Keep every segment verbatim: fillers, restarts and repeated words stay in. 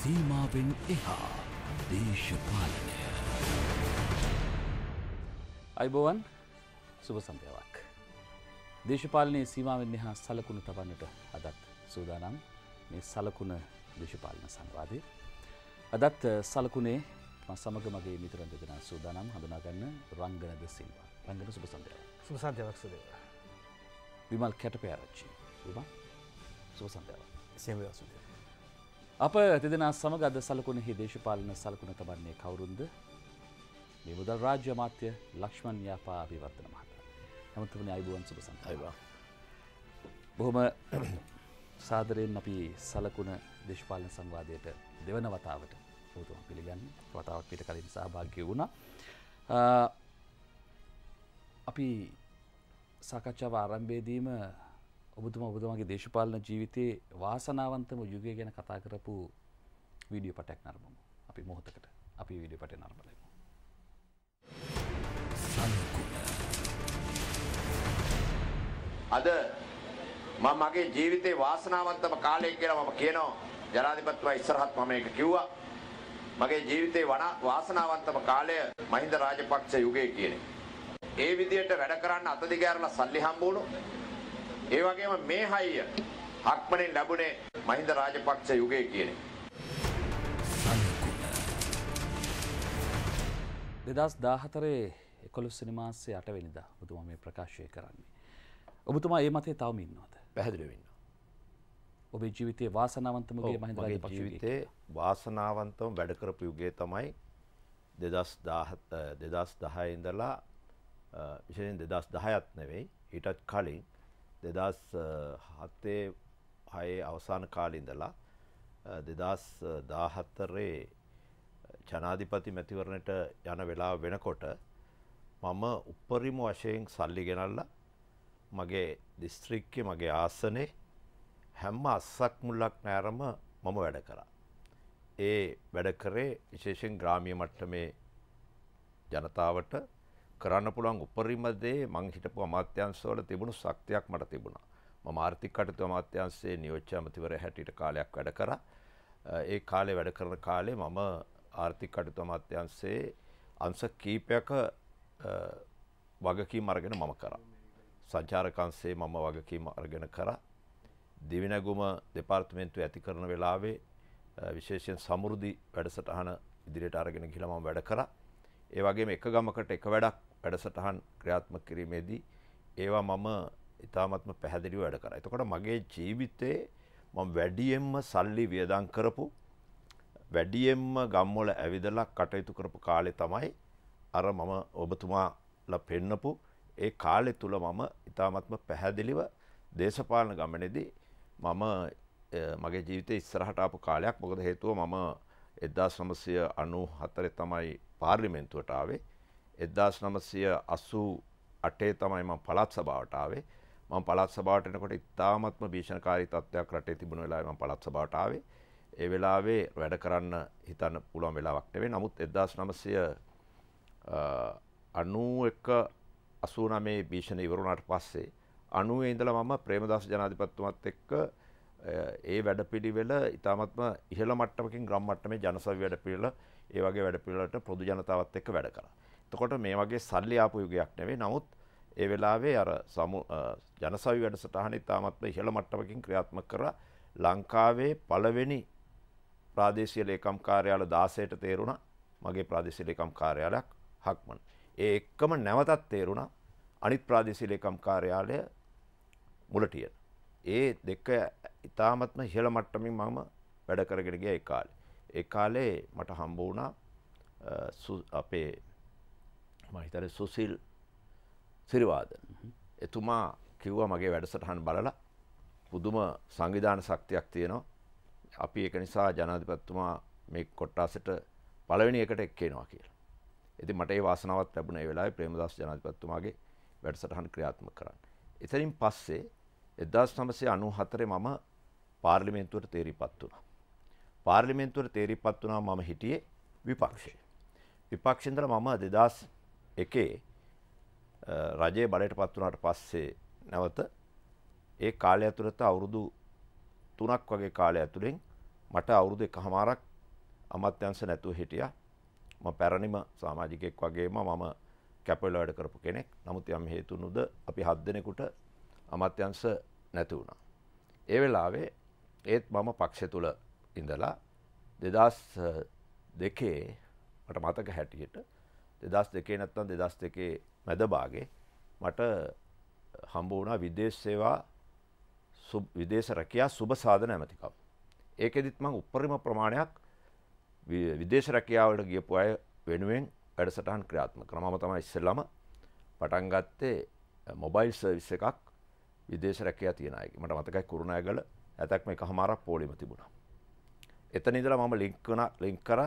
සීමාවෙන් එහා දේශපාලනය. අයිබෝවන් සුබ සන්ධ්‍යාවක්. දේශපාලනයේ සීමාවෙන් එහා සලකුණු තබන්නට අදත් සූදානම් මේ සලකුණ දේශපාලන සංවාදය. අදත් සලකුණේ මා සමග මගේ මිතුරන් දෙදෙනා සූදානම් හඳුනා ගන්න රංගන ද සිල්වා. රංගන සුබ සන්ධ්‍යාවක්. සුබ සන්ධ්‍යාවක් සුදේව. විමල් කැටපෑරච්චි. විමල් සුබ සන්ධ්‍යාවක්. එසේම වේවා සුදේව. අප දෙදෙනා සමග අද සලකුණෙහි දේශපාලන සලකුණ තබන්නේ කවුරුන්ද? මේ මුදල් රාජ්‍ය අමාත්‍ය ලක්ෂ්මන් යාපා අභිවර්ධන මහතා. නමුත් අයිබෝවන් සුබ සන්ධ්‍යාවක්. බොහොම සාදරයෙන් අපි සලකුණ දේශපාලන සංවාදයට දෙවන වතාවට ඔබතුමා පිළිගන්නේ. වතාවක් පිට කලින් සහභාගී වුණා. අපි සාකච්ඡාව ආරම්භයේදීම ඔබතුමා ඔබතුමාගේ දේශපාලන ජීවිතයේ වාසනාවන්තම යුගය ගැන කතා කරපු වීඩියෝ පටයක් නරඹමු. අපි මොහොතකට අපි වීඩියෝ පටය නරඹලමු. අද මම මගේ ජීවිතේ වාසනාවන්තම කාලය කියලා මම කියනවා. ජනාධිපතිතුමා ඉස්සරහත් මම ඒක කිව්වා. මගේ ජීවිතේ වාසනාවන්තම කාලය මහින්ද රාජපක්ෂ යුගය කියන්නේ. ඒ විදියට වැඩ කරන්න අත දිගෑරලා සල්ලි හම්බුණු. ඒ වගේම මේ හයිය හක්මනින් ලැබුණේ මහින්ද රාජපක්ෂ යුගය කියන්නේ. දෙදහස් දාහතරේ එකොළොස් වෙනි මාසයේ අට වෙනිදා ඔබතුමා මේ ප්‍රකාශය කරන්නේ. ඔබතුමා මේ මතේ තවම ඉන්නවද? පැහැදිලිව ඉන්නවා. ඔබේ ජීවිතයේ වාසනාවන්තම යුගය මහින්ද රාජපක්ෂ යුගය. ජීවිතේ වාසනාවන්තම වැඩ කරපු යුගය තමයි දෙදහස් දහය ඉඳලා විශේෂයෙන් දෙදහස් දහයත් නෙවෙයි ඊටත් කලින් දෙදහස් හතේ හයේ අවසාන කාලේ ඉඳලා දෙදහස් දාහතරේ ජනාධිපති මැතිවරණයට යන වෙලාව වෙනකොට මම උපරිම වශයෙන් සල්ලි ගෙනල්ලා මගේ දිස්ත්‍රික්කයේ මගේ ආසනේ හැම අස්සක් මුල්ලක් නැරම මම වැඩ කරා. ඒ වැඩ කරේ විශේෂයෙන් ග්‍රාමීය මට්ටමේ ජනතාවට කරන්න පුළුවන් උපරිම දේ මං හිටපු අමාත්‍යාංශවල තිබුණු ශක්තියක් මට තිබුණා. මම ආර්ථික කටයුතු අමාත්‍යාංශයේ නියෝජ්‍ය අමාත්‍යවරයා හැටියට කාලයක් වැඩ කරා. ඒ කාලේ වැඩ කරන කාලේ මම ආර්ථික කටයුතු අමාත්‍යාංශයේ අංශ කීපයක වගකීම් අරගෙන මම කරා. සංචාරක අංශයේ මම වගකීම් අරගෙන කරා. දිවිනැගුම දෙපාර්තමේන්තුව ඇති කරන වෙලාවේ විශේෂයෙන් සමෘද්ධි වැඩසටහන ඉදිරියට අරගෙන ගිහලා මම වැඩ කරා. ඒ වගේම එක ගමකට එක වැඩක් වැඩසටහන් ක්‍රියාත්මක කිරීමේදී ඒවා මම ඉතාමත්ම පැහැදිලිව වැඩ කරා. එතකොට මගේ ජීවිතේ මම වැඩියෙන්ම සල්ලි වියදම් කරපු වැඩියෙන්ම ගම්වල ඇවිදලා කටයුතු කරපු කාලේ තමයි අර මම ඔබතුමාලා පෙන්නපු ඒ කාලේ තුල මම ඉතාමත්ම පැහැදිලිව දේශපාලන ගමනේදී මම මගේ ජීවිතේ ඉස්සරහට ආපු කාලයක්. මොකද හේතුව මම එක්දාස් නවසිය අනූ හතරේ තමයි පාර්ලිමේන්තුවට ආවේ. එක්දාස් නවසිය අසූ අටේ තමයි මම පළාත් සභාවට ආවේ. මම පළාත් සභාවට එනකොට ඉතාමත්ම භීෂණකාරී තත්ත්වයක් රටේ තිබුණ වෙලාවේ මම පළාත් සභාවට ආවේ. ඒ වෙලාවේ වැඩ කරන්න හිතන්න පුළුවන් වෙලාවක් නෙවෙයි. නමුත් එක්දාස් නවසිය අනූ එක අසූ නවයේ භීෂණ ඉවර වුණාට පස්සේ අනූවේ ඉඳලා මම ප්‍රේමදාස ජනාධිපතිතුමත් එක්ක ඒ වැඩපිළිවෙල ඉතාමත්ම ඉහළ මට්ටමකින් ග්‍රාම මට්ටමේ ජනසවි වැඩපිළිවෙල ඒ වගේ වැඩපිළිවෙලට පොදු ජනතාවත් එක්ක වැඩ කරා. එතකොට මේ වගේ සල්ලි ආපු යුගයක් නෙවෙයි. නමුත් ඒ වෙලාවේ අර ජනසවි වැඩසටහන ඉතාමත්ම ඉහළ මට්ටමකින් ක්‍රියාත්මක කරලා ලංකාවේ පළවෙනි ප්‍රාදේශීය ලේකම් කාර්යාල දාසයට තේරුණා මගේ ප්‍රාදේශීය ලේකම් කාර්යාලයක් හක්මන්. ඒ එක්කම නැවතත් තේරුණා අනිත් ප්‍රාදේශීය ලේකම් කාර්යාලය මුලටිය. ඒ දෙක ඉතාමත්ම ඉහළ මට්ටමින් මම වැඩ කරගෙන ගියා ඒ කාලේ. ඒ කාලේ මට හම්බ වුණා අපේ මම හිතන්නේ සුසිල් සිරිවාදන. එතුමා කිව්වා මගේ වැඩසටහන බලලා පුදුම සංවිධාන ශක්තියක් තියෙනවා. අපි ඒක නිසා ජනාධිපතිතුමා මේ කොට්ටාසෙට පළවෙනි එකට එක්කේනවා කියලා. ඉතින් මට ඒ වාසනාවක් ලැබුණා ඒ වෙලාවේ ප්‍රේමදාස ජනාධිපතිතුමාගේ වැඩසටහන ක්‍රියාත්මක කරන්න. එතනින් පස්සේ එක්දාස් නවසිය අනූ හතරේ මම පාර්ලිමේන්තුවට තේරීපත් වුණා. පාර්ලිමේන්තුවට තේරීපත් වුණා මම හිටියේ විපක්ෂයේ. විපක්ෂේ ඉඳලා මම දෙදහස් එකේ රජයේ බලයට පත් වුණාට පස්සේ නැවත ඒ කාලය ඇතුළත අවුරුදු තුනක් වගේ කාලය ඇතුළෙන් මට අවුරුදු එකහමාරක් අමාත්‍යංශ නැතුව හිටියා. මම පැරණිම සමාජිකයෙක් වගේම මම කැපවල වැඩ කරපු කෙනෙක්. නමුත් යම් හේතුනුද අපි හත් දෙනෙකුට අමාත්‍යංශ නැති වුණා. ඒ වෙලාවේ ඒත් මම පක්ෂය තුල ඉඳලා දෙදහස් දෙකේ මට මතක හැටියට දෙදහස් දෙකේ නැත්නම් දෙදහස් දෙකේ මැද භාගේ මට හම්බ වුණා විදේශ සේවා විදේශ රැකියා සුබ සාධන ඇමතිකම්. ඒකෙදිත් මම උපරිම ප්‍රමාණයක් විදේශ රැකියාවලට ගියපු අය වෙනුවෙන් වැඩසටහන් ක්‍රියාත්මක කරනවා. මම තමයි ඉස්සෙල්ලාම පටන් ගත්තේ මොබයිල් සර්විස් එකක් විදේශ රැකියා තියන අයගේ. මට මතකයි කුරුණෑගල ඇතක් මේකමාරක් පොලිම තිබුණා. එතන ඉඳලා මම ලින්ක් කරන ලින්ක් කරා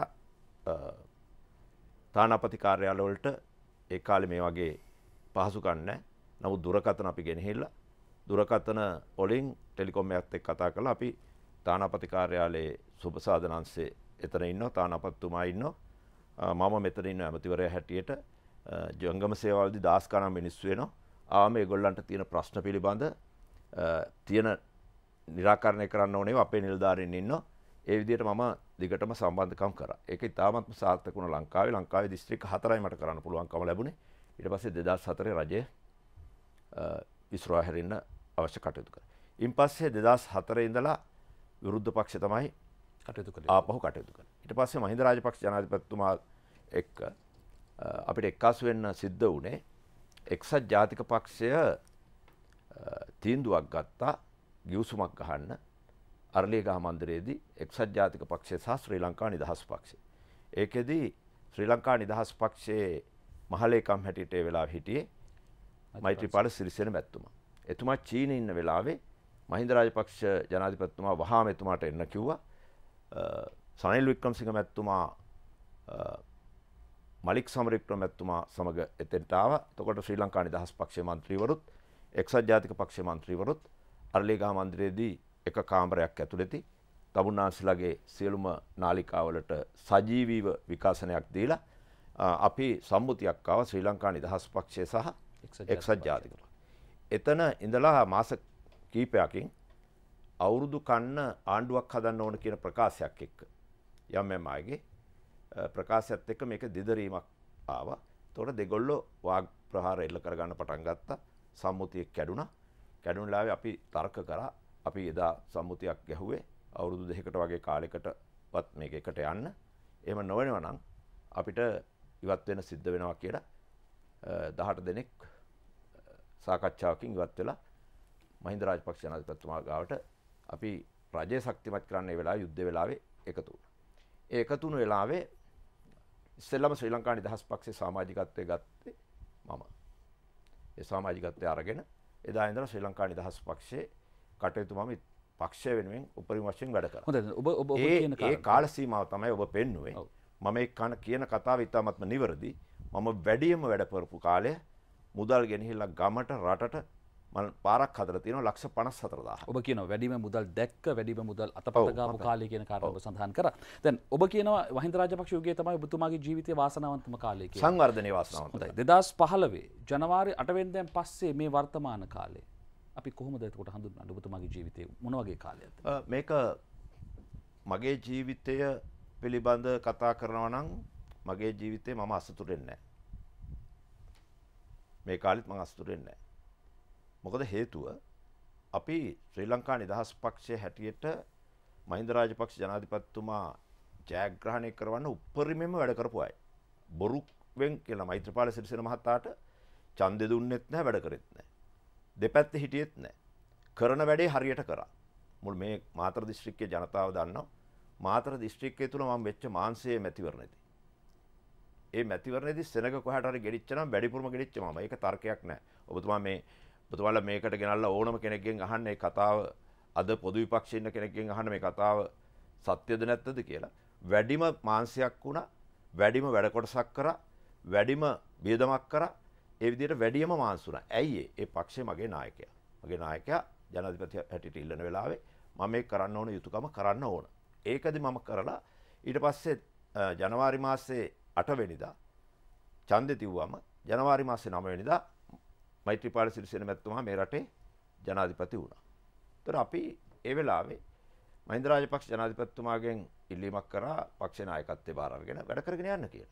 තානාපති කාර්යාල වලට ඒ කාලේ මේ වගේ පහසුකම් නැහැ. නමුත් දුරකථන අපි ගෙනහිල්ලා දුරකථන වලින් ටෙලිකොම් එකත් එක්ක කතා කරලා අපි තානාපති කාර්යාලයේ සුබසාධන අංශයේ එතන ඉන්නවා තානාපතිතුමා ඉන්නවා. මම මෙතන ඉන්න ඇමතිවරයා හැටියට ජංගම සේවාවලදී දහස් ගණන් මිනිස්සු වෙනවා. ආවම ඒගොල්ලන්ට තියෙන ප්‍රශ්න පිළිබඳ තියෙන निराකරණය කරන්න ඕනේ අපේ නිලධාරීන් ඉන්නවා. ඒ විදිහට මම දිගටම සම්බන්ධකම් කරා. ඒක ඉතාමත්ම සාර්ථක වුණා ලංකාවේ. ලංකාවේ දිස්ත්‍රික්ක හතරයි මට කරන්න පුළුවන්කම ලැබුණේ. ඊට පස්සේ දෙදහස් හතරේ රජය විශ්‍රා හැරෙන්න අවශ්‍ය කටයුතු කරා. ඉන් පස්සේ දෙදහස් හතරේ ඉඳලා විරුද්ධ පක්ෂ තමයි කටයුතු කළේ. ආපහු කටයුතු කළා. ඊට පස්සේ මහින්ද රාජපක්ෂ ජනාධිපතිතුමා එක්ක අපිට එක්කාසු වෙන්න සිද්ධ වුණේ එක්සත් ජාතික පක්ෂය තීන්දුවක් ගත්තා ගිවිසුමක් ගහන්න අරලියගහ මන්දිරයේදී එක්සත් ජාතික පක්ෂය සහ ශ්‍රී ලංකා නිදහස් පක්ෂය. ඒකෙදී ශ්‍රී ලංකා නිදහස් පක්ෂයේ මහලේකම් හැටියට ඒ වෙලාවේ හිටියේ මෛත්‍රීපාල සිරිසේන මැතිතුමා. එතුමා චීනයේ ඉන්න වෙලාවේ මහින්ද රාජපක්ෂ ජනාධිපතිතුමා වහාම එතුමාට එන්න කිව්වා. සනිල් වික්‍රමසිංහ මැතිතුමා මලික් සමරවික්‍රම මැතිතුමා සමග එතෙන්ට ආවා. එතකොට ශ්‍රී ලංකා නිදහස් පක්ෂයේ മന്ത്രിවරුත් එක්සත් ජාතික පක්ෂයේ മന്ത്രിවරුත් අරලියගහ මන්දිරයේදී එක කාමරයක් ඇතුළතදී තමුන්නාන්සලාගේ සියලුම නාලිකාවලට සජීවීව විකාශනයක් දීලා අපි සම්මුතියක් ආවා ශ්‍රී ලංකා නිදහස් පක්ෂය සහ එක්සත් ජාතික පක්ෂය. එතන ඉඳලා මාස කීපයකින් අවුරුදු කන්න ආණ්ඩුවක් හදන්න ඕන කියන ප්‍රකාශයක් එක්ක යම් යම් අයගේ ප්‍රකාශයත් එක්ක මේක දිදරීමක් ආවා. ඒතකොට දෙගොල්ලෝ වාග් ප්‍රහාර එල්ල කරගන්න පටන් ගත්තා. සම්මුතිය කැඩුනා. කැඩුන ලාවේ අපි තර්ක කරා. අපි එදා සම්මුතියක් ගැහුවේ අවුරුදු දෙකකට වගේ කාලයකටවත් මේක එකට යන්න. එහෙම නොවෙනවා නම් අපිට ඉවත් වෙන්න සිද්ධ වෙනවා කියලා දහඅට දෙනෙක් සාකච්ඡාවකින් ඉවත් වෙලා මහින්ද රාජපක්ෂ ජනාධිපතිතුමා ගාවට අපි රජය ශක්තිමත් කරන්න ඒ වෙලාවේ යුද්ධ වෙලාවේ එකතු වුණා. ඒ එකතු වුණු වෙලාවේ ඉස්සෙල්ලාම ශ්‍රී ලංකා නිදහස් පක්ෂයේ සමාජිකත්වයේ ගත්තේ මම. ඒ සමාජිකත්වයේ අරගෙන එදා ඉඳලා ශ්‍රී ලංකා නිදහස් පක්ෂයේ කටයුතු මම පක්ෂය වෙනුවෙන් උපරිම වශයෙන් වැඩ කරා. හොඳයි. ඔබ ඔබ කියන ඒ කාල සීමාව තමයි ඔබ පෙන්නුවේ. මම ඒ කියන කතාව ඉතාමත්ම නිවැරදි. මම වැඩියම වැඩ කරපු කාලය මුදල් ගෙනහිල්ලා ගමට රටට මම පාරක් හදලා තියෙනවා ලක්ෂ පනස් හතර දාහක්. ඔබ කියනවා වැඩිම මුදල් දැක්ක වැඩිම මුදල් අතපත ගාපු කාලය කියන කාරණා ඔබ සඳහන් කරා. දැන් ඔබ කියනවා මහින්ද රාජපක්ෂ යුගයේ තමයි ඔබතුමාගේ ජීවිතයේ වාසනාවන්තම කාලය කියලා. සංවර්ධනයේ වාසනාවන්ත. හොඳයි. දෙදහස් පහළොව ජනවාරි අට වෙනිදාන් පස්සේ මේ වර්තමාන කාලේ අපි කොහොමද එතකොට හඳුන්වන්නේ ඔබතුමාගේ ජීවිතේ මොන වගේ කාලයක්ද? මේක මගේ ජීවිතය පිළිබඳ කතා කරනවා නම් මගේ ජීවිතේ මම අසතුටු වෙන්නේ නැහැ. මේ කාලෙත් මම අසතුටු වෙන්නේ නැහැ. මොකද හේතුව අපි ශ්‍රී ලංකා නිදහස් පක්ෂයේ හැටියට මහින්ද රාජපක්ෂ ජනාධිපතිතුමා ජයග්‍රහණය කරවන්න උපරිමයෙන්ම වැඩ කරපු අය. බොරුවෙන් කියලා මෛත්‍රීපාල සිරිසේන මහතාට ඡන්දෙ දුන්නෙත් නැහැ වැඩ කරෙත් නැහැ. දෙපැත්තේ හිටියෙත් නැහැ. කරන වැඩේ හරියට කරා. මුල් මේ මාතර දිස්ත්‍රික්කයේ ජනතාව දන්නවා. මාතර දිස්ත්‍රික්කය තුල මම වෙච්ච මාංශයේ මැතිවරණයේදී. ඒ මැතිවරණයේදී සෙනග කොහාට හරි ගෙඩිච්ච නම් වැඩිපුරම ගෙඩිච්ච මම. ඒක තර්කයක් නැහැ. ඔබතුමා මේ ඔබතුමාලා මේකට ගෙනල්ලා ඕනම කෙනෙක්ගෙන් අහන්න මේ කතාව අද පොදු විපක්ෂයේ ඉන්න කෙනෙක්ගෙන් අහන්න මේ කතාව සත්‍යද නැත්තද කියලා. වැඩිම මාංශයක් වුණා. වැඩිම වැඩ කොටසක් කරා. වැඩිම බියදමක් කරා. ඒ විදිහට වැඩිම මාංශ වුණා. ඇයි ඒ? ඒ පක්ෂයේ මගේ නායකයා. මගේ නායකයා ජනාධිපති හැටියට ඉල්ලන වෙලාවේ මම මේක කරන්න ඕන යුතුයකම කරන්න ඕන. ඒකදී මම කරලා ඊට පස්සේ ජනවාරි මාසේ අට වෙනිදා ඡන්දෙ තිව්වම ජනවාරි මාසේ නව වෙනිදා මෛත්‍රීපාල සිරිසේන මැතිතුමා මේ රටේ ජනාධිපති වුණා. ඒතර අපි ඒ වෙලාවේ මහින්ද රාජපක්ෂ ජනාධිපතිතුමාගෙන් ඉල්ලීමක් කරා පක්ෂ නායකත්වයේ බාර අරගෙන වැඩ කරගෙන යන්න කියලා.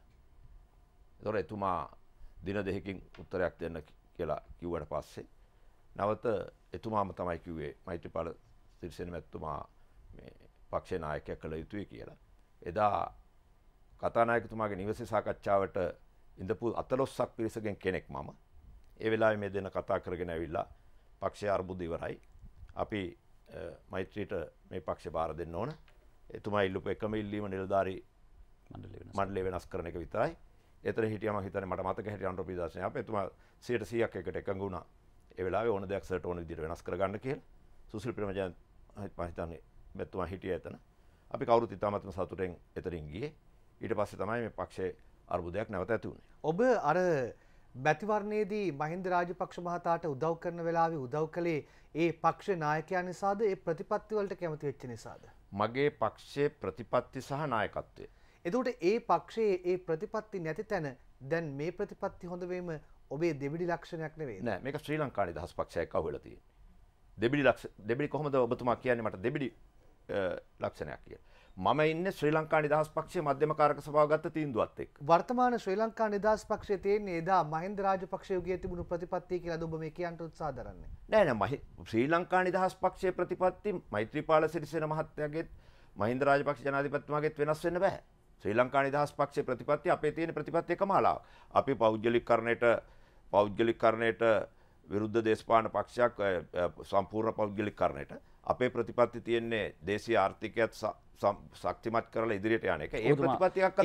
ඒතොර එතුමා දින දෙකකින් උත්තරයක් දෙන්න කියලා කිව්වට පස්සේ නැවත එතුමාම තමයි කිව්වේ මෛත්‍රීපාල සිරිසේන මැතිතුමා මේ පක්ෂේ නායකයෙක් කළ යුතුයි කියලා. එදා කතානායකතුමාගේ නිවසේ සාකච්ඡාවට ඉඳපු අතලොස්සක් පිරිසගෙන් කෙනෙක් මම. ඒ වෙලාවේ මේ දෙන්න කතා කරගෙන ඇවිල්ලා පක්ෂයේ අර්බුද ඉවරයි. අපි මෛත්‍රීට මේ පක්ෂ බාර දෙන්න ඕන. එතුමා ඉල්ලුපු එකම ඉල්ලීම නිලධාරී මණ්ඩලය වෙනස් කරන එක විතරයි. එතන හිටියා මම හිතන්නේ මට මතක හිටිය අනුර ප්‍රදර්ශනය අපේ එතුමා සියයට සීයක් එකට එකඟ වුණා. ඒ වෙලාවේ ඕන දෙයක් සර්ට ඕන විදිහට වෙනස් කරගන්න කියලා. සුසිල් ප්‍රේමජයන්ත මම හිතන්නේ මෙතුමා හිටියා එතන. අපි කවුරුත් ඉතාමත්ම සතුටෙන් එතනින් ගියේ. ඊට පස්සේ තමයි මේ පක්ෂයේ අර්බුදයක් නැවත ඇති වුණේ. ඔබ අර මැතිවරණයේදී මහින්ද රාජපක්ෂ මහතාට උදව් කරන වෙලාවේ උදව් කළේ ඒ පක්ෂ නායකයා නිසාද ඒ ප්‍රතිපත්ති වලට කැමති වෙච්ච නිසාද? මගේ පක්ෂයේ ප්‍රතිපත්ති සහ නායකත්වය. එතකොට ඒ පක්ෂයේ ඒ ප්‍රතිපත්ති නැති තැන දැන් මේ ප්‍රතිපත්ති හොඳ වීම ඔබේ දෙබිඩි ලක්ෂණයක් නෙවෙයි. නෑ මේක ශ්‍රී ලංකා නිදහස් පක්ෂයක් අහුවෙලා තියෙන්නේ. දෙබිඩි ලක්ෂ දෙබිඩි කොහොමද ඔබතුමා කියන්නේ මට දෙබිඩි ලක්ෂණයක් කියලා. මම ඉන්නේ ශ්‍රී ලංකා නිදහස් පක්ෂයේ මධ්‍යම කාරක සභාව ගත්ත තීන්දුවත් එක්ක. වර්තමාන ශ්‍රී ලංකා නිදහස් පක්ෂයේ තියෙන්නේ එදා මහින්ද රාජපක්ෂ යුගයේ තිබුණු ප්‍රතිපත්තිය කියලා ඔබ මේ කියන්න උත්සාහ දරන්නේ. නෑ නෑ ශ්‍රී ලංකා නිදහස් පක්ෂයේ ප්‍රතිපත්ති මෛත්‍රීපාල සිරිසේන මහත්තයාගේ මහින්ද රාජපක්ෂ ජනාධිපතිතුමාගෙත් වෙනස් වෙන්න බෑ. ශ්‍රී ලංකා නිදහස් පක්ෂයේ ප්‍රතිපත්ති අපේ තියෙන ප්‍රතිපත්ති එකම ආලාව. අපි පෞද්ගලිකකරණයට පෞද්ගලිකකරණයට විරුද්ධ දේශපාලන පක්ෂයක් සම්පූර්ණ පෞද්ගලිකකරණයට අපේ ප්‍රතිපත්ති තියෙන්නේ දේශීය ආර්ථිකයත් ශක්තිමත් කරලා ඉදිරියට යන එක. ඒ ප්‍රතිපත්තියක්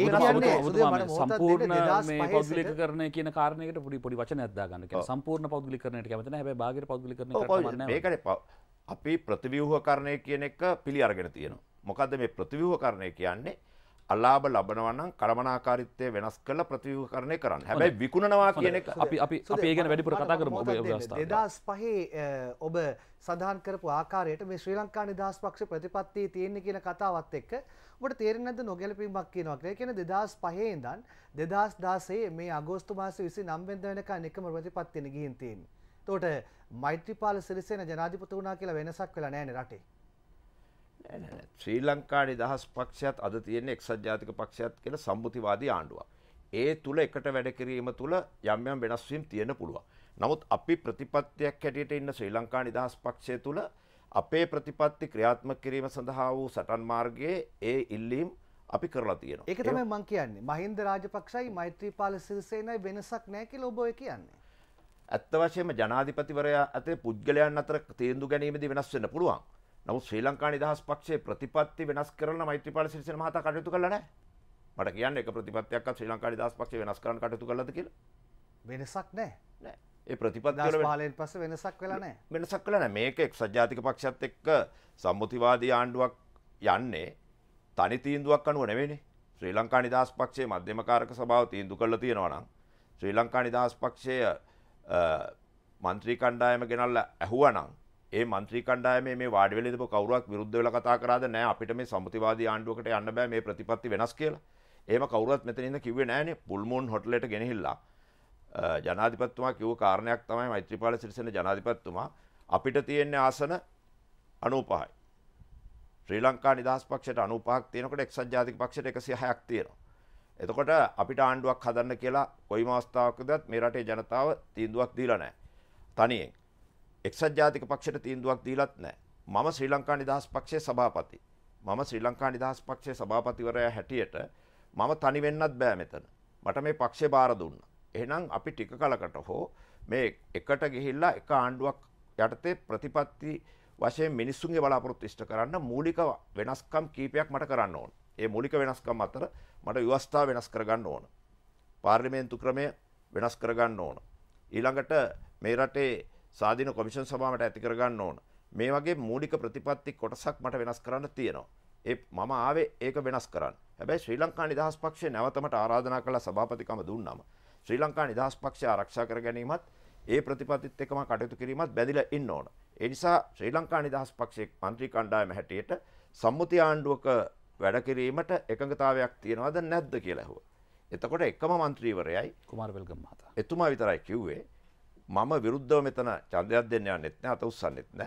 සම්පූර්ණ මේ පෞද්ගලිකකරණය කියන කාරණයකට පොඩි පොඩි වචනයක් දාගන්න. කියන්නේ සම්පූර්ණ පෞද්ගලිකකරණයට කැමති නැහැ. හැබැයි බාහිර පෞද්ගලිකකරණය කරන්න නැහැ. මේකනේ අපි ප්‍රතිව්‍යුහකරණය කියන එක පිළි අරගෙන තියෙනවා. මොකද්ද මේ ප්‍රතිව්‍යුහකරණය කියන්නේ? අලාභ ලබනවා නම් කළමනාකාරීත්වය වෙනස් කරලා ප්‍රතිව්‍යුහකරණය කරන්න. හැබැයි විකුණනවා කියන එක අපි අපි අපි ඒ ගැන වැඩිපුර කතා කරමු ඔබ අවස්ථාව. දෙදාස් පහේ ඔබ සඳහන් කරපු ආකාරයට මේ ශ්‍රී ලංකා නිදහස් පක්ෂ ප්‍රතිපත්තිය තියෙන්නේ කියන කතාවත් එක්ක ඔබට තේරෙන්නේ නැද්ද නොගැලපීමක් කියනවා කියලා. ඒ කියන්නේ දෙදාස් පහේ ඉඳන් දෙදාස් දාසය මේ අගෝස්තු මාසේ විසිනම වෙනිදා වෙනකන් එකම ප්‍රතිපත්තියනේ ගිහින් තියෙන්නේ. එතකොට මෛත්‍රීපාල සිරිසේන ජනාධිපති වුණා කියලා වෙනසක් වෙලා නැහැ නේ රටේ. ශ්‍රී ලංකා නිදහස් පක්ෂයත් අද තියෙන එක්සත් ජාතික පක්ෂයත් කියලා සම්මුතිවාදී ආණ්ඩුවක්. ඒ තුල එකට වැඩ කිරීම තුල යම් යම් වෙනස් වීම් තියෙන්න පුළුවන්. නමුත් අපි ප්‍රතිපත්තියක් හැටියට ඉන්න ශ්‍රී ලංකා නිදහස් පක්ෂය තුල අපේ ප්‍රතිපත්ති ක්‍රියාත්මක කිරීම සඳහා වූ සටන් මාර්ගයේ ඒ ඉල්ලීම් අපි කරලා තියෙනවා. ඒක තමයි මම කියන්නේ. මහින්ද රාජපක්ෂයි මෛත්‍රීපාල සිරිසේනයි වෙනසක් නැහැ කියලා ඔබ ඔය කියන්නේ. ඇත්ත වශයෙන්ම ජනාධිපතිවරයා අතර පුද්ගලයන් අතර තීන්දුව ගැනීමේදී වෙනස් වෙන්න පුළුවන්. නමුත් ශ්‍රී ලංකා නිදහස් පක්ෂයේ ප්‍රතිපත්ති වෙනස් කරලා මෛත්‍රීපාල සිරිසේන මහතා කටයුතු කළා නැහැ. මට කියන්න එක ප්‍රතිපත්තියක්වත් ශ්‍රී ලංකා නිදහස් පක්ෂය වෙනස් කරන්න කටයුතු කළාද කියලා? වෙනසක් නැහැ. නෑ. ඒ ප්‍රතිපත්ති වල පාලනයෙන් පස්සේ වෙනසක් වෙලා නැහැ. වෙනසක් වෙලා නැහැ. මේක එක්සත් ජාතික පක්ෂයත් එක්ක සම්මුතිවාදී ආණ්ඩුවක් යන්නේ තනි තීන්දුවක් අනුව නෙවෙයිනේ. ශ්‍රී ලංකා නිදහස් පක්ෂයේ මධ්‍යම කාරක සභාව තීන්දුව කළා තියෙනවා නම් ශ්‍රී ලංකා නිදහස් පක්ෂය මන්ත්‍රී කණ්ඩායම ගෙනල්ලා ඇහුවා නම් ඒ මන්ත්‍රී කණ්ඩායමේ මේ වාඩි වෙලා ඉඳපු කවුරුවක් විරුද්ධ වෙලා කතා කරාද නෑ අපිට මේ සම්මුතිවාදී ආණ්ඩුවකට යන්න බෑ මේ ප්‍රතිපත්ති වෙනස් කියලා. එහෙම කවුරුවත් මෙතන ඉඳන් කිව්වේ නෑනේ. පුල්මූන් හොටලෙට ගෙනහිල්ලා ජනාධිපතිතුමා කිව්ව කාරණයක් තමයි මෛත්‍රීපාල සිරිසේන ජනාධිපතිතුමා අපිට තියෙන ආසන අනූපහයි. ශ්‍රී ලංකා නිදහස් පක්ෂයට අනූපහක් තියෙනකොට එක්සත් ජාතික පක්ෂයට එකසිය හයක් තියෙනවා. එතකොට අපිට ආණ්ඩුවක් හදන්න කියලා කොයිම අවස්ථාවකදත් මේ රටේ ජනතාව තීන්දුවක් දීලා නැහැ. තනියෙන් එක්සත් ජාතික පක්ෂයට තීන්දුවක් දීලත් නැහැ. මම ශ්‍රී ලංකා නිදහස් පක්ෂයේ සභාපති. මම ශ්‍රී ලංකා නිදහස් පක්ෂයේ සභාපතිවරයා හැටියට මම තනි වෙන්නත් බෑ මෙතන. මට මේ පක්ෂේ බාර දුන්නා. එහෙනම් අපි ටික කලකට හෝ මේ එකට ගිහිල්ලා එක ආණ්ඩුවක් යටතේ ප්‍රතිපත්ති වශයෙන් මිනිස්සුන්ගේ බලාපොරොත්තු ඉෂ්ට කරන්න මූලික වෙනස්කම් කීපයක් මට කරන්න ඕන. ඒ මූලික වෙනස්කම් අතර මට ව්‍යවස්ථාව වෙනස් කරගන්න ඕන. පාර්ලිමේන්තු ක්‍රමය වෙනස් කරගන්න ඕන. ඊළඟට මේ රටේ සාධින කොමිෂන් සභාවට ඇති කරගන්න ඕන. මේ වගේ මූලික ප්‍රතිපත්ති කොටසක් මට වෙනස් කරන්න තියෙනවා. ඒ මම ආවේ ඒක වෙනස් කරන්න. හැබැයි ශ්‍රී ලංකා නිදහස් පක්ෂය නැවත මට ආරාධනා කළා සභාපතිකම දුන්නාම ශ්‍රී ලංකා නිදහස් පක්ෂය ආරක්ෂා කර ගැනීමත් ඒ ප්‍රතිපත්තිත් එක්කම කටයුතු කිරීමත් බැඳිලා ඉන්න ඕන. ඒ නිසා ශ්‍රී ලංකා නිදහස් පක්ෂයේ මන්ත්‍රී කණ්ඩායම හැටියට සම්මුති ආණ්ඩුවක වැඩ කිරීමට එකඟතාවයක් තියනවද නැද්ද කියලා ඇහුවා. එතකොට එකම മന്ത്രിවරයයි කුමාර වෙල්ගම් මහතා. එතුමා විතරයි කිව්වේ මම විරුද්ධව මෙතන ඡන්දයක් දෙන්න යන්නෙත් නැහැ අත උස්සන්නෙත් නැහැ.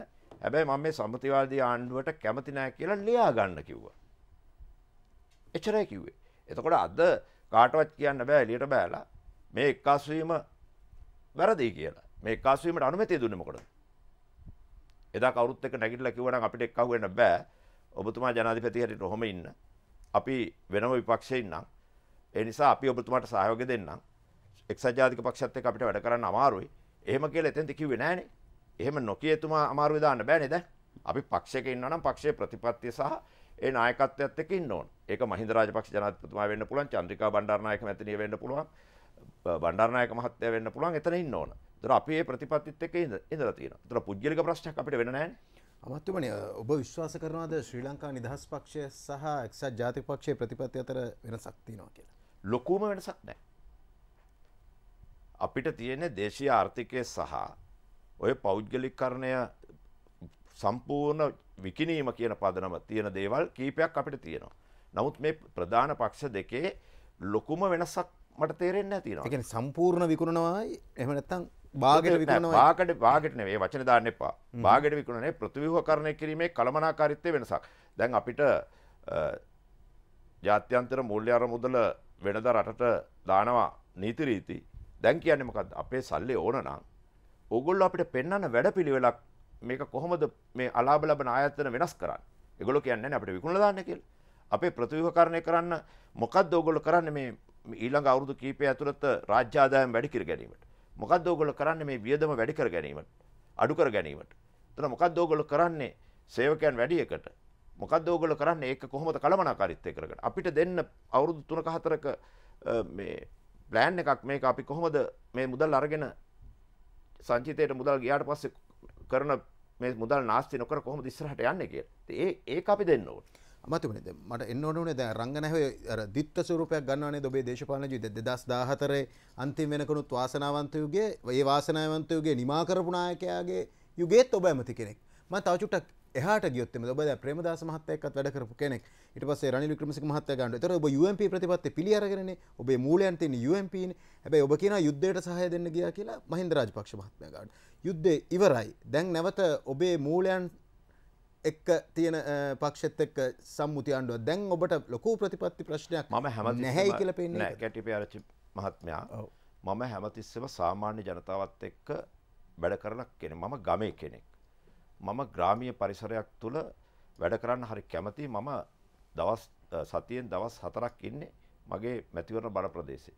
හැබැයි මම මේ සම්මුතිවාදී ආණ්ඩුවට කැමති නැහැ කියලා ලියා ගන්න කිව්වා. එච්චරයි කිව්වේ. එතකොට අද කාටවත් කියන්න බෑ එළියට බෑලා මේ එක්කාසු වීම වැරදි කියලා. මේ එක්කාසු වීමට අනුමැතිය දුන්නේ මොකටද? එදා කවුරුත් එක්ක නැගිටලා කිව්වා නම් අපිට එක්කහුව වෙන්න බෑ. ඔබතුමා ජනාධිපති හැටියට ඔහොම ඉන්න. අපි වෙනම විපක්ෂයේ ඉන්නම්. ඒ නිසා අපි ඔබතුමාට සහයෝගය දෙන්නම්. එක්සත් ජාතික පක්ෂයත් එක්ක අපිට වැඩ කරන්න අමාරුයි. එහෙම කියලා එතෙන්ද කිව්වේ නෑනේ. එහෙම නොකිය එතුමා අමාරුවේ දාන්න බෑනේ දැන්. අපි පක්ෂයක ඉන්නවා නම් පක්ෂයේ ප්‍රතිපත්තිය සහ ඒ නායකත්වයත් එක්ක ඉන්න ඕන. ඒක මහින්ද රාජපක්ෂ ජනාධිපතිතුමා වෙන්න පුළුවන්, චන්ද්‍රිකා බණ්ඩාරනායක මැතිණිය වෙන්න පුළුවන්, බණ්ඩාරනායක මහත්තයා වෙන්න පුළුවන්. එතන ඉන්න ඕන. ඒතර අපි මේ ප්‍රතිපත්තිත් එක්ක ඉඳලා තියෙනවා. ඒතර පුද්ගලික ප්‍රශ්නයක් අපිට වෙන්න නෑනේ. අමාත්‍යමනි ඔබ විශ්වාස කරනවාද ශ්‍රී ලංකා නිදහස් පක්ෂය සහ එක්සත් ජාතික පක්ෂයේ ප්‍රතිපත්ති අතර වෙනසක් තියෙනවා කියලා? ලොකුම වෙනසක් නැහැ. අපිට තියෙන දේශීය ආර්ථිකය සහ ඔය පෞද්ගලිකකරණය සම්පූර්ණ විකිණීම කියන පදනම තියෙන දේවල් කීපයක් අපිට තියෙනවා. නමුත් මේ ප්‍රධාන පක්ෂ දෙකේ ලොකුම වෙනසක් මට තේරෙන්නේ නැහැ තියෙනවා. ඒ කියන්නේ සම්පූර්ණ විකුණනවායි එහෙම නැත්නම් භාගයට විකුණනවායි? භාගයට භාගයට නෙවෙයි වචන දාන්න එපා. භාගයට විකුණනේ ප්‍රතිව්‍යුහකරණය කිරීමේ කළමනාකාරීත්වයේ වෙනසක්. දැන් අපිට ජාත්‍යන්තර මූල්‍ය අරමුදල වෙනද රටට දානවා නීති රීති. දැන් කියන්නේ මොකද්ද? අපේ සල්ලි ඕන නම් ඕගොල්ලෝ අපිට පෙන්වන්න වැඩපිළිවෙලක් මේක කොහොමද මේ අලාභ ලබන ආයතන වෙනස් කරන්නේ? ඒගොල්ලෝ කියන්නේ නැහැ අපිට විකුණලා දාන්න කියලා. අපේ ප්‍රතිව්‍යුහකරණය කරන්න මොකද්ද ඕගොල්ලෝ කරන්නේ මේ ඊළඟ අවුරුදු කිහිපය ඇතුළත රාජ්‍ය ආදායම වැඩි කර ගැනීමට? මොකද්ද ඕගොල්ලෝ කරන්නේ මේ වියදම වැඩි කර ගැනීමට? අඩු කර ගැනීමට? එතන මොකද්ද ඕගොල්ලෝ කරන්නේ සේවකයන් වැඩි එකට? මොකද්ද ඕගොල්ලෝ කරන්නේ ඒක කොහොමද කළමනාකාරීත්වය කරගන්න? අපිට දෙන්න අවුරුදු තුනක හතරක මේ ප්ලෑන් එකක් මේක අපි කොහොමද මේ මුදල් අරගෙන සංචිතයට මුදල් ගියාට පස්සේ කරන මේ මුදල් නාස්ති නොකර කොහොමද ඉස්සරහට යන්නේ කියලා. ඒ ඒක අපි දෙන්න ඕනේ. අමාත්‍යමනි දැන් මට එන්න ඕනේ දැන් රංගනැහුවේ අර දිත්ත ස්වරූපයක් ගන්නවා නේද ඔබේ දේශපාලන ජීවිතේ දෙදාස් දාහතරේ අන්තිම වෙනකනුත් වාසනාවන්ත යුගයේ ඒ වාසනාවන්ත යුගයේ නිමා කරපු නායකයාගේ යුගයේත් ඔබ ඇමති කෙනෙක්. මම තව චුට්ටක් එහාට ගියොත් එමෙද ඔබ දැන් ප්‍රේමදාස මහත්තයා එක්කත් වැඩ කරපු කෙනෙක්. ඊට පස්සේ රනිල් වික්‍රමසිංහ මහත්තයා ගන්නවා. ඒතර ඔබ යූ එම් පී ප්‍රතිපත්ති පිළි අරගෙනනේ ඔබේ මූලයන් තියෙන යූ එම් පී නේ. හැබැයි ඔබ කියනවා යුද්ධයට සහාය දෙන්න ගියා කියලා මහින්ද රාජපක්ෂ මහත්මයා ගන්නවා. යුද්ධේ ඉවරයි. දැන් නැවත ඔබේ මූලයන් එක්ක තියෙන පක්ෂෙත් එක්ක සම්මුති ආණ්ඩුව දැන් ඔබට ලොකු ප්‍රතිපත්ති ප්‍රශ්නයක් මම හැමතිස්සෙම නැහැයි කියලා පේන්නේ නෑ කැටිපේ ආරච්චි මහත්මයා. මම හැමතිස්සෙම සාමාන්‍ය ජනතාවත් එක්ක වැඩ කරන කෙනෙක්. මම ගමේ කෙනෙක්. මම ග්‍රාමීය පරිසරයක් තුල වැඩ කරන්න හරි කැමතියි. මම දවස් සතියෙන් දවස් හතරක් ඉන්නේ මගේ මැතිවරණ බල ප්‍රදේශේ.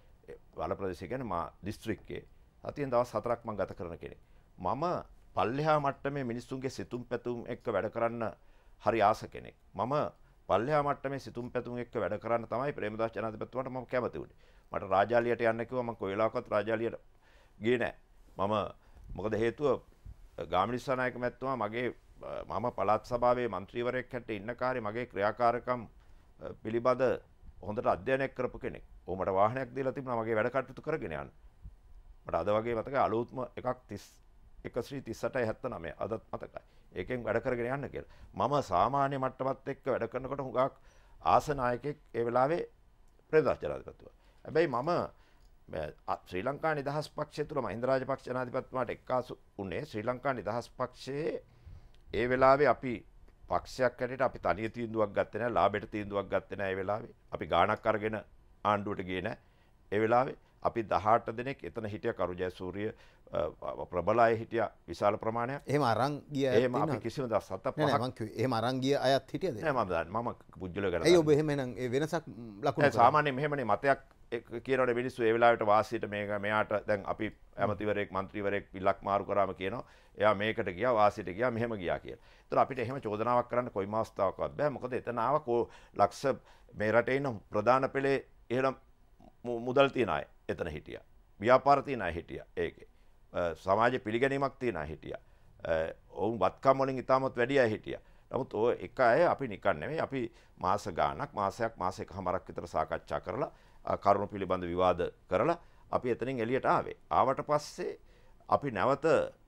බල ප්‍රදේශය කියන්නේ මා දිස්ත්‍රික්කයේ සතියෙන් දවස් හතරක් මම ගත කරන කෙනෙක්. මම පල්ලෙහා මට්ටමේ මිනිස්සුන්ගේ සිතුම් පැතුම් එක්ක වැඩ කරන්න හරි ආස කෙනෙක්. මම පල්ලෙහා මට්ටමේ සිතුම් පැතුම් එක්ක වැඩ කරන්න තමයි ප්‍රේමදාස ජනාධිපතිතුමාට මම කැමති වුණේ. මට රාජාලියට යන්න කිව්වා මම කොයි වෙලාවකවත් රාජාලියට ගියේ නැහැ. මම මොකද හේතුව ගාමිණී නායක මැතිතුමා මගේ මම පළාත් සභාවේ මන්ත්‍රීවරයෙක් හැටියට ඉන්න කාර්යය මගේ ක්‍රියාකාරකම් පිළිබඳ හොඳට අධ්‍යයනය කරපු කෙනෙක්. ਉਹ මට වාහනයක් දීලා තිබුණා මගේ වැඩ කටයුතු කරගෙන යන්න. මට අද වගේ මතකයි අලුත්ම එකක් තිස් එක ශ්‍රී තිස් අටයි හැත්තනවය අදත් මතකයි. ඒකෙන් වැඩ කරගෙන යන්න කියලා. මම සාමාන්‍ය මට්ටමත් එක්ක වැඩ කරනකොට හුඟක් ආස නායකයෙක් ඒ වෙලාවේ ප්‍රේමදාස ජනාධිපතිතුමා. හැබැයි මම ශ්‍රී ලංකා නිදහස් පක්ෂය තුළ මහින්ද රාජපක්ෂ ජනාධිපතිතුමාට එක්කාසු වුණේ ශ්‍රී ලංකා නිදහස් පක්ෂයේ ඒ වෙලාවේ අපි පක්ෂයක් හැටියට අපි තනිය තීන්දුවක් ගත්තේ නැහැ, ලාභයට තීන්දුවක් ගත්තේ නැහැ. ඒ වෙලාවේ අපි ගාණක් අරගෙන ආණ්ඩුවට ගියේ නැහැ. ඒ වෙලාවේ අපි දහඅට දෙනෙක් එතන හිටිය කරු ජයසූරිය ප්‍රබල අය හිටියා විශාල ප්‍රමාණයක්. එහෙම අරන් ගිය අය එහෙම අපි කිසිම දවස් හතක් නෑ මං කිව්වේ එහෙම අරන් ගිය අයත් හිටියද? නෑ මම දන්නේ මම පුජ්‍යලෝ කරලා. ඇයි ඔබ එහෙම එහෙනම් ඒ වෙනසක් ලකුණු කරා? සාමාන්‍යයෙන් මෙහෙමනේ මතයක් කියනකොට මිනිස්සු ඒ වෙලාවට වාසියට මේක මෙයාට දැන් අපි ඇමතිවරයෙක් മന്ത്രിවරයෙක් විලක් මාරු කරාම කියනවා එයා මේකට ගියා වාසියට ගියා මෙහෙම ගියා කියලා. ඒතර අපිට එහෙම චෝදනාවක් කරන්න කොයිම අවස්ථාවකවත් බෑ. මොකද එතන ආව ලක්ෂ මේ රටේ ඉන්න ප්‍රධාන පෙළේ ඉහළ මුදල් තියන අය එතන හිටියා. ව්‍යාපාර තියන අය හිටියා ඒකේ. සමාජ පිළිගැනීමක් තියන අය හිටියා. ඔවුන් වත්කම් වලින් ඉතාමත් වැඩි අය හිටියා. නමුත් ඔය එක අය අපි නිකන් නෙමෙයි අපි මාස ගාණක් මාසයක් මාසයකමාරක් විතර සාකච්ඡා කරලා කරුණු පිළිබඳ විවාද කරලා අපි එතනින් එළියට ආවේ. ආවට පස්සේ අපි නැවත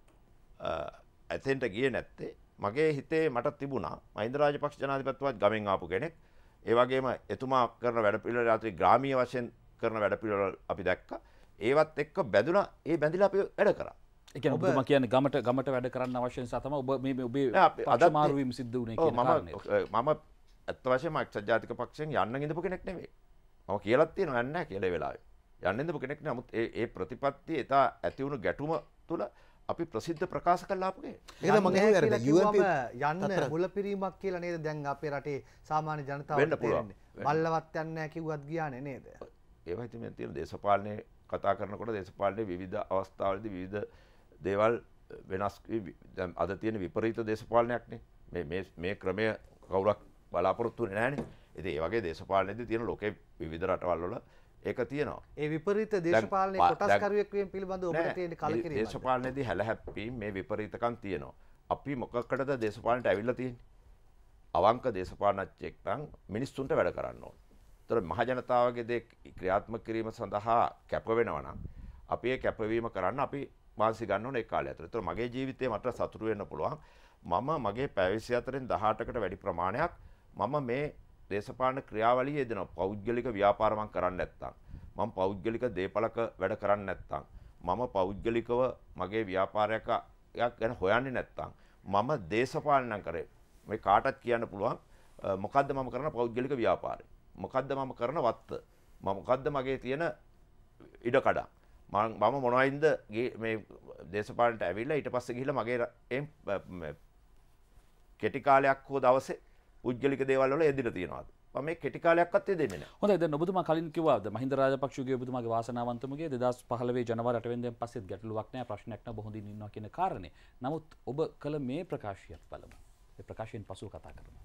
එතෙන්ට ගියේ නැත්තේ මගේ හිතේ මට තිබුණා මහින්ද රාජපක්ෂ ජනාධිපතිතුමාත් ගමෙන් ආපු කෙනෙක්. ඒ වගේම එතුමා කරන වැඩපිළිවෙල රාත්‍රී ග්‍රාමීය වශයෙන් කරන වැඩපිළිවෙල අපි දැක්කා. ඒවත් එක්ක බැඳුණා. ඒ බැඳිලා අපි වැඩ කරා. ඒ කියන්නේ ඔබතුමා කියන්නේ ගමට ගමට වැඩ කරන්න අවශ්‍ය නිසා තමයි ඔබ මේ මේ ඔබේ නෑ, අපි- පක්ෂ අදත් මාරු වීම සිද්ධ වුණේ ඔව්, කියන කාරණේ. මම මම ඇත්ත වශයෙන්ම එක්සත් ජාතික පක්ෂයෙන් යන්න ඉඳපු කෙනෙක් නෙවෙයි. මම කියලාත් තියෙනවා යන්නේ නැහැ කියලා ඒ වෙලාවේ. යන්න ඉඳපු කෙනෙක් නෙවෙයි. නමුත් ඒ ඒ ප්‍රතිපත්තිය එදා ඇති වුණු ගැටුම තුල අපි ප්‍රසිද්ධ ප්‍රකාශ කළා අපගේ. ඒක මම යන්නේ අර කියලා U N P කිව්වම යන්න මුලපිරීමක් කියලා නේද දැන් අපේ රටේ සාමාන්‍ය ජනතාවට වෙන්න පුළුවන්. තේරෙන්නේ. බල්ලවත් යන්නේ නැහැ කිව්වත් ගියානේ නේද? ඒවා ඉතින් මෙතන තියෙන දේශපාලනේ කතා කරනකොට දේශපාලනේ විවිධ අවස්ථාවලදී විවිධ දේවල් වෙනස් වී- දැන් අද තියෙන විපරීත දේශපාලනයක්නේ. මේ මේ මේ ක්‍රමය කවුරක් බලාපොරොත්තු වෙන්නේ නැහනේ. ඉතින් ඒ වගේ දේශපාලනයේදී තියෙන ලෝකේ විවිධ රටවල් වල ඒක තියෙනවා. ඒ විපරීත දේශපාලනයේ පා- කොටස් දැන්- කරුවෙක් වීම පිළිබඳව ඔබට නෑ, තියෙන මේ කලකිරීමක්. දේශපාලනයේදී හැලහැප්පීම් මේ විපරීතකම් තියෙනවා. අපි මොකකටද දේශපාලනයට ඇවිල්ලා තියෙන්නේ? අවංක දේශපාලනඥයෙක් නම් මිනිස්සුන්ට වැඩ කරන්න ඕන. ඒතර මහ ජනතාවගේ දේ ක්‍රියාත්මක කිරීම සඳහා කැප වෙනවා නම් අපි ඒ කැපවීම කරන්න අපි මානසික ගන්න ඕන ඒ කාලය ඇතුළත. ඒතර මගේ ජීවිතේ මට සතුටු වෙන්න පුළුවන්. මම මගේ පැය විසිහතරෙන් දහඅටකට වැඩි ප්‍රමාණයක් මම මේ දේශපාලන ක්‍රියාවලියේ යෙදෙනවා. පෞද්ගලික ව්‍යාපාර මම කරන්නේ නැත්තම්, මම පෞද්ගලික දේපලක වැඩ කරන්නේ නැත්තම්, මම පෞද්ගලිකව මගේ ව්‍යාපාරයක් ගැන හොයන්නේ නැත්තම්, මම දේශපාලනය කරේ මේ කාටත් කියන්න පුළුවන් මොකද්ද මම කරන පෞද්ගලික ව්‍යාපාරය, මොකද්ද මම කරන වත්ත, මම මොකද්ද මගේ තියෙන ඉඩකඩම්, මම මම මොනවයින්ද මේ දේශපාලනට ඇවිල්ලා ඊට පස්සේ ගිහිල්ලා මගේ කෙටි කාලයක් හෝ දවසේ පුද්ගලික දේවල් වල යෙදිලා තියෙනවාද? මම මේ කෙටි කාලයක්වත් යෙදෙන්නේ නැහැ. හොඳයි දැන් ඔබතුමා කලින් කිව්වාද මහින්ද රාජපක්ෂගේ ඔබතුමාගේ වාසනාවන්තමගේ දෙදහස් පහළොව ජනවාරි අට වෙනිදාන් පස්සෙත් ගැටලුවක් නැහැ ප්‍රශ්නයක් නැහැ බොහෝ දින ඉන්නවා කියන කාරණේ. නමුත් ඔබ කළ මේ ප්‍රකාශයත් බලමු. මේ ප්‍රකාශයෙන් පසුව කතා කරමු.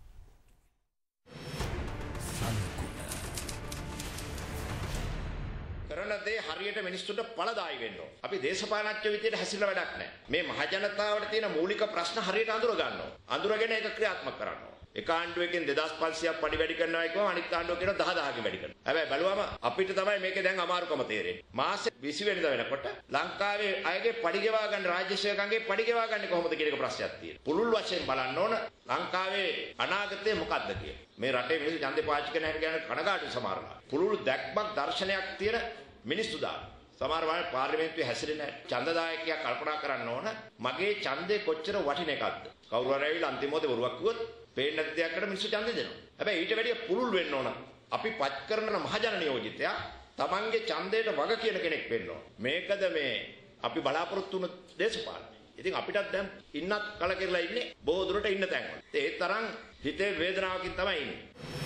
කරන දේ හරියට මිනිස්සුන්ට ඵලදායි වෙන්න ඕන. අපි දේශපාලනඥයෝ විදියට හැසිරලා වැඩක් නැහැ. මේ මහ ජනතාවට තියෙන මූලික ප්‍රශ්න හරියට අඳුර ගන්න ඕන. අඳුරගෙන ඒක ක්‍රියාත්මක කරන්න ඕන. එක ආණ්ඩුවකින් දෙදාස් පන්සියයක් පඩි වැඩි කරනවා කියවම අනිත් ආණ්ඩුව කියන දහ දහකින් වැඩි කරනවා. හැබැයි බලුවම අපිට තමයි මේකේ දැන් අමාරුකම තේරෙන්නේ. මාසේ විසි වෙනිදා වෙනකොට ලංකාවේ අයගේ පඩි ගෙවා ගන්න රාජ්‍ය සේවකයන්ගේ පඩි ගෙවා ගන්න කොහොමද කියන එක ප්‍රශ්නයක් තියෙනවා. පුළුල් වශයෙන් බලන්න ඕන ලංකාවේ අනාගතය මොකක්ද කියලා. මේ රටේ මිනිස්සු ඡන්දේ පාවිච්චි කරන හැටි ගැන කනගාටු සමහරවල්. පුළුල් දැක්මක් දර්ශනයක් තියෙන මිනිස්සු දාන. සමහර වෙලාවට පාර්ලිමේන්තුවේ හැසිරෙන ඡන්දදායකයා කල්පනා කරන්න ඕන මගේ ඡන්දේ කොච්චර වටින එකක්ද. කවුරු හරි ඇවිල්ලා අන්තිම මොහොතේ බොරුවක් කිව්වොත් පේන්නේ නැති දෙයක්කට මිනිස්සු ඡන්දේ දෙනවා. හැබැයි ඊට වැඩිය පුළුල් වෙන්න ඕන. අපි පත් කරන මහජන නියෝජිතයා තමන්ගේ ඡන්දයට වග කියන කෙනෙක් වෙන්න ඕන. මේකද මේ අපි බලාපොරොත්තු වුණු දේශපාලනය. ඉතින් අපිටත් දැන් ඉන්නත් කලකිරලා ඉන්නේ බොහෝ දුරට ඉන්න තැන්වල. ඒ තරම් හිතේ වේදනාවකින් තමයි ඉන්නේ.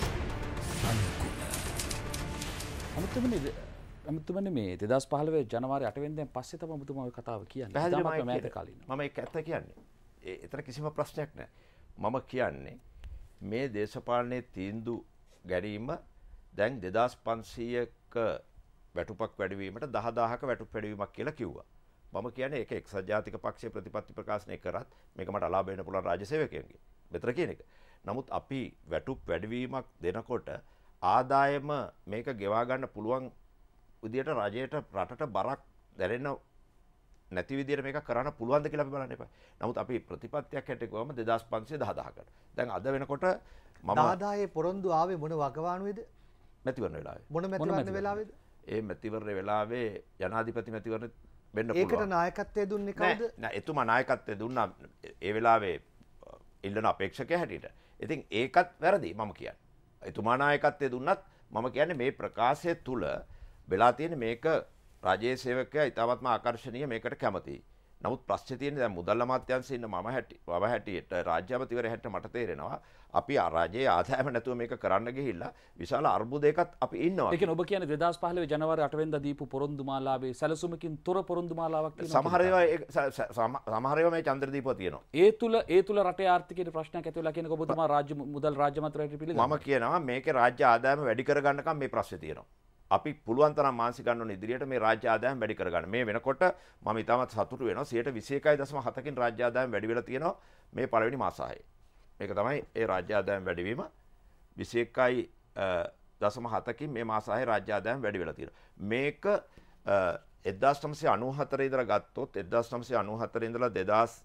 අමුතුමනේ අමුතුමනේ මේ දෙදහස් පහළොව ජනවාරි අට වෙනිදාන් පස්සේ තමයි ඔබතුමා ඔය කතාව කියන්නේ. පැහැදිලිවම ඉතාමත්ම මෑත කියන්නේ. කාලින. මම ඒක ඇත්ත කියන්නේ. ඒ එතන කිසිම ප්‍රශ්නයක් නැහැ. මම කියන්නේ මේ දේශපාලනයේ තීන්දුව ගැනීම දැන් දෙදාස් පන්සීයක වැටුපක් වැඩිවීමට දහ දහක වැටුප් වැඩිවීමක් කියලා කිව්වා. මම කියන්නේ ඒක එක්සත් ජාතික පක්ෂයේ ප්‍රතිපත්ති ප්‍රකාශනය කරත් මේක මට අලාභ වෙන්න පුළුවන් රාජ්‍ය සේවකයන්ගේ. මෙතන කියන එක. නමුත් අපි වැටුප් වැඩිවීමක් දෙනකොට ආදායම මේක ගෙවා ගන්න පුළුවන් විදියට රජයට රටට බරක් දැනෙන්න නැති විදියට මේක කරන්න පුළුවන්ද කියලා අපි බලන්න එපා. නමුත් අපි ප්‍රතිපත්තියක් හැටියට ගියාම දෙදාස් පන්සිය දහ දහකට. දැන් අද වෙනකොට මම දාදායේ පොරොන්දු ආවේ මොන වගවානුවේද? මැතිවරණ වෙලාවේ. මොන මැතිවරණ වෙලාවේද? ඒ මැතිවරණ වෙලාවේ ජනාධිපති මැතිවරණ වෙන්න ඒකට පුළුවන්. නායකත්වය දුන්නේ කවුද? නෑ නෑ එතුමා නායකත්වය දුන්නා ඒ වෙලාවේ ඉල්ලන අපේක්ෂකයා හැටියට. ඉතින් ඒකත් වැරදි මම කියන්නේ. එතුමා නායකත්වය දුන්නත් මම කියන්නේ මේ ප්‍රකාශය තුල වෙලා තියෙන මේක රාජ්‍ය සේවකයා ඉතාමත්ම ආකර්ශනීය මේකට කැමතියි. නමුත් ප්‍රශ්නේ තියෙන්නේ දැන් මුදල් අමාත්‍යාංශයේ ඉන්න මම හැටි වව හැටියට රාජ්‍ය අමාත්‍යවරයා හැටියට මට තේරෙනවා අපි රාජ්‍යයේ ආදායම නැතුව මේක කරන්න ගිහිල්ලා විශාල අර්බුදයකත් අපි ඉන්නවා. ඒ කියන්නේ ඔබ කියන්නේ දෙදහස් පහළොව ජනවාරි අට වෙනිදා දීපු පොරොන්දු මාලාවේ සැලසුමකින් තොර පොරොන්දු මාලාවක් තියෙනවා. සමහර ඒවා ඒක- ස- ස- සම- සමහර ඒවා මේ චන්ද්‍රදීපව තියෙනවා. ඒ තුල ඒ තුල රටේ ආර්ථිකයට ප්‍රශ්නයක් ඇති වෙලා කියනක ඔබතුමා රාජ්‍ය මුදල් රාජ්‍ය මන්ත්‍රාලයට පිළිගන්නවා. මම කියනවා මේකේ රාජ්‍ය ආදායම වැඩි කරගන්නකම් මේ ප්‍රශ්නේ තියෙනවා. අපි පුළුවන් තරම් මානසික ගන්න ඕන ඉදිරියට මේ රාජ්‍ය ආදායම වැඩි කරගන්න. මේ වෙනකොට මම ඉතාමත් සතුටු වෙනවා සියයට විසි එකයි දශම හතකින් රාජ්‍ය ආදායම වැඩි වෙලා තියෙනවා මේ පළවෙනි මාසාවේ. මේක තමයි ඒ රාජ්‍ය ආදායම වැඩිවීම විසි එකයි දශම හතකින් මේ මාසාවේ රාජ්‍ය ආදායම වැඩි වෙලා තියෙනවා. මේක එක්දාස් නවසිය අනූහතර ඉඳලා ගත්තොත් එක්දාස් නවසිය අනූහතර ඉඳලා දෙදාස්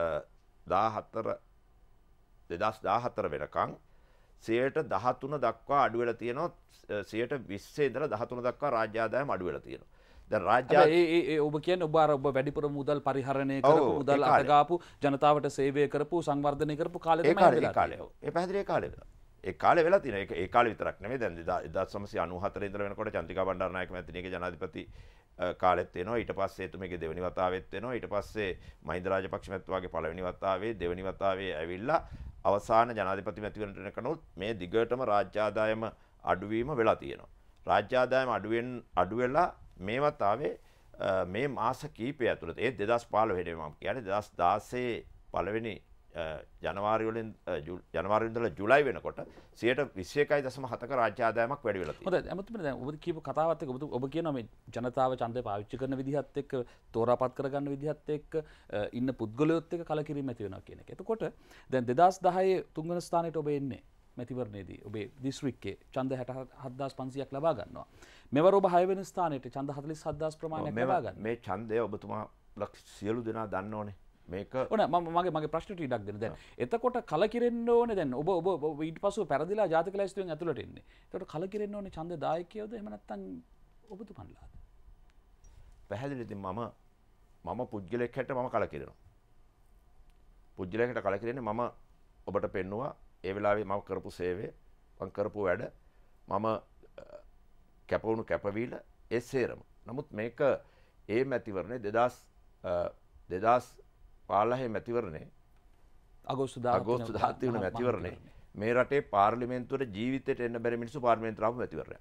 දාහතර දෙදාස් දාහතර වෙනකන් සියයට දහතුන දක්වා අඩු වෙලා තියෙනවා. සියයට විස්සේ ඉඳලා දහතුන දක්වා රාජ්‍ය ආදායම අඩු වෙලා තියෙනවා. දැන් රාජ්‍ය ඒ ඔබ කියන්නේ ඔබ අර ඔබ වැඩිපුර මුදල් පරිහරණය කරපු මුදල් අතගාපු ජනතාවට සේවය කරපු සංවර්ධනය කරපු කාලේ තමයි ඒ කාලේ ඒ පැහැදිලි ඒ කාලේ ඒ කාලේ වෙලා තියෙන ඒක ඒ කාලේ විතරක් නෙමෙයි දැන් එක්දාස් නවසිය අනූහතර ඉඳලා වෙනකොට චන්ද්‍රිකා බණ්ඩාරනායක මැතිණියගේ ජනාධිපති කාලෙත් වෙනවා ඊට පස්සේ එතුමියගේ දෙවෙනි වතාවෙත් වෙනවා ඊට පස්සේ මහින්ද රාජපක්ෂ මැතිතුමාගේ පළවෙනි වතාවේ දෙවෙනි වතාවේ ඇවිල්ලා අවසාන ජනාධිපති මැතිවරණට එනකනොත් මේ දිගටම රාජ්‍ය ආදායම අඩුවීම වෙලා තියෙනවා රාජ්‍ය ආදායම අඩුවෙන් අඩු වෙලා මේ වතාවේ මේ මාස කීපය ඇතුළත ඒ දෙදහස් පහළොව හෙට මම කියන්නේ දෙදහස් දාසය පළවෙනි ජනවාරි වලින් ජනවාරි ඉඳලා ජුලයි වෙනකොට සියයට විසි එකයි දශම හතක රාජ්‍ය ආදායමක් වැඩි වෙලා තියෙනවා. හොඳයි අමතුමනි දැන් ඔබ කියපු කතාවත් එක්ක ඔබ ඔබ කියනවා මේ ජනතාව ඡන්දය පාවිච්චි කරන විදිහත් එක්ක තෝරාපත් කරගන්න විදිහත් එක්ක ඉන්න පුද්ගලයොත් එක්ක කලකිරීම ඇති වෙනවා කියන එක. එතකොට දැන් දෙදහස් දහය තුන්වන ස්ථානයට ඔබ එන්නේ මැතිවරණයේදී ඔබේ දිස්ත්‍රික්කයේ ඡන්ද හැට හත්දාස් පන්සියයක් ලබා ගන්නවා. මෙවර ඔබ හය වෙනි ස්ථානයට ඡන්ද හතළිස් හත්දාස් ප්‍රමාණයක් ලබා ගන්නවා. මේ ඡන්දය ඔබතුමා සියලු දෙනා දන්න ඕනේ. මේක ඕන මම මගේ මගේ ප්‍රශ්නට ඉඩක් දෙන්න. දැන් එතකොට කලකිරෙන්න ඕනේ දැන් ඔබ ඔබ ඊට පස්සෙ පෙරදිලා ජාතික ලැයිස්තුවෙන් ඇතුළට එන්නේ. එතකොට කලකිරෙන්න ඕනේ ඡන්ද දායකයෝද එහෙම නැත්නම් ඔබතුමන්ලාද? පැහැදිලිද මම මම පුද්ගලයෙක් හැට මම කලකිරෙනවා. පුද්ගලයෙක් හැට කලකිරෙන්නේ මම ඔබට පෙන්නුවා ඒ වෙලාවේ මම කරපු සේවය මම කරපු වැඩ මම කැපවුණු කැපවීම ඒ සේරම. නමුත් මේක ඒ මැතිවරණේ දෙදහස් දෙදහස් පහළොව මැතිවරණේ අගෝස්තු දාහතුන වෙනි මැතිවරණේ මේ රටේ පාර්ලිමේන්තුවට ජීවිතයට එන්න බැරි මිනිස්සු පාර්ලිමේන්තුවට ආපු මැතිවරණයක්.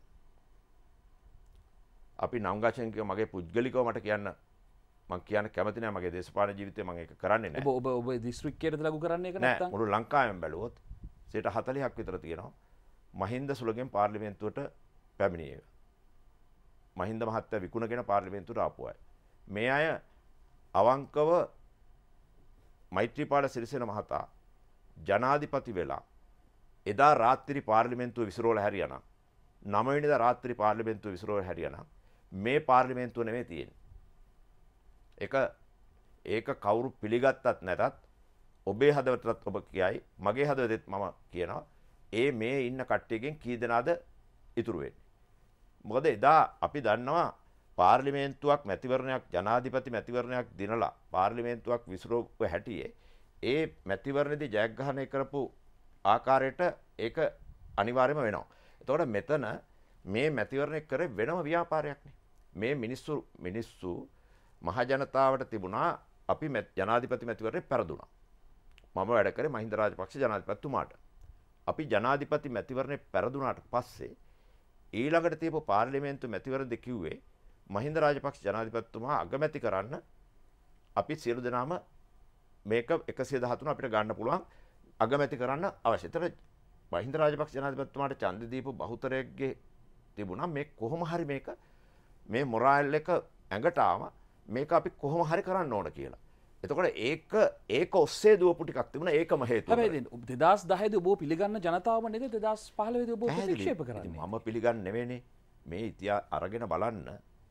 අපි නම් ගාචෙන් කිය මගේ පුද්ගලිකව මට කියන්න මම කියන්න කැමති නෑ මගේ දේශපාලන ජීවිතේ මම ඒක කරන්නේ නෑ. ඔබ ඔබ ඔබ දිස්ත්‍රික්කයට ලඟු කරන්නේ ඒක නැත්නම් මුළු ලංකාවෙම බැලුවොත් සියයට හතළිහක් විතර තියෙනවා මහින්ද සුලගෙන් පාර්ලිමේන්තුවට පැමිණියේ. මහින්ද මහත්තයා විකුණගෙන පාර්ලිමේන්තුවට ආපු අය. මේ අය අවංකව මෛත්‍රීපාල සිරිසේන මහතා ජනාධිපති වෙලා එදා රාත්‍රී පාර්ලිමේන්තුව විසිරවලා හැරියානම් නව වෙනිදා රාත්‍රී පාර්ලිමේන්තුව විසිරවලා හැරියානම් මේ පාර්ලිමේන්තුව නෙමෙයි තියෙන්නේ. ඒක ඒක කවුරු පිළිගත්තත් නැතත් ඔබේ හදවතටත් ඔබ කියයි මගේ හදවතෙත් මම කියනවා ඒ මේ ඉන්න කට්ටියගෙන් කී දෙනාද ඉතුරු වෙන්නේ. මොකද එදා අපි දන්නවා පාර්ලිමේන්තුවක් මැතිවරණයක් ජනාධිපති මැතිවරණයක් දිනලා පාර්ලිමේන්තුවක් විසිරුව හැටියේ ඒ මැතිවරණයේදී ජයග්‍රහණය කරපු ආකාරයට ඒක අනිවාර්යම වෙනවා. එතකොට මෙතන මේ මැතිවරණය කරේ වෙනම ව්‍යාපාරයක් නේ. මේ මිනිස්සු මිනිස්සු මහ ජනතාවට තිබුණා අපි ජනාධිපති මැතිවරණේ පෙරදුනා. මම වැඩ කරේ මහින්ද රාජපක්ෂ ජනාධිපතිතුමාට. අපි ජනාධිපති මැතිවරණේ පෙරදුනාට පස්සේ ඊළඟට තියපු පාර්ලිමේන්තු මැතිවරණදී කිව්වේ මහින්ද රාජපක්ෂ ජනාධිපතිතුමා අගමැති කරන්න අපි සියලු දෙනාම මේක එකසිය දහතුන අපිට ගන්න පුළුවන් අගමැති කරන්න අවශ්‍ය. ඒතර මහින්ද රාජපක්ෂ ජනාධිපතිතුමාට ඡන්ද දීපු බහුතරයේ තිබුණා මේ කොහොම හරි මේක මේ මොරාල් එක ඇඟට ආව මේක අපි කොහොම හරි කරන්න ඕන කියලා. එතකොට ඒක ඒක ඔස්සේ දුවපු ටිකක් තිබුණා ඒකම හේතුව. හැබැයි දෙදහස් දහය දී ඔබ පිළිගන්න ජනතාව නේද දෙදහස් පහළොව දී ඔබ ප්‍රතික්ෂේප කරන්නේ. මම පිළිගන්නේ නෙවෙයිනේ. මේ ඉතිහාස අරගෙන බලන්න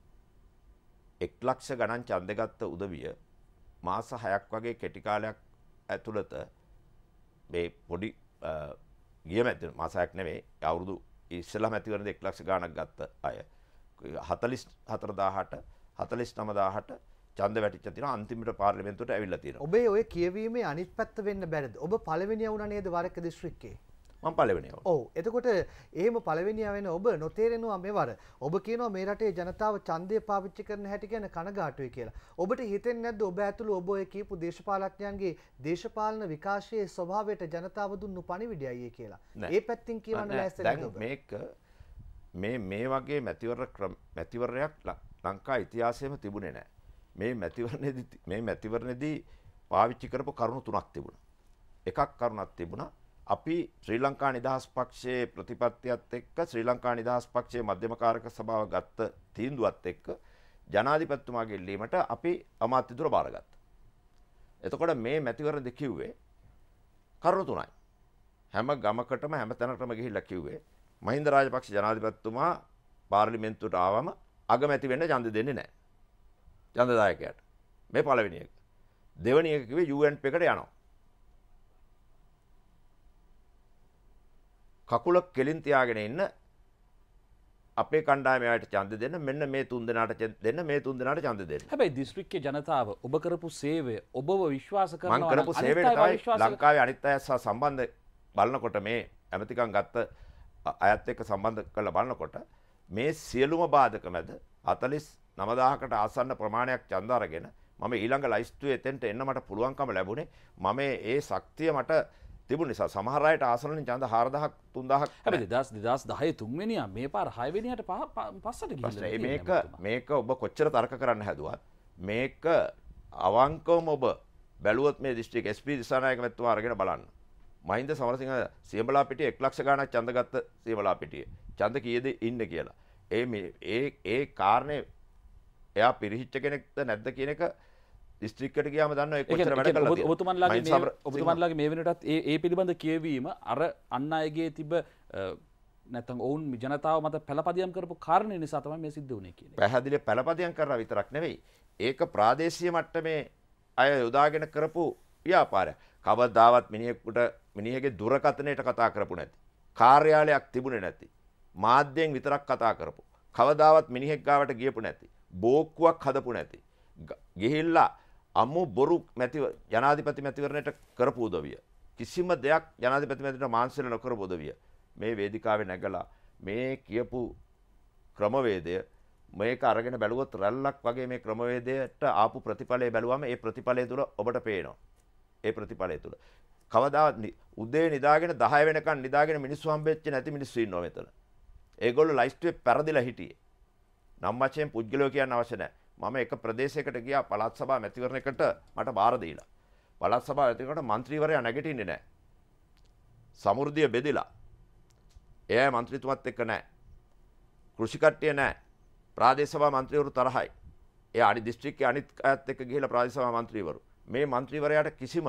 එක් ලක්ෂ ගණන් ඡන්ද ගත්ත උදවිය මාස හයක් වගේ කෙටි කාලයක් ඇතුළත මේ පොඩි ගිය මැති මාස හයක් නෙවෙයි අවුරුදු ඉස්සෙල්ලා මැතිවරණ එක් ලක්ෂ ගණනක් ගත්ත අය හතළිස් හතර දාහට හතළිස් නව දාහට ඡන්ද වැටිච්ච තියෙනවා අන්තිමට පාර්ලිමේන්තුවට ඇවිල්ලා තියෙනවා. ඔබේ ඔය කියවීමේ අනිත් පැත්ත වෙන්න බැරිද? ඔබ පළවෙනිය වුණා නේද වරක දිස්ත්‍රික්කේ? මම පළවෙනිය වුණා. ඔව්. එතකොට එහෙම පළවෙනිය වෙන ඔබ නොතේරෙනවා මෙවර. ඔබ කියනවා මේ රටේ ජනතාව ඡන්දය පාවිච්චි කරන හැටි ගැන කනගාටුයි කියලා. ඔබට හිතෙන්නේ නැද්ද ඔබ ඇතුළු ඔබ ඔය කියපු දේශපාලඥයන්ගේ දේශපාලන විකාශයේ ස්වභාවයට ජනතාව දුන්නු පණිවිඩයයි කියලා? ඒ පැත්තෙන් කියවන්න ලෑස්ති නැද්ද ඔබ? මේක මේ මේ වගේ මැතිවර මැතිවරණයක් ලංකා ඉතිහාසයේම තිබුණේ නැහැ. මේ මැතිවරණයේදී මේ මැතිවරණයේදී පාවිච්චි කරපු කරුණු තුනක් තිබුණා. එකක් කරුණක් තිබුණා අපි ශ්‍රී ලංකා නිදහස් පක්ෂයේ ප්‍රතිපත්තියත් එක්ක ශ්‍රී ලංකා නිදහස් පක්ෂයේ මධ්‍යමකාරක සභාව ගත්ත තීන්දුවත් එක්ක ජනාධිපතිතුමාගේ ඉල්ලීමට අපි අමාත්‍යදුර බාරගත්තා. එතකොට මේ මැතිවරණදී කිව්වේ කරුණු තුනයි. හැම ගමකටම හැම තැනකටම ගිහිල්ලා කිව්වේ මහින්ද රාජපක්ෂ ජනාධිපතිතුමා පාර්ලිමේන්තුවට ආවම අගමැති වෙන්න ඡන්ද දෙන්නේ නැහැ. ඡන්දදායකයාට. මේ පළවෙනි එක. දෙවෙනි එක කිව්වේ යූ එන් පී එකට යනවා. කකුල කෙලින් තියාගෙන ඉන්න අපේ කණ්ඩායමට ඡන්ද දෙන්න මෙන්න මේ තුන් දෙනාට දෙන්න මේ තුන් දෙනාට ඡන්ද දෙන්න. හැබැයි දිස්ත්‍රික්කයේ ජනතාව ඔබ කරපු සේවය ඔබව විශ්වාස කරනවා මම කරපු සේවයට තමයි ලංකාවේ අනිත් අය සහ සම්බන්ධ බලනකොට මේ ඇමතිකම් ගත්ත අයත් එක්ක සම්බන්ධ කරලා බලනකොට මේ සියලුම බාධක මැද හතළිස් නවදාහකට ආසන්න ප්‍රමාණයක් ඡන්ද අරගෙන මම ඊළඟ ලයිස්තුවේ එතෙන්ට එන්න මට පුළුවන්කම ලැබුණේ මම ඒ ශක්තිය මට තිබුණ නිසා සමහර අයට ආසනවලින් ඡන්ද හාරදහයක් තුන්දහයක් හැබැයි දෙදාස් දහය තුන්වෙනියා මේ පාර හයවෙනියට පස්සට ගිහිල්ලා මේක මේක ඔබ කොච්චර තර්ක කරන්න හැදුවත් මේක අවංකවම ඔබ බැලුවොත් මේ දිස්ත්‍රික් එස් පී දිසානායක මැතිතුමා අරගෙන බලන්න. මහින්ද සමරසිංහ සියඹලා පිටියේ එක් ලක්ෂ ගණනක් ඡන්ද ගත්ත සියඹලා පිටියේ ඡන්ද කීයද ඉන්නේ කියලා. ඒ ඒ ඒ කාරණේ එයා පිරිහිච්ච කෙනෙක්ද නැද්ද කියන එක දිස්ත්‍රික්කයට ගියාම දන්නවා ඒ කොච්චර වැඩ කළාද කියලා. ඔබතුමන්ලාගේ මේ ඔබතුමන්ලාගේ මේ වෙනටත් ඒ ඒ පිළිබඳ කියවීම අර අන් අයගේ තිබ නැත්නම් ඔවුන් ජනතාව මත පළපදියම් කරපු කාරණේ නිසා තමයි මේ සිද්ධ වුනේ කියන්නේ. පැහැදිලි පළපදියම් කරලා විතරක් නෙවෙයි. ඒක ප්‍රාදේශීය මට්ටමේ අය යොදාගෙන කරපු ව්‍යාපාරයක්. කවදාවත් මිනිහෙකුට මිනිහගේ දුරකථනයට කතා කරපු නැති. කාර්යාලයක් තිබුණේ නැති. මාධ්‍යයෙන් විතරක් කතා කරපු. කවදාවත් මිනිහෙක් ගාවට ගියපු නැති. බෝක්කුවක් හදපු නැති. ගිහිල්ලා අමු බොරු මැති ජනාධිපති මැතිවරණයට කරපු උදවිය. කිසිම දෙයක් ජනාධිපති මැතිවරණයට මාංශල නොකරපු උදවිය. මේ වේදිකාවේ නැගලා මේ කියපු ක්‍රමවේදය මේක අරගෙන බැලුවොත් රැල්ලක් වගේ මේ ක්‍රමවේදයට ආපු ප්‍රතිඵලය බැලුවම ඒ ප්‍රතිඵලය තුල ඔබට පේනවා. ඒ ප්‍රතිඵලය තුල කවදාවත් උදේ නිදාගෙන දහය වෙනකන් නිදාගෙන මිනිස්සු හම්බෙච්ච නැති මිනිස්සු ඉන්නවා මෙතන. ඒගොල්ලෝ ලයිස්ට්ුවේ පෙරදිලා හිටියේ. නම් වශයෙන් පුද්ගලයෝ කියන්න අවශ්‍ය නැහැ. මම එක ප්‍රදේශයකට ගියා පළාත් සභා මැතිවරණයකට මට බාර දීලා. පළාත් සභා මැතිවරණයට മന്ത്രിවරයා නැගිටින්නේ නැහැ. සමෘද්ධිය බෙදිලා. එයා മന്ത്രിතුමත් එක්ක නැහැ. කෘෂි කට්ටිය නැහැ. ප්‍රාදේශ සභා മന്ത്രിවරු තරහයි. එයා අනිත් දිස්ත්‍රික්කයේ අනිත් අයත් එක්ක ගිහිලා ප්‍රාදේශ සභා മന്ത്രിවරු. මේ മന്ത്രിවරයාට කිසිම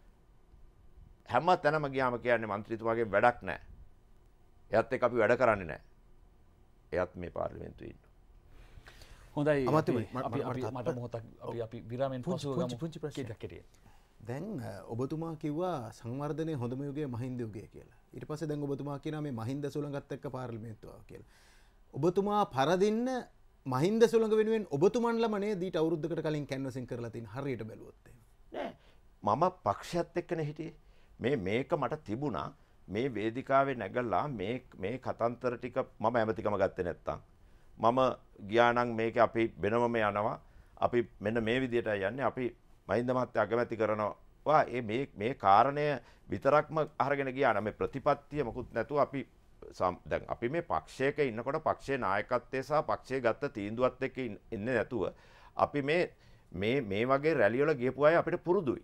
හැම තැනම ගියාම කියන්නේ മന്ത്രിතුමාගේ වැඩක් නැහැ. එයාත් එක්ක අපි වැඩ කරන්නේ නැහැ. එයාත් මේ පාර්ලිමේන්තුවේ ඉන්නවා. හොඳයි මට මොහොතක් අපි අපි විරාමෙන් පසුව ගමු. පුංචි ප්‍රශ්නයක්. දැන් ඔබතුමා කිව්වා සංවර්ධනයේ හොඳම යුගය මහින්ද යුගය කියලා. ඊට පස්සේ දැන් ඔබතුමා කියනවා මේ මහින්ද සුළඟත් එක්ක පාර්ලිමේන්තුව කියලා. ඔබතුමා පරදින්න මහින්ද සුළඟ වෙනුවෙන් ඔබතුමන්ලම නේද ඊට අවුරුද්දකට කලින් කැන්වසින් කරලා තියෙන හරියට බැලුවොත් නෑ මම පක්ෂයත් එක්කනේ හිටියේ. මේ මේක මට තිබුණා මේ වේදිකාවේ නැගලා මේ මේ කතන්තර ටික මම ඇමතිකම ගත්තේ නැත්තම් මම ගියා නම් මේක අපි වෙනමම යනවා. අපි මෙන්න මේ විදියට යන්නේ. අපි මහින්ද මහත්තයා අගමැති කරනවා. ඒ මේ මේ කාරණය විතරක්ම අරගෙන ගියා නම් මේ ප්‍රතිපත්තිය මොකුත් නැතුව අපි දැන් අපි මේ පක්ෂයක ඉන්නකොට පක්ෂයේ නායකත්වයේ සහ පක්ෂයේ ගත්ත තීන්දුවත් එක්ක ඉන්නේ නැතුව අපි මේ මේ මේ වගේ රැලි වල ගියපු අය අපිට පුරුදුයි.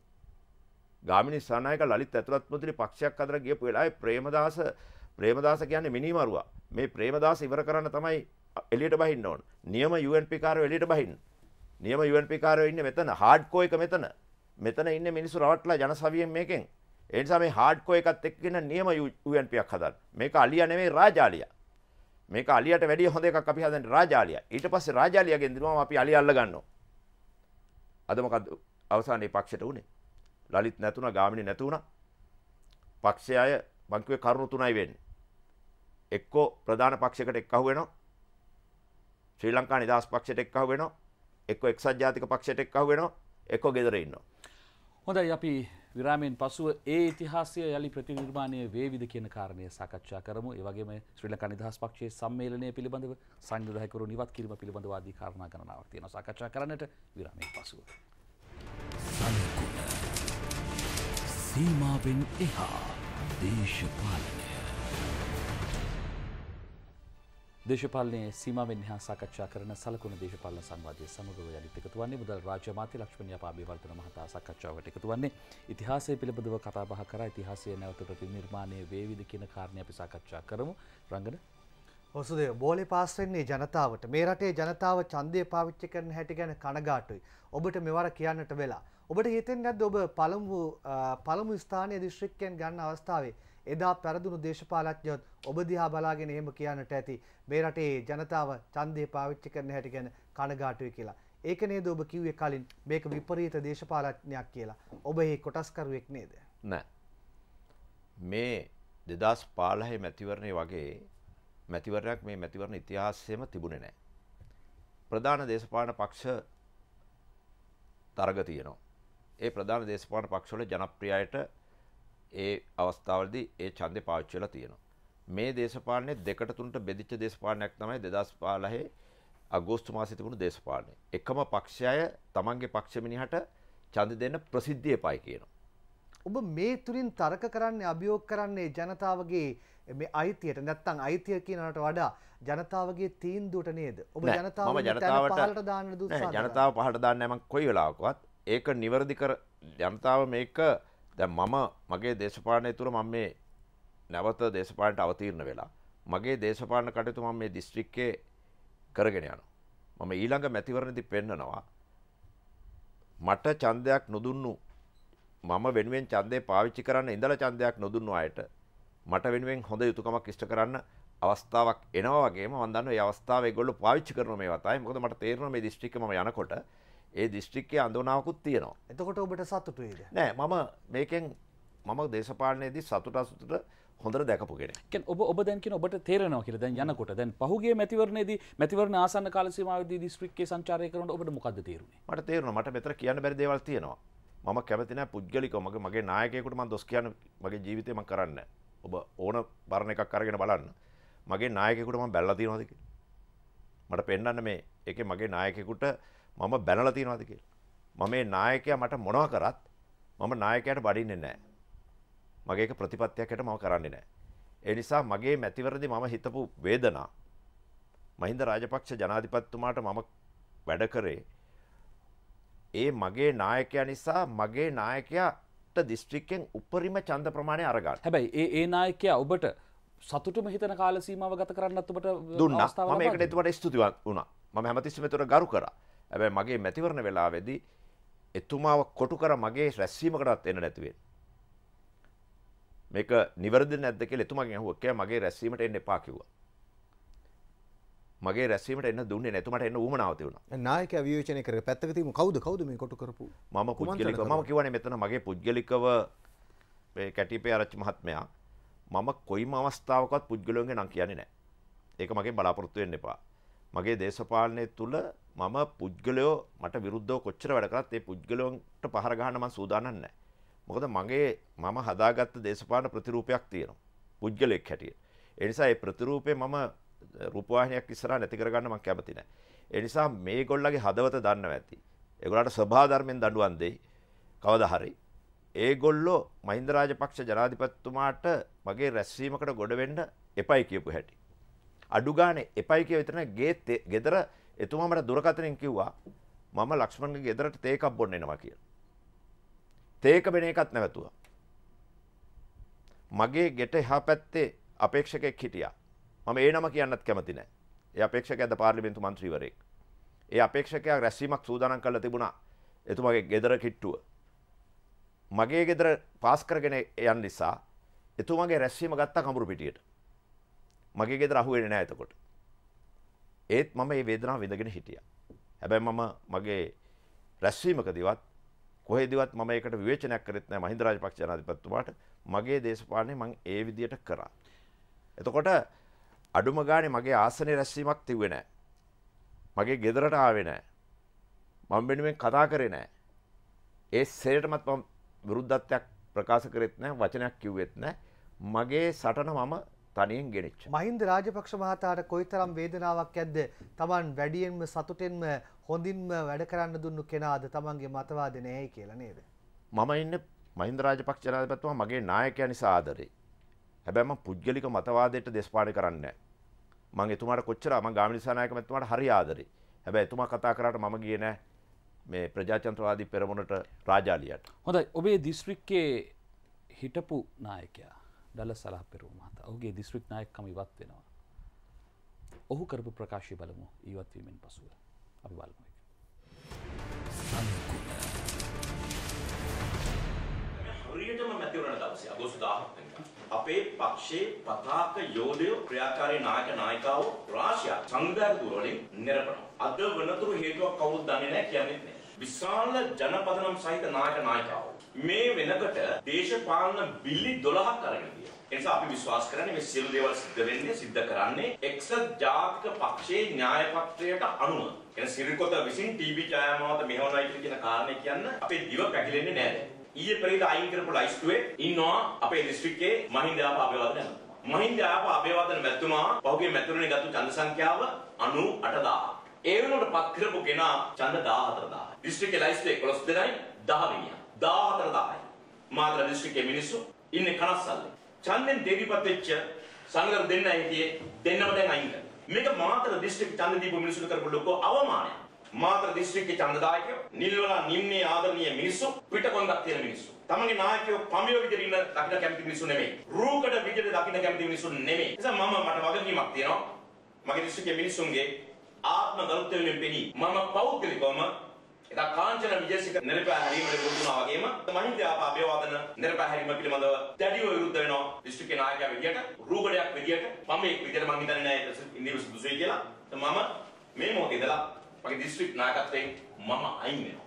ගාමිණී සානායක ලලිත් ඇතුළත් මුදලි පක්ෂයක් අතර ගියපු වෙලාවේ ප්‍රේමදාස ප්‍රේමදාස කියන්නේ මිනිමරුවා. මේ ප්‍රේමදාස ඉවර කරන්න තමයි එළියට බහින්න ඕන. නියම යූ එන් පී කාරයෝ එළියට බහින්න. නියම යූ එන් පී කාරයෝ ඉන්නේ මෙතන හાર્ඩ්කෝ එක මෙතන. මෙතන ඉන්නේ මිනිස්සු රවට්ටලා ජනසවියෙන් මේකෙන්. ඒ නිසා මේ හાર્ඩ්කෝ එකත් එක්කගෙන නියම යූ එන් පීක් හදන්න. මේක අලියා නෙමෙයි රාජාලියා. මේක අලියට වැඩිය හොඳ එකක් අපි හදන්නේ රාජාලියා. ඊට පස්සේ රාජාලියාගෙන් දිනුවම අපි අලිය අල්ල ගන්නවා. අද මොකද අවසානයේ පක්ෂයට උනේ? ලලිත් නැතුණා, ගාමිණී නැතුණා. පක්ෂය අය බංකුවේ කරුණු තුනයි වෙන්නේ. එක්කෝ ප්‍රධාන පක්ෂයකට එක්කහුව වෙනවා. ශ්‍රී ලංකා නිදහස් පක්ෂයට එක්කහුව වෙනවා. එක්කෝ එක්සත් ජාතික පක්ෂයට එක්කහුව වෙනවා. එක්කෝ ගෙදර ඉන්නවා. හොඳයි අපි විරාමයෙන් පසුව ඒ ඉතිහාසය යලි ප්‍රතිනිර්මාණය වේවිද කියන කාරණය සාකච්ඡා කරමු. ඒ වගේම ශ්‍රී ලංකා නිදහස් පක්ෂයේ සම්මේලනය පිළිබඳව සංවිධායකවරු නිවත් කිරීම පිළිබඳව ආදී කාරණා ගණනාවක් තියෙනවා සාකච්ඡා කරන්නට විරාමයෙන් පසුව. සීමාවෙන් එහා දේශපාලනය. දේශපාලනයේ සීමාවෙන් එහා සාකච්ඡා කරන සලකුණු දේශපාලන සංවාදයේ සමගව යලිත් එකතු වන්නේ මුදල් රාජ්‍ය අමාත්‍ය ලක්ෂ්මන් යාපාබේවර්ධන මහතා සාකච්ඡාවට එකතු වන්නේ ඉතිහාසය පිළිබඳව කතා බහ කරා ඉතිහාසය නැවත ප්‍රතිනිර්මාණය වේවිද කියන කාරණේ අපි සාකච්ඡා කරමු. රංගන ඔසුදේ බෝලේ පාස් වෙන්නේ ජනතාවට. මේ රටේ ජනතාව ඡන්දය පාවිච්චි කරන හැටි ගැන කනගාටුයි. ඔබට මෙවර කියන්නට වෙලා. ඔබට හිතෙන්නේ නැද්ද ඔබ පළමු පළමු ස්ථානීය දිස්ත්‍රික්කයෙන් ගන්න අවස්ථාවේ එදා පෙරදුණු දේශපාලඥයොත් ඔබ දිහා බලාගෙන එහෙම කියන්නට ඇති මේ රටේ ජනතාව ඡන්දය පාවිච්චි කරන හැටි ගැන කනගාටුයි කියලා. ඒක නේද ඔබ කිව්වේ කලින් මේක විපරීත දේශපාලඥයක් කියලා. ඔබ ඒ කොටස්කරුවෙක් නේද? නෑ. මේ දෙදාස් පහළහ මැතිවරණය වගේ මැතිවරණයක් මේ මැතිවරණ ඉතිහාසයේම තිබුණේ නැහැ. ප්‍රධාන දේශපාලන පක්ෂ තරග තියෙනවා. ඒ ප්‍රධාන දේශපාලන පක්ෂවල ජනප්‍රියයට ඒ අවස්ථාවලදී ඒ ඡන්දේ පාවිච්චි වෙලා තියෙනවා. මේ දේශපාලනේ දෙකට තුනට බෙදිච්ච දේශපාලනයක් තමයි දෙදාස් පහළොව අගෝස්තු මාසයේ තිබුණු දේශපාලනය. එකම පක්ෂය තමන්ගේ පක්ෂ මිනිහට ඡන්ද දෙන්න ප්‍රසිද්ධිය එපායි කියනවා. ඔබ මේ තුලින් තර්ක කරන්නේ අභියෝග කරන්නේ ජනතාවගේ මේ අයිතියට නැත්නම් අයිතිය කියනකට වඩා ජනතාවගේ තීන්දුවට නේද? ඔබ ජනතාව පහලට දාන්න දුස්සා. ජනතාව පහලට දාන්නේ නැහැ මම කොයි වෙලාවකවත්. ඒක නිවැරදි කර ජනතාව මේක දැන් මම මගේ දේශපාලනය තුළ මම මේ නැවත දේශපාලනයට අවතීර්ණ වෙලා මගේ දේශපාලන කටයුතු මම මේ දිස්ත්‍රික්කේ කරගෙන යනවා. මම ඊළඟ මැතිවරණයේදී පෙන්නනවා මට ඡන්දයක් නොදුන්නු මම වෙනුවෙන් ඡන්දේ පාවිච්චි කරන්න ඉඳලා ඡන්දයක් නොදුන්නු අයට මට වෙනුවෙන් හොඳ යුතුයකමක් ඉෂ්ට කරන්න අවස්ථාවක් එනවා වගේම මම දන්නවා මේ අවස්ථාව ඒගොල්ලෝ පාවිච්චි කරන මේවා තමයි. මොකද මට තේරෙනවා මේ දිස්ත්‍රික්කේ මම යනකොට ඒ දිස්ත්‍රික්කයේ අඳුනාවකුත් තියෙනවා. එතකොට ඔබට සතුටුයිද? නෑ මම මේකෙන් මම දේශපාලනයේදී සතුට අසතුට හොඳට දැකපු කෙනෙක්. කියන්නේ ඔබ ඔබ දැන් කියන ඔබට තේරෙනවා කියලා දැන් යනකොට දැන් පහුගිය මැතිවරණයේදී මැතිවරණ ආසන්න කාල සීමාවෙදී දිස්ත්‍රික්කයේ සංචාරය කරනකොට ඔබට මොකද්ද තේරුනේ? මට තේරුණා මට මෙතන කියන්න බැරි දේවල් තියෙනවා. මම කැමති නැහැ පුද්ගලිකව මගේ මගේ නායකයෙකුට මම දොස් කියන්න මගේ ජීවිතේ මම කරන්නේ නැහැ. ඔබ ඕන බරණ එකක් අරගෙන බලන්න. මගේ නායකයෙකුට මම බැලලා තියනවාද කියලා. මට පෙන්වන්න මේ ඒකේ මගේ නායකයෙකුට මම බැනලා තියනවාද කියලා. මම මේ නායකයා මට මොනවා කරත් මම නායකයාට බඩින්නේ නැහැ. මගේ එක ප්‍රතිපත්තියකට මම කරන්නේ නැහැ. ඒ නිසා මගේ මැතිවරණදී මම හිතපු වේදනා මහින්ද රාජපක්ෂ ජනාධිපතිතුමාට මම වැඩ කරේ ඒ මගේ නායකයා නිසා මගේ නායකයාට දිස්ත්‍රික්කෙන් උපරිම ඡන්ද ප්‍රමාණය අරගන්න. හැබැයි ඒ ඒ නායකයා ඔබට සතුටුම හිතන කාල සීමාව ගත කරන්නත් ඔබට දුන්නා. මම ඒකට එතුමාට ස්තුතිවත් වුණා. මම හැමතිස්සෙම ඒතර ගරු කරා. හැබැයි මගේ මැතිවරණ වෙලාවේදී එතුමාව කොටු කර මගේ රැස්වීමකටවත් එන්න නැති වෙන්නේ. මේක නිවැරදිද නැද්ද කියලා එතුමාගෙන් අහුවා. කෑ මගේ රැස්වීමට එන්න එපා කිව්වා. මගේ රැස්වීමට එන්න දුන්නේ නැහැ. එතුමාට එන්න උවමනාව තිබුණා. නායකයා විවේචනය කරේ පැත්තක තියමු කවුද කවුද මේ කොටු කරපු? මම පුද්ගලිකව මම කියවනේ මෙතන මගේ පුද්ගලිකව මේ කැටිපේ ආරච්චි මහත්මයා මම කොයිම අවස්ථාවකවත් පුද්ගලයන්ගේ නම් කියන්නේ නැහැ. ඒක මගේ බලාපොරොත්තු වෙන්න එපා. මගේ දේශපාලනයේ තුල මම පුද්ගලයෝ මට විරුද්ධව කොච්චර වැඩ කරත් ඒ පුද්ගලයන්ට පහර ගහන්න මම සූදානම් නැහැ. මොකද මගේ මම හදාගත්ත දේශපාලන ප්‍රතිරූපයක් තියෙනවා. පුද්ගලෙක් හැටියට. ඒ නිසා ඒ ප්‍රතිරූපේ මම රූපවාහිනියක් ඉස්සරහා නැති කරගන්න මම කැමති නැහැ. ඒ නිසා මේගොල්ලගේ හදවත දන්නවා ඇති. ඒගොල්ලන්ට සභා ධර්මෙන් දඬුවම් දෙයි. කවදා හරි ඒගොල්ලෝ මහින්ද රාජපක්ෂ ජනාධිපතිතුමාට මගේ රැස්වීමකට ගොඩ වෙන්න එපයි කියපු හැටි. අඩු ගානේ එපයි කිය විතර ගේ ගෙදර එතුමා මට දුරකථනයෙන් කිව්වා මම ලක්ෂ්මන්ගේ ගෙදරට තේ එකක් බොන්න එනවා කියලා. තේ එක බෙන එකක් නැවතුවා. මගේ ගෙට එහා පැත්තේ අපේක්ෂකෙක් හිටියා. මම ඒ නම කියන්නත් කැමති නැහැ. ඒ අපේක්ෂකයා ද පාර්ලිමේන්තු මන්ත්‍රීවරයෙක්. ඒ අපේක්ෂකයා රැස්වීමක් සූදානම් කරලා තිබුණා. එතුමාගේ ගෙදර කිට්ටුව. මගේ ගෙදර පාස් කරගෙන යන නිසා එතුමාගේ රැස්වීම ගත්තා කඹුරු පිටියට. මගේ ගෙදර අහුවෙන්නේ නැහැ එතකොට. ඒත් මම මේ වේදනාව විඳගෙන හිටියා. හැබැයි මම මගේ රැස්වීමකදීවත් කොහෙදීවත් මම ඒකට විවේචනයක් කරෙත් නැහැ මහින්ද රාජපක්ෂ ජනාධිපතිතුමාට. මගේ දේශපාලනේ මම ඒ විදියට කරා. එතකොට අඩුම ගානේ මගේ ආසනේ රැස්වීමක් තිබුණේ නැහැ. මගේ ගෙදරට ආවේ නැහැ. මම වෙනුවෙන් කතා කරේ නැහැ. ඒ සේරටමත් මම විරුද්ධත්වයක් ප්‍රකාශ කරෙත් නැහැ, වචනයක් කිව්වෙත් නැහැ. මගේ සටන මම තනියෙන් ගෙනිච්ච. මහින්ද රාජපක්ෂ මහතාට කොයිතරම් වේදනාවක් ඇද්ද? Taman වැඩියෙන්ම සතුටෙන්ම හොඳින්ම වැඩ කරන්න දුන්නු කෙනාද Tamanගේ මතවාද නැහැයි කියලා නේද? මම ඉන්නේ මහින්ද රාජපක්ෂ ජනාධිපතිතුමා මගේ නායකයා නිසා ආදරේ. හැබැයි මම පුද්ගලික මතවාදයට දේශපාලනය කරන්නේ නැහැ. මම එතුමාට කොච්චර මම ගාමිණී නායක මහත්මයාට හරි ආදරේ. හැබැයි එතුමා කතා කරාට මම ගියේ නැහැ මේ ප්‍රජාතන්ත්‍රවාදී පෙරමුණට රාජාලියට. හොඳයි ඔබේ දිස්ත්‍රික්කයේ හිටපු නායකයා ඩලස් සලහපෙරුම මහතා ඔහුගේ දිස්ත්‍රික් නායකකම ඉවත් වෙනවා. ඔහු කරපු ප්‍රකාශය බලමු ඉවත් වීමෙන් පසුව. අපි බලමු. හරියටම මැතිවරණ දවසේ අගෝස්තු දාහක් වෙනිදා අපේ පක්ෂයේ පතාක යෝධයෝ ක්‍රියාකාරී නායක නායිකාවෝ රාශියක් සංවිධායක දුරවලින් නිරපනවා. අද වෙනතුරු හේතුවක් කවුරුත් දන්නේ නැහැ කියන්නේ නැහැ. විශාල ජනපදනම් සහිත නායක නායිකාවෝ මේ වෙනකොට දේශපාලන බිලි දොළහක් අරගෙන ගියා. එනිසා අපි විශ්වාස කරන්නේ මේ සියලු දේවල් සිද්ධ වෙන්නේ සිද්ධ කරන්නේ එක්සත් ජාතික පක්ෂයේ න්‍යාය පත්‍රයට අනුව. එන සිරිකොත විසින් ටීවී ඡායාමාවත මෙහෙවනයි කියන කාරණේ කියන්න අපේ දිව පැකිලෙන්නේ නැහැ. ඊයේ පෙරේද අයින් කරපු ලයිස්තුවේ ඉන්නවා අපේ දිස්ත්‍රික්කයේ මහින්ද ආප අබේවර්ධන මැතිතුමා. මහින්ද ආප අබේවර්ධන මැතිතුමා පහුගිය මැතිවරණේ ගත්ත ඡන්ද සංඛ්‍යාව අනූඅට දාහක්. ඒ වෙනුවට පත් කරපු කෙනා ඡන්ද දාහතර දාහයි. දිස්ත්‍රික්කයේ ලයිස්තුවේ එකොළොස් දෙනයි දහ වෙනියා. දාහතර දාහයි. මාතර දිස්ත්‍රික්කයේ මිනිස්සු ඉන්නේ කනස්සල්ලේ. ඡන්දෙන් දෙවිපත් වෙච්ච සංගර දෙන්න හිටියේ දෙන්නම දැන් අයින් කරනවා. මේක මාතර දිස්ත්‍රික්ක ඡන්ද දීපු මිනිස්සුන්ට කරපු ලොකු අවමානයක්. මාතර දිස්ත්‍රික්කයේ ඡන්දදායකයෝ නිල්වලා නිම්නේ ආදරණීය මිනිස්සු පිටකොන්දක් තියෙන මිනිස්සු. තමන්ගේ නායකයෝ පමියෝ විදිහට ඉන්න දකින්න කැමති මිනිස්සු නෙමෙයි. රූකඩ විදිහට දකින්න කැමති මිනිස්සු නෙමෙයි. ඒ නිසා මම මට වගකීමක් තියෙනවා. මගේ දිස්ත්‍රික්කයේ මිනිස්සුන්ගේ ආත්ම ගරුත්වයෙන් පෙනී මම පෞද්ගලිකවම ඒක කාංචන විජේසික නිරපැහැරීමට වුණා වගේම මහින්ද ආප අබේවර්ධන නිරපැහැරීම පිළිබඳව දැඩිව විරුද්ධ වෙනවා. දිස්ත්‍රික්කේ නායකයා විදිහට රූකඩයක් විදිහට මම ඒක විදිහට මං හිතන්නේ නෑ ඉන්දිය සුදුසුයි කියලා. මම මේ මොහොතේ ඉඳලා මගේ දිස්ත්‍රික් නායකත්වයෙන් මම අයින් වෙනවා.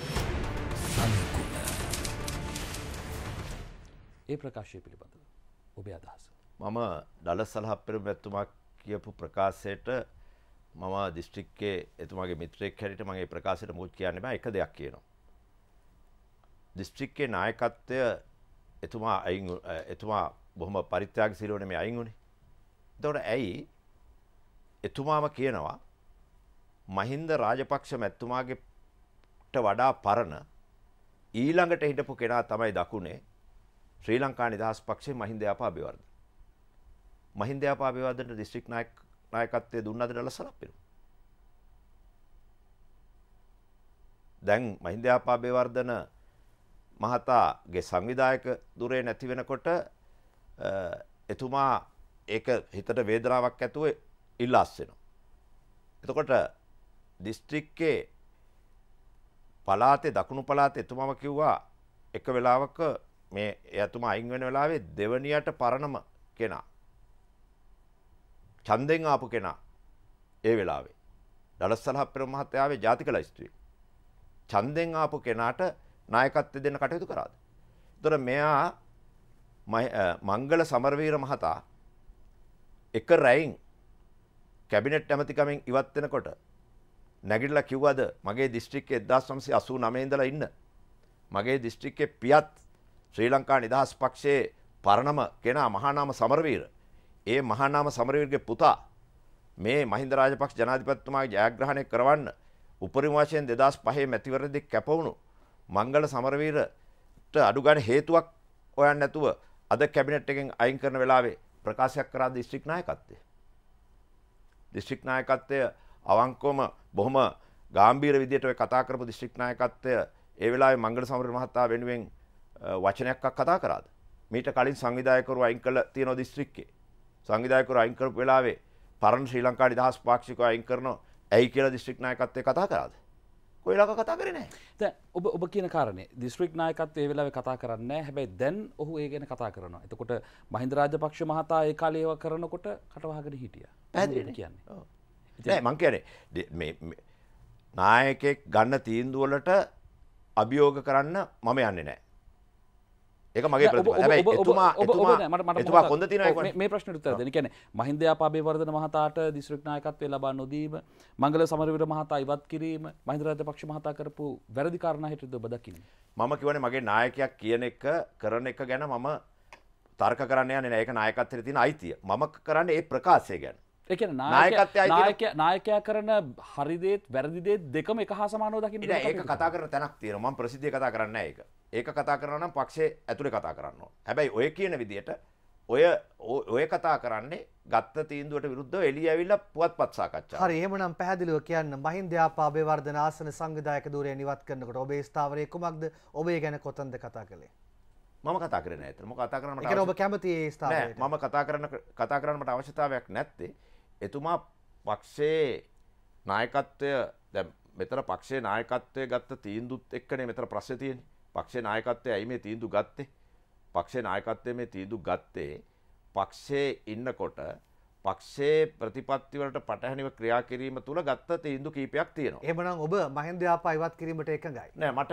ඒ ප්‍රකාශය පිළිබඳව ඔබේ අදහස? මම ඩලස් සලහප්පෙර මැතිතුමා කියපු ප්‍රකාශයට මම දිස්ත්‍රික්කයේ එතුමාගේ මිත්‍රයෙක් හැටියට මම ඒ ප්‍රකාශයට මුච් කියන්නේ බෑ. එක දෙයක් කියනවා. දිස්ත්‍රික්කයේ නායකත්වය එතුමා අයින් එතුමා බොහොම පරිත්‍යාගශීලව නෙමෙයි අයින් වුණේ. එතකොට ඇයි එතුමාම කියනවා මහින්ද රාජපක්ෂ මැතිතුමාගේට වඩා පරණ ඊළඟට හිටපු කෙනා තමයි දකුණේ ශ්‍රී ලංකා නිදහස් පක්ෂයේ මහින්ද ආප අබේවර්ධන. මහින්ද ආප අබේවර්ධනට දිස්ත්‍රික් නායක නායකත්වයේ දුන්නද ඩලස් සලහප්පෙර? දැන් මහින්ද ආප අබේවර්ධන මහතාගේ සංවිධායක දුරේ නැති වෙනකොට එතුමා ඒක හිතට වේදනාවක් ඇතුව ඉල්ලාස් වෙනවා. එතකොට දිස්ත්‍රික්කේ පළාතේ දකුණු පළාතේ එතුමාම කිව්වා එක වෙලාවක මේ එතුමා අයින් වෙන වෙලාවේ දෙවනියට පරණම කෙනා ඡන්දෙන් ආපු කෙනා ඒ වෙලාවේ ඩලස් සලහප්පෙර මහත්තයාගේ ජාතික ලයිස්තුවේ ඡන්දෙන් ආපු කෙනාට නායකත්වය දෙන්න කටයුතු කරාද? ඒතර මෙයා මංගල සමරවීර මහතා එක රැයින් කැබිනට් ඇමතිකමෙන් ඉවත් වෙනකොට නැගිටලා කිව්වද මගේ දිස්ත්‍රික්කයේ එක්දාස් නවසිය අසූ නවය ඉඳලා ඉන්න මගේ දිස්ත්‍රික්කයේ පියත් ශ්‍රී ලංකා නිදහස් පක්ෂයේ පරණම කෙනා මහානාම සමරවීර ඒ මහානාම සමරවීරගේ පුතා මේ මහින්ද රාජපක්ෂ ජනාධිපතිතුමාගේ ජයග්‍රහණය කරවන්න උපරිම වශයෙන් දෙදාස් පහේ මැතිවරණයේදී කැපවුණු මංගල සමරවීරට අඩු ගන්න හේතුවක් හොයන්න නැතුව අද කැබිනට් එකෙන් අයින් කරන වෙලාවේ ප්‍රකාශයක් කරා දිස්ත්‍රික් නායකත්වය. දිස්ත්‍රික් නායකත්වය අවංකවම බොහොම ගැඹීර විදියට ඔය කතා කරපු දිස්ත්‍රික් නායකත්වය ඒ වෙලාවේ මංගල සමරවීර මහතා වෙනුවෙන් වචනයක් කතා කරාද? මීට කලින් සංවිධායකවරු අයින් කළ තියෙන දිස්ත්‍රික්කේ සංවිධායකවරු අයින් කරපු වෙලාවේ පරණ ශ්‍රී ලංකා නිදහස් පාක්ෂිකව අයින් කරනවා ඇයි කියලා දිස්ත්‍රික් නායකත්වයේ කතා කරාද? කොයිලක කතා කරේ නැහැ. දැන් ඔබ ඔබ කියන කාරණේ දිස්ත්‍රික් නායකත්වයේ ඒ වෙලාවේ කතා කරන්නේ නැහැ. හැබැයි දැන් ඔහු ඒ ගැන කතා කරනවා. එතකොට මහින්ද රාජපක්ෂ මහතා ඒ කාලේ ඒවා කරනකොට කටවහගෙන හිටියා. පැහැදිලිද කියන්නේ? ඔව්. නෑ මං කියන්නේ මේ නායකයෙක් ගන්න තීන්දුව වලට අභියෝග කරන්න මම යන්නේ නැහැ. ඒක මගේ ප්‍රතිපදාව. හැබැයි එතුමා එතුමා එතුමා කොන්ද තියනවා මේ ප්‍රශ්නෙට උත්තර දෙන්න. කියන්නේ මහින්ද ආප අබේවර්ධන මහතාට දිස්ත්‍රික් නායකත්වය ලබා නොදීම, මංගල සමරවීර මහතා ඉවත් කිරීම, මහින්ද රාජපක්ෂ මහතා කරපු වැරදි කාරණා හිටියද ඔබ දකින්නේ? මම කියවනේ මගේ නායකයෙක් කියන එක කරන එක ගැන මම තර්ක කරන්න යන්නේ නැහැ. ඒක නායකත්වයේ තියෙන අයිතිය. මම කරන්නේ ඒ ප්‍රකාශය ගැන. ඒ කියන්නේ නායකයා නායකයා කරන හරි දේත් වැරදි දේත් දෙකම එක හා සමානව දකින්න නෑ. ඒක කතා කරන තැනක් තියෙනවා. මම ප්‍රසිද්ධිය කතා කරන්නේ නැහැ ඒක. ඒක කතා කරනවා නම් පක්ෂයේ ඇතුලේ කතා කරන්න ඕන. හැබැයි ඔය කියන විදියට ඔය ඔය කතා කරන්නේ ගත්ත තීන්දුවට විරුද්ධව එළිය ඇවිල්ලා පුවත්පත් සාකච්ඡා. හරි එහෙමනම් පැහැදිලිව කියන්න මහින්ද ආප අබේවර්ධන ආසන සංවිධායක ධූරයෙන් ඉවත් කරනකොට ඔබේ ස්ථාවරයේ කුමක්ද? ඔබ ඒ ගැන කොතනද කතා කළේ? මම කතා කරේ නැහැ. මම කතා කරන්න මට ඒක ඔබ කැමති ඒ ස්ථාවරයට? නෑ මම කතා කරන්න කතා කරන්න මට අවශ්‍යතාවයක් නැත්තේ. එතුමා පක්ෂයේ නායකත්වය දැන් මෙතන පක්ෂයේ නායකත්වය ගත්ත තීන්දුවත් එක්කනේ මෙතන ප්‍රශ්නේ තියෙන්නේ. පක්ෂයේ නායකත්වය ඇයි මේ තීන්දුව ගත්තේ? පක්ෂයේ නායකත්වය මේ තීන්දුව ගත්තේ පක්ෂයේ ඉන්නකොට පක්ෂයේ ප්‍රතිපත්ති වලට පටහැනිව ක්‍රියා කිරීම තුල ගත්ත තීන්දුව කීපයක් තියෙනවා. එහෙමනම් ඔබ මහින්ද ආප ඉවත් කිරීමට එකඟයි? නෑ මට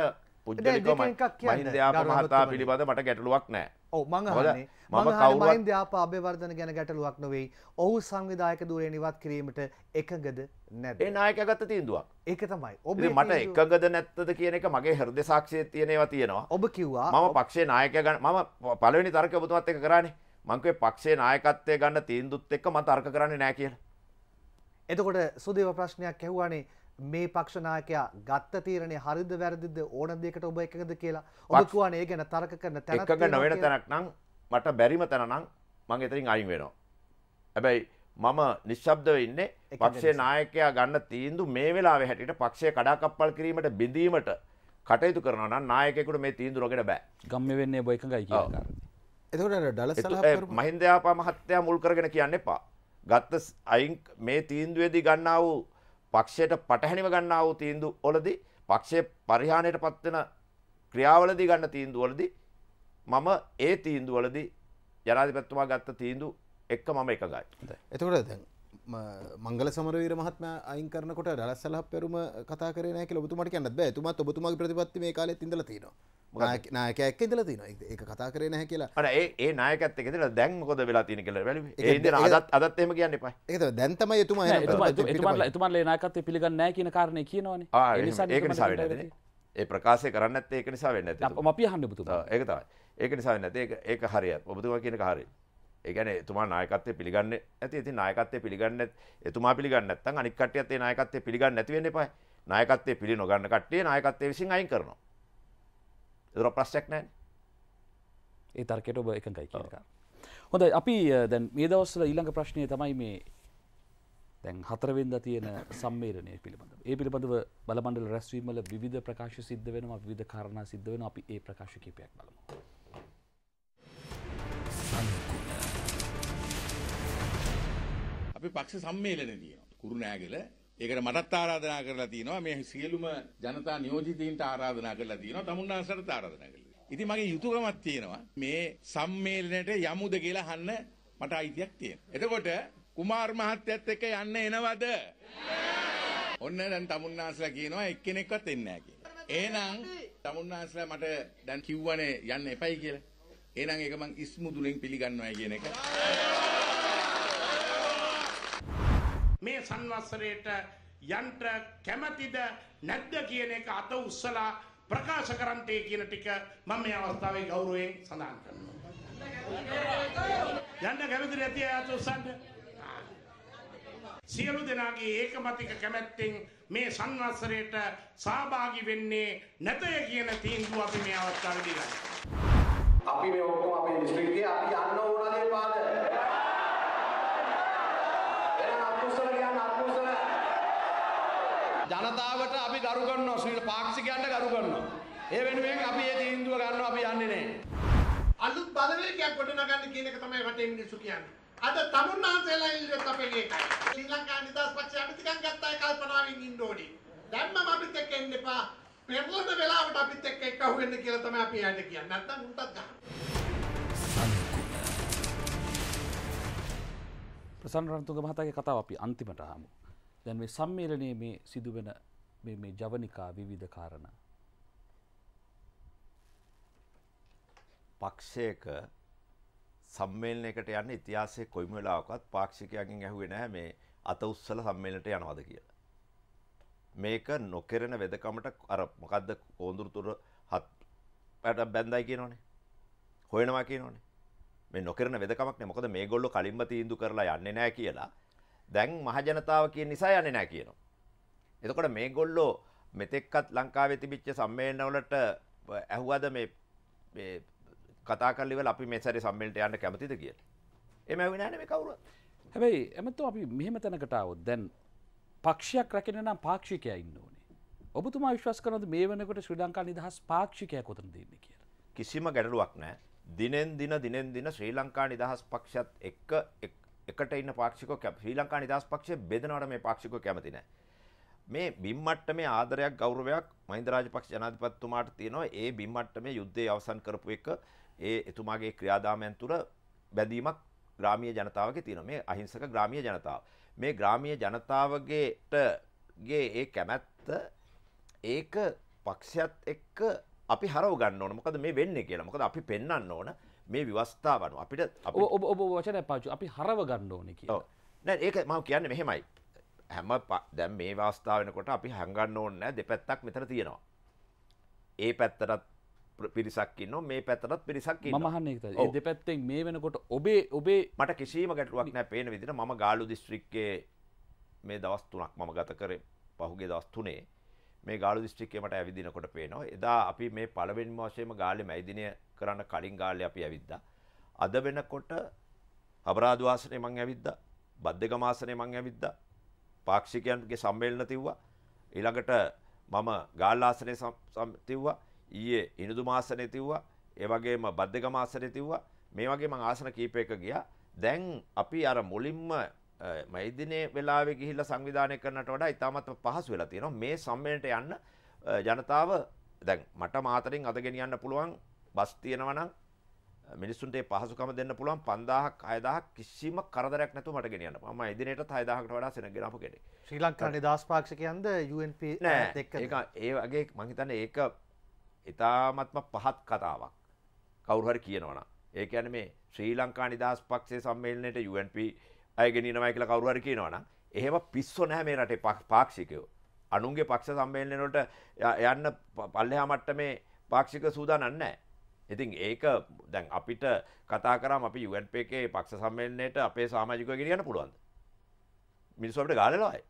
පුද්ගලිකව මහින්ද යාපා මහතා පිළිබඳ මට ගැටලුවක් නැහැ. ඔව් මං අහන්නේ මම කවුරුත් මහින්ද යාපා අබේවර්ධන ගැන ගැටලුවක් නෙවෙයි. ඔහු සංවිධායක ධුරයෙන් ඉවත් කිරීමට එකඟද නැද්ද? ඒ නායකයා ගත්ත තීන්දුවක්. ඒක තමයි. ඔබ මට එකඟද නැත්තද කියන එක මගේ හෘද සාක්ෂියේ තියෙන ඒවා තියෙනවා. ඔබ කිව්වා මම පක්ෂයේ නායකයා ගන්න මම පළවෙනි තර්කය ඔබතුමාත් එක්ක කරානේ. මං කිව්වේ පක්ෂයේ නායකත්වයේ ගන්න තීන්දුවත් එක්ක මම තර්ක කරන්නේ නැහැ කියලා. එතකොට සුදේව ප්‍රශ්නයක් ඇහුවානේ මේ පක්ෂ 나යකයා ගත්ත තීරණය හරිද වැරදිද ඕන දෙයකට ඔබ එකගද කියලා. ඔබ කියවනේ ඒ ගැන තර්ක කරන තැනක් එකග නොවන තැනක් නම් මට බැරිම තැන නම් මම එතනින් අයින් වෙනවා. හැබැයි මම නිශ්ශබ්දව ඉන්නේ පක්ෂයේ නායකයා ගන්න තීන්දුව මේ වෙලාවේ හැටියට පක්ෂය කඩාකප්පල් කිරීමට බිඳීමට කටයුතු කරනවා නම් නායකයෙකුට මේ තීන්දුව නොගෙන බෑ. ගම්ම වෙන්නේ ඔබ එකගයි කියන කාරණේ. එතකොට අර ඩලස් සලහප්පර මහින්ද යාපා මහත්තයා මුල් කරගෙන කියන්න එපා. ගත්ත අයින් මේ තීන්දුවේදී ගන්නා වූ පක්ෂයට පටහැනිව ගන්නා වූ තීන්දුව වලදී පක්ෂයේ පරිහානියට පත්වෙන ක්‍රියාවලදී ගන්න තීන්දුව වලදී මම ඒ තීන්දුව වලදී ජනාධිපතිතුමා ගත්ත තීන්දුව එක්ක මම එකගයි. එතකොට දැන් මංගල සමරවීර මහත්මයා අයින් කරනකොට ඩලස් සලහප්පරුම කතා කරේ නැහැ කියලා ඔබතුමාට කියන්නත් බෑ. එතුමාත් ඔබතුමාගේ ප්‍රතිපත්ති මේ කාලෙත් ඉඳලා තියෙනවා. නායකයා එක්ක ඉඳලා තියෙනවා. ඒක කතා කරේ නැහැ කියලා. අර ඒ ඒ නායකයත් එක්ක ඉඳලා දැන් මොකද වෙලා තියෙන්නේ කියලා බැලුවේ. ඒ ඉඳලා අදත් අදත් එහෙම කියන්න එපා. ඒක තමයි දැන් තමයි එතුමා එතුමාලා එතුමාලා ඒ නායකත්වය පිළිගන්නේ නැහැ කියන කාරණේ කියනවනේ. ඒ නිසා ඒක නිසා වෙන්නේ නැත්තේ. ඒ ප්‍රකාශය කරන්නේ නැත්තේ ඒක නිසා වෙන්නේ නැත්තේ. මම අපි අහන්නේ ඔබතුමා. ඒක තමයි. ඒක නිසා වෙන්නේ නැත්තේ. ඒක ඒක හරියට. ඔබතුමා කියන එක හරියි. ඒ කියන්නේ එතුමා නායකත්වය පිළිගන්නේ නැති. ඉතින් නායකත්වය පිළිගන්නේ එතුමා පිළිගන්නේ නැත්නම් අනික් කට්ටියත් ඒ නායකත්වය පිළිගන්නේ නැති වෙන්න එපා. නායකත්වය පිළි නොගන්න කට්ටිය නායකත්වය විසින් අයින් කරනවා. ඒක ප්‍රශ්නයක් නැහැ. ඒ තර්කයට ඔබ එකඟයි කියන එක. හොඳයි අපි දැන් මේ දවස්වල ඊළඟ ප්‍රශ්නය තමයි මේ දැන් හතරවෙනිදා තියෙන සම්මේලනය පිළිබඳව. ඒ පිළිබඳව බලමණ්ඩල රැස්වීම වල විවිධ ප්‍රකාශ සිද්ධ වෙනවා, විවිධ කාරණා සිද්ධ වෙනවා. අපි ඒ ප්‍රකාශ කිහිපයක් බලමු. අපි පක්ෂ සම්මේලනය තියෙනවා කුරුණෑගල. ඒකට මටත් ආරාධනා කරලා තියෙනවා. මේ සියලුම ජනතා නියෝජිතයින්ට ආරාධනා කරලා තියෙනවා. තමුන්නාන්සලට ආරාධනා කරලා. ඉතින් මගේ යුතුයකමක් තියෙනවා මේ සම්මේලනයට යමුද කියලා අහන්න මට අයිතියක් තියෙනවා. එතකොට කුමාර් මහත්තයත් එක්ක යන්න එනවද? ඔන්න දැන් තමුන්නාන්සලා කියනවා එක්කෙනෙක්වත් එන්නේ නැහැ කියලා. එහෙනම් තමුන්නාන්සලා මට දැන් කිව්වනේ යන්න එපයි කියලා. එහෙනම් ඒක මං ඉස්මුදුලින් පිළිගන්නවයි කියන එක. මේ සංවත්සරයට යන්ට කැමැතිද නැද්ද කියන එක අත උස්සලා ප්‍රකාශ කරන්ටේ කියන ටික මම මේ අවස්ථාවේ ගෞරවයෙන් සඳහන් කරනවා. යන්න කැමති නැති අය අත උස්සන්න. සියලු දෙනාගේ ඒකමතික කැමැත්තෙන් මේ සංවත්සරයට සහභාගී වෙන්නේ නැතය කියන තීන්දුව අපි මේ අවස්ථාවේදී ගන්නවා. අපි මේ ඔක්කොම අපේ දිස්ත්‍රික්කයේ අපි යන්න ඕනනේ පාද. ජනතාවට අපි ගරු කරනවා, ශ්‍රී පාක්ෂිකයන්ට ගරු කරනවා. ඒ වෙනුවෙන් අපි මේ තීන්දුව ගන්නවා, අපි යන්නේ නැහැ. අලුත් බලවේගයක් ගොඩනගන්න කියන එක තමයි රටේ මිනිස්සු කියන්නේ. අද තමුන්නාන්සේලා ඉල්ලුවත් අපේ ඒකයි. ශ්‍රී ලංකා නිදහස් පක්ෂය අමිතිකම් ගත්තා ඒ කල්පනාවෙන් ඉන්න ඕනේ. දැන් මම අපිත් එක්ක එන්න එපා. පෙරළන වෙලාවට අපිත් එක්ක එකහුව වෙන්න කියලා තමයි අපි යන්නේ කියන්නේ. නැත්නම් උන්ටත් ගන්න. ප්‍රසන්න රණතුංග මහතාගේ කතාව අපි අන්තිමට අහමු. දැන් මේ සම්මේලනයේ මේ සිදුවෙන මේ මේ ජවනිකා විවිධ කාරණා පක්ෂයක සම්මේලනයකට යන්න ඉතිහාසයේ කොයිම වෙලාවකවත් පාක්ෂිකයන්ගෙන් ඇහුවේ නැහැ මේ අත උස්සලා සම්මේලනයට යනවද කියලා. මේක නොකරන වෙදකමට අර මොකද්ද කොඳුරුතුර හත් පැට බැඳයි කියනෝනේ. හොයනවා කියනෝනේ. මේ නොකරන වෙදකමක් නේ. මොකද මේගොල්ලෝ කලින්ම තීන්දුව කරලා යන්නේ නැහැ කියලා. දැන් මහජනතාව කියන නිසා යන්නේ නැහැ කියනවා. එතකොට මේගොල්ලෝ මෙතෙක්කත් ලංකාවේ තිබිච්ච සම්මේලනවලට ඇහුවද මේ මේ කතා කරලා ඉවර අපි මේ සැරේ සම්මේලනට යන්න කැමතිද කියලා. එමෙ ඇහුවේ නැහැ නේ මේ කවුරුත්. හැබැයි එමෙතෝ අපි මෙහෙම තැනකට ආවොත් දැන් පක්ෂයක් රැකෙන්න නම් පාක්ෂිකයා ඉන්න ඕනේ. ඔබතුමා විශ්වාස කරනවද මේ වෙනකොට ශ්‍රී ලංකා නිදහස් පාක්ෂිකයා කොතනද ඉන්නේ කියලා? කිසිම ගැටලුවක් නැහැ. දිනෙන් දින දිනෙන් දින ශ්‍රී ලංකා නිදහස් පක්ෂයත් එක්ක එකට ඉන්න පාක්ෂිකෝ ශ්‍රී ලංකා නිදහස් පක්ෂය බෙදනවට මේ පාක්ෂිකෝ කැමති නැහැ. මේ බිම් මට්ටමේ ආදරයක් ගෞරවයක් මහින්ද රාජපක්ෂ ජනාධිපතිතුමාට තියෙනවා. ඒ බිම් මට්ටමේ යුද්ධය අවසන් කරපු එක ඒ එතුමාගේ ක්‍රියාදාමයන් තුර බැඳීමක් ග්‍රාමීය ජනතාවගේ තියෙනවා. මේ අහිංසක ග්‍රාමීය ජනතාව. මේ ග්‍රාමීය ජනතාවගේට ගේ ඒ කැමැත්ත ඒක පක්ෂයත් එක්ක අපි හරව ගන්න ඕන. මොකද මේ වෙන්නේ කියලා. මොකද අපි පෙන්වන්න ඕන මේ ව්‍යවස්ථාව අනුව අපිට ඔබ ඔබ ඔබ වචනයක් පාවිච්චි අපි හරව ගන්න ඕනේ කියලා. ඔව්. නෑ ඒක මම කියන්නේ මෙහෙමයි. හැම දැන් මේ අවස්ථාව වෙනකොට අපි හංගන්න ඕනේ නෑ දෙපැත්තක් මෙතන තියෙනවා. ඒ පැත්තටත් පිරිසක් ඉන්නවා මේ පැත්තටත් පිරිසක් ඉන්නවා. මම අහන්නේ ඒක තමයි. ඒ දෙපැත්තෙන් මේ වෙනකොට ඔබේ ඔබේ මට කිසිම ගැටලුවක් නෑ පේන විදිහට මම ගාලු දිස්ත්‍රික්කයේ මේ දවස් තුනක් මම ගත කරේ පහුගිය දවස් තුනේ මේ ගාලු දිස්ත්‍රික්කයේ මට ඇවිදිනකොට පේනවා. එදා අපි මේ පළවෙනිම වශයෙන්ම ගාලේ මැදිනය කරන්න කලින් ගාලේ අපි ඇවිද්දා. අද වෙනකොට අපරාධ වාසනේ මං ඇවිද්දා. බද්දගම ආසනේ මං ඇවිද්දා. පාක්ෂිකයන්ගේ සම්මේලන තිව්වා. ඊළඟට මම ගාල්ල ආසනේ තිව්වා. ඊයේ ඉනුදු මාසනේ තිව්වා. ඒ වගේම බද්දගම ආසනේ තිව්වා. මේ වගේ මං ආසන කීපයක ගියා. දැන් අපි අර මුලින්ම මෛදිනේ වෙලාවේ ගිහිල්ලා සංවිධානය කරනට වඩා ඉතාමත් පහසු වෙලා තියෙනවා. මේ සම්මේලනයට යන්න ජනතාව දැන් මට මාතරින් අද ගෙනියන්න පුළුවන් බස් තියෙනවා නම් මිනිස්සුන්ට ඒ පහසුකම දෙන්න පුළුවන් පන්දාහක් හයදාහක් කිසිම කරදරයක් නැතුව මට ගෙනියන්න. මම එදිනෙටත් හයදාහකට වඩා සෙනග ගෙනාපු කෙනෙක්. ශ්‍රී ලංකා නිදහස් පාක්ෂිකයන්ද යූ එන් පී එක්ක ඒක ඒ වගේ මම හිතන්නේ ඒක ඉතාමත්ම පහත් කතාවක්. කවුරු හරි කියනවනම්. ඒ කියන්නේ මේ ශ්‍රී ලංකා නිදහස් පක්ෂයේ සම්මේලනයේට යූ එන් පී අය ගෙනියනවා කියලා කවුරු හරි කියනවනම් එහෙම පිස්සෝ නැහැ මේ රටේ පාක්ෂිකයෝ. අනුන්ගේ පක්ෂ සම්මේලන වලට යන්න පල්ලෙහා මට්ටමේ පාක්ෂික සූදානම් නැහැ. ඉතින් ඒක දැන් අපිට කතා කරාම අපි යූ එන් පී එකේ පක්ෂ සම්මේලනයේට අපේ සමාජිකයෝ ගෙනියන්න පුළුවන්ද? මිනිස්සු අපිට ගාලලවයි.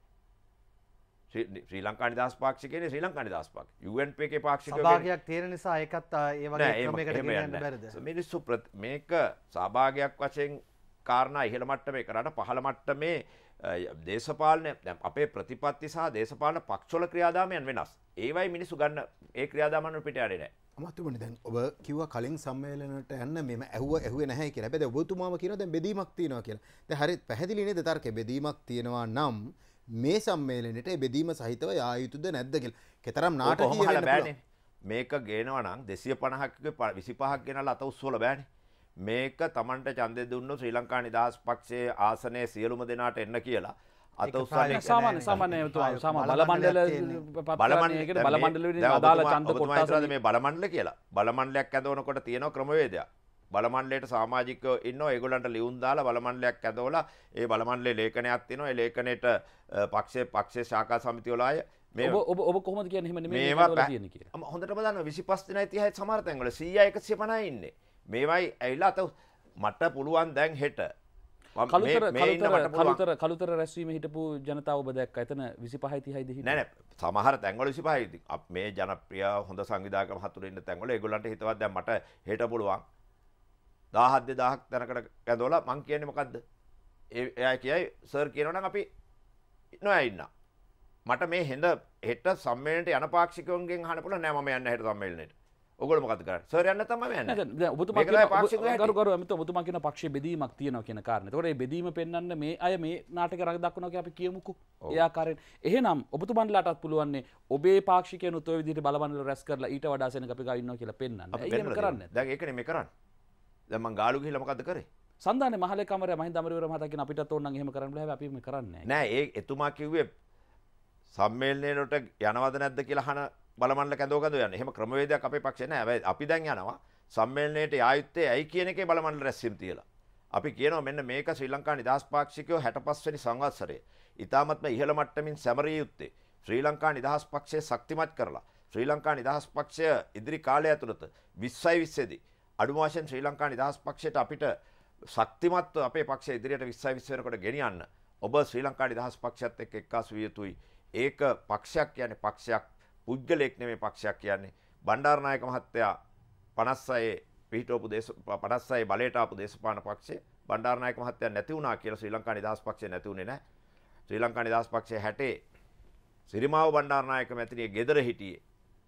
ශ්‍රී ලංකා නිදහස් පාක්ෂිකයනේ ශ්‍රී ලංකා නිදහස් පාක්ෂික. යූ එන් පී එකේ පාක්ෂිකයෝ සහභාගයක් තියෙන නිසා ඒකත් ඒ වගේ ක්‍රමයකට ගෙනියන්න බැරිද? මිනිස්සු මේක සහභාගයක් වශයෙන් කාරණා ඉහළ මට්ටමේ කරාට පහළ මට්ටමේ දේශපාලන දැන් අපේ ප්‍රතිපත්ති සහ දේශපාලන පක්ෂවල ක්‍රියාදාමයන් වෙනස්. ඒවයි මිනිස්සු ගන්න ඒ ක්‍රියාදාමයන් පිට යන්නේ නැහැ. අමාත්‍යවරුනි දැන් ඔබ කිව්වා කලින් සම්මේලනයට යන්න මෙම ඇහුව ඇහුවේ නැහැ කියලා. හැබැයි ඔබතුමාම කියනවා දැන් බෙදීමක් තියෙනවා කියලා. දැන් හරියට පැහැදිලි නේද තර්කේ බෙදීමක් තියෙනවා නම් මේ සම්මේලනයේ ඒ බෙදීම සහිතව යා යුතුද නැද්ද කියලා. කතරම් නාටකීය වෙන්න පුළුවන්. මේක ගේනවා නම් දෙසිය පනහක විසිපහක් ගෙනල්ලා අත උස්සවල බෑනේ. මේක Tamanට ඡන්දය දුන්නු ශ්‍රී ලංකා නිදහස් පක්ෂයේ ආසනයේ සියලුම දෙනාට එන්න කියලා අත උස්සන්නේ සාමාන්‍ය සාමාන්‍ය සාමාන්‍ය බල මණ්ඩල බල මණ්ඩල බල මණ්ඩල වලින් අදාළ ඡන්ද කොටස මේ බල මණ්ඩල කියලා බල මණ්ඩලයක් ඇදවනකොට තියෙන ක්‍රමවේදයක් බල මණ්ඩලයට සමාජිකයෝ ඉන්නවා ඒගොල්ලන්ට ලියුම් දාලා බල මණ්ඩලයක් ඇදවලා ඒ බල මණ්ඩලයේ ලේඛනයක් තියෙනවා ඒ ලේඛනයේට පක්ෂයේ පක්ෂයේ ශාඛා සමිතිය වල අය මේ ඔබ ඔබ කොහොමද කියන්නේ එහෙම නෙමෙයි මේවා තියෙන්නේ කියලා හොඳටම දන්නවා විසිපස් දිනයි තිහයි සමහර තැන්වල සීය එකසිය පනහයි ඉන්නේ මේවයි ඇවිල්ලා අත මට පුළුවන් දැන් හෙට කළුතර කළුතර කළුතර කළුතර රැස්වීම හිටපු ජනතාව ඔබ දැක්කා එතන විසිපහයි තිහයිද හිටියේ නෑ නෑ සමහර තැන්වල විසිපහයි මේ ජනප්‍රිය හොඳ සංවිධායක මහතුරු ඉන්න තැන්වල ඒගොල්ලන්ට හිතවත් දැන් මට හෙට පුළුවන් දහයක් දෙදහයක් තැනකට ඇඳවලා මං කියන්නේ මොකද්ද ඒ එයා කියයි සර් කියනවනම් අපි නොයා ඉන්න මට මේ හෙඳ හෙට සම්මේලනයට යන පාක්ෂිකයන්ගෙන් අහන්න පුළුවන් නෑ මම යන්න හෙට සම්මේලනයට ඔගොල්ලෝ මොකද කරන්නේ? සර් යන්න තමයි යන්නේ. දැන් ඔබතුමා කියන ගරු ගරු අමිත ඔබතුමා කියන පක්ෂයේ බෙදීමක් තියෙනවා කියන කාරණේ. ඒතකොට මේ බෙදීම පෙන්වන්න මේ අය මේ නාටකේ රඟ දක්වනවා කියලා අපි කියමුකෝ. ඒ ආකාරයෙන්. එහෙනම් ඔබතුමන්ලාටත් පුළුවන් නේ ඔබේ පාක්ෂිකයන්ුත් ඔය විදිහට බලවන්නල රැස් කරලා ඊට වඩා සෙනග අපි ගා ඉන්නවා කියලා පෙන්වන්න. අපි එහෙම කරන්නේ. දැන් ඒකනේ මේ කරන්නේ. දැන් මං ගාලු ගිහිල්ලා මොකද්ද කරේ? සන්දානේ මහලේ කමරය මහින්ද අමරවීර මහතා කියන අපිටත් ඕන නම් එහෙම කරන්න බෑ අපි මේ කරන්නේ නෑ. නෑ ඒ එතුමා කිව්වේ සම්මේලනයේට යනවද නැද්ද කියලා අහන බලමණ්ඩල කැඳව කැඳව යන්නේ. එහෙම ක්‍රමවේදයක් අපේ පක්ෂේ නැහැ. හැබැයි අපි දැන් යනවා සම්මේලනයේට යායුත්තේ ඇයි කියන එකේ බලමණ්ඩල රැස්වීම තියලා. අපි කියනවා මෙන්න මේක ශ්‍රී ලංකා නිදහස් පාක්ෂිකයෝ හැට පස් වෙනි සංවත්සරයේ ඊ타මත්ම ඉහළ මට්ටමින් සැමරිය යුත්තේ ශ්‍රී ලංකා නිදහස් පක්ෂය ශක්තිමත් කරලා ශ්‍රී ලංකා නිදහස් පක්ෂය ඉදිරි කාලය ඇතුළත විස්සයි විස්ස දී අඩුම වශයෙන් ශ්‍රී ලංකා නිදහස් පක්ෂයට අපිට ශක්තිමත්ව අපේ පක්ෂය ඉදිරියට විස්සයි විස්ස වෙනකොට ගෙනියන්න ඔබ ශ්‍රී ලංකා නිදහස් පක්ෂයත් එක්ක එක්කාසු විය යුතුයි. ඒක පක්ෂයක් කියන්නේ පක්ෂයක් පුද්ගලෙක් නෙමෙයි පක්ෂයක් කියන්නේ. බණ්ඩාරනායක මහත්තයා පනස් හයේ පිහිටවපු දේශ පනස් හයේ බලයට ආපු දේශපාලන පක්ෂය බණ්ඩාරනායක මහත්තයා නැති වුණා කියලා ශ්‍රී ලංකා නිදහස් පක්ෂය නැති වුණේ නැහැ. ශ්‍රී ලංකා නිදහස් පක්ෂය හැටේ සිරිමාව බණ්ඩාරනායක මැතිණිය ගෙදර හිටියේ.